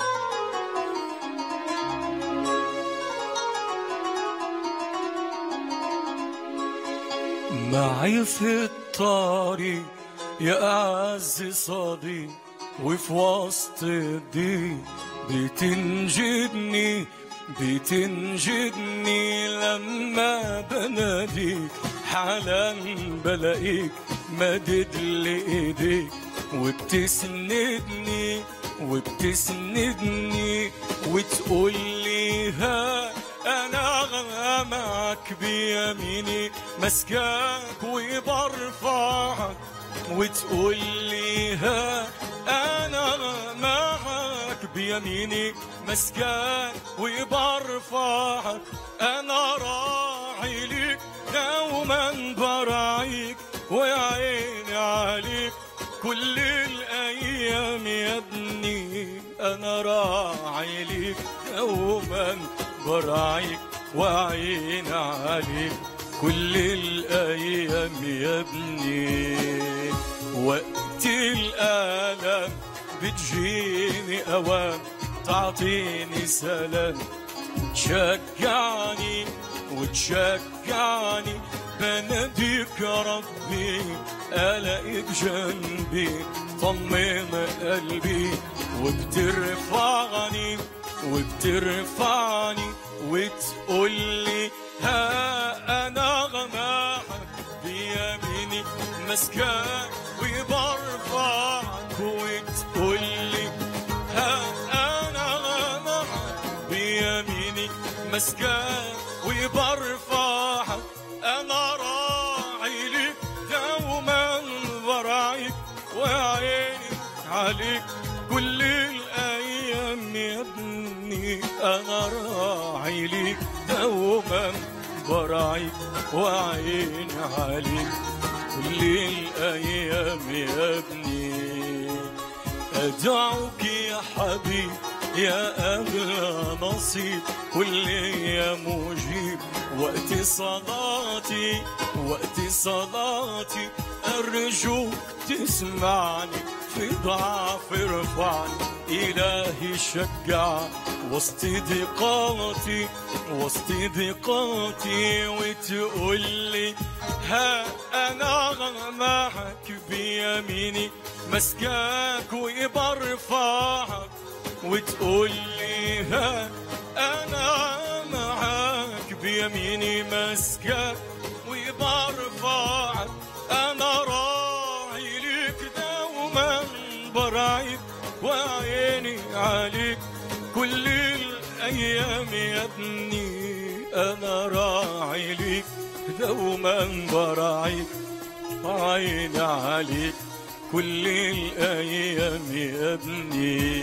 معي في الطريق يا أعز صديق، وفي وسط الضيق بتنجدني بتنجدني لما بناديك. حالا بلاقيك مدد لإيديك وبتسندني وبتسندني وتقولي ها أنا معك بيميني مسكاك وبرفعك. وتقولي ها أنا معك بيميني مسكاك وبرفعك. أنا راعي ليك دوما براعيك وعيني عليك كل الأيام يا ابني. أنا راعي ليك دوما براعيك وعين عليك كل الأيام يا ابني. وقت الآلام بتجيني أوام تعطيني سلام، تشجعني وتشجعني بناديك يا ربي ألاقيك جنبي طمن قلبي. وبترفعني وبترفعني وتقولي ها أنا معك بيميني مسكاك وبرفعك. وتقولي ها أنا معك بيميني مسكاك وبرفعك. أنا راعي ليك دوما براعيك وعيني عليك كل الأيام يا ابني. أنا راعي ليك دوما براعيك وعيني عليك كل الأيام يا ابني. أدعوك يا حبيب يا أغلى نصيب كل يا مجيب. وقت صلاتي وقت صلاتي أرجوك تسمعني في ضعف ارفعني. إلهي شجع وسط ضيقاتي وسط ضيقاتي. وتقولي ها أنا معك بيميني مسكاك وبرفعك. وتقولي ها أنا معك بيميني مسكاك وبرفعك. أنا راعي ليك دوما براعيك وعيني عليك كل الأيام يا ابني. أنا راعي ليك دوما براعيك وعيني عليك كل الأيام يا ابني.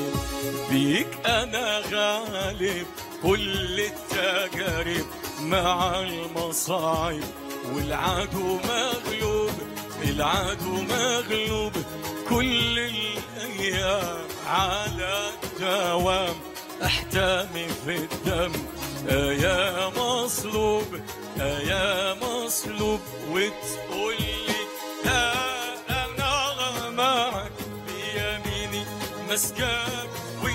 بيك أنا غالب كل التجارب مع المصاعب، والعدو مغلوب العدو مغلوب كل الأيام على الدوام. أحتمي في الدم يا مصلوب يا مصلوب. وتقولي ها أنا معك بيميني مسكاك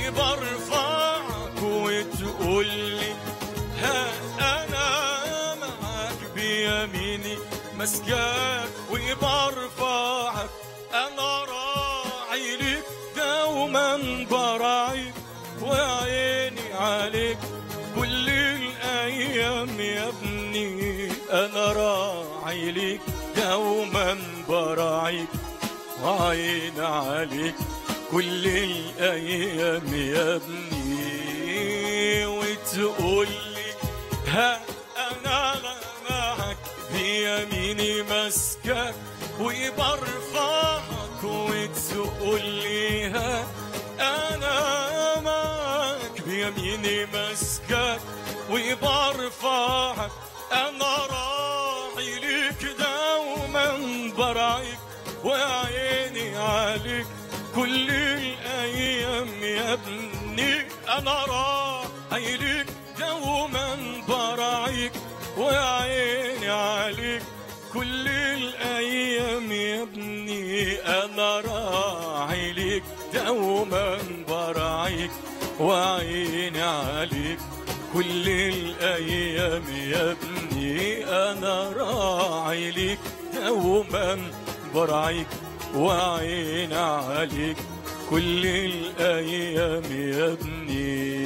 وبرفعك. وتقولي ها أنا معك بيميني مسكاك وبرفعك. أنا راعي ليك دوما براعيك وعيني عليك كل الأيام يا ابني. أنا راعي ليك دوما براعيك وعين عليك كل الأيام يا ابني، وتقول لي ها أنا معك بيميني ماسكك وبرفعك، وتقول لي ها أنا معك بيميني ماسكك وبرفعك، أنا راعي ليك دوما برعيك وعيني عليك كل الأيام يا ابني، أنا راعي ليك دوما برعيك وعيني عليك كل الأيام يا ابني، أنا راعي ليك دوما برعيك وعيني عليك كل الأيام يا ابني، أنا راعي ليك دوما برعيك وعيني عليك كل الأيام يا ابني.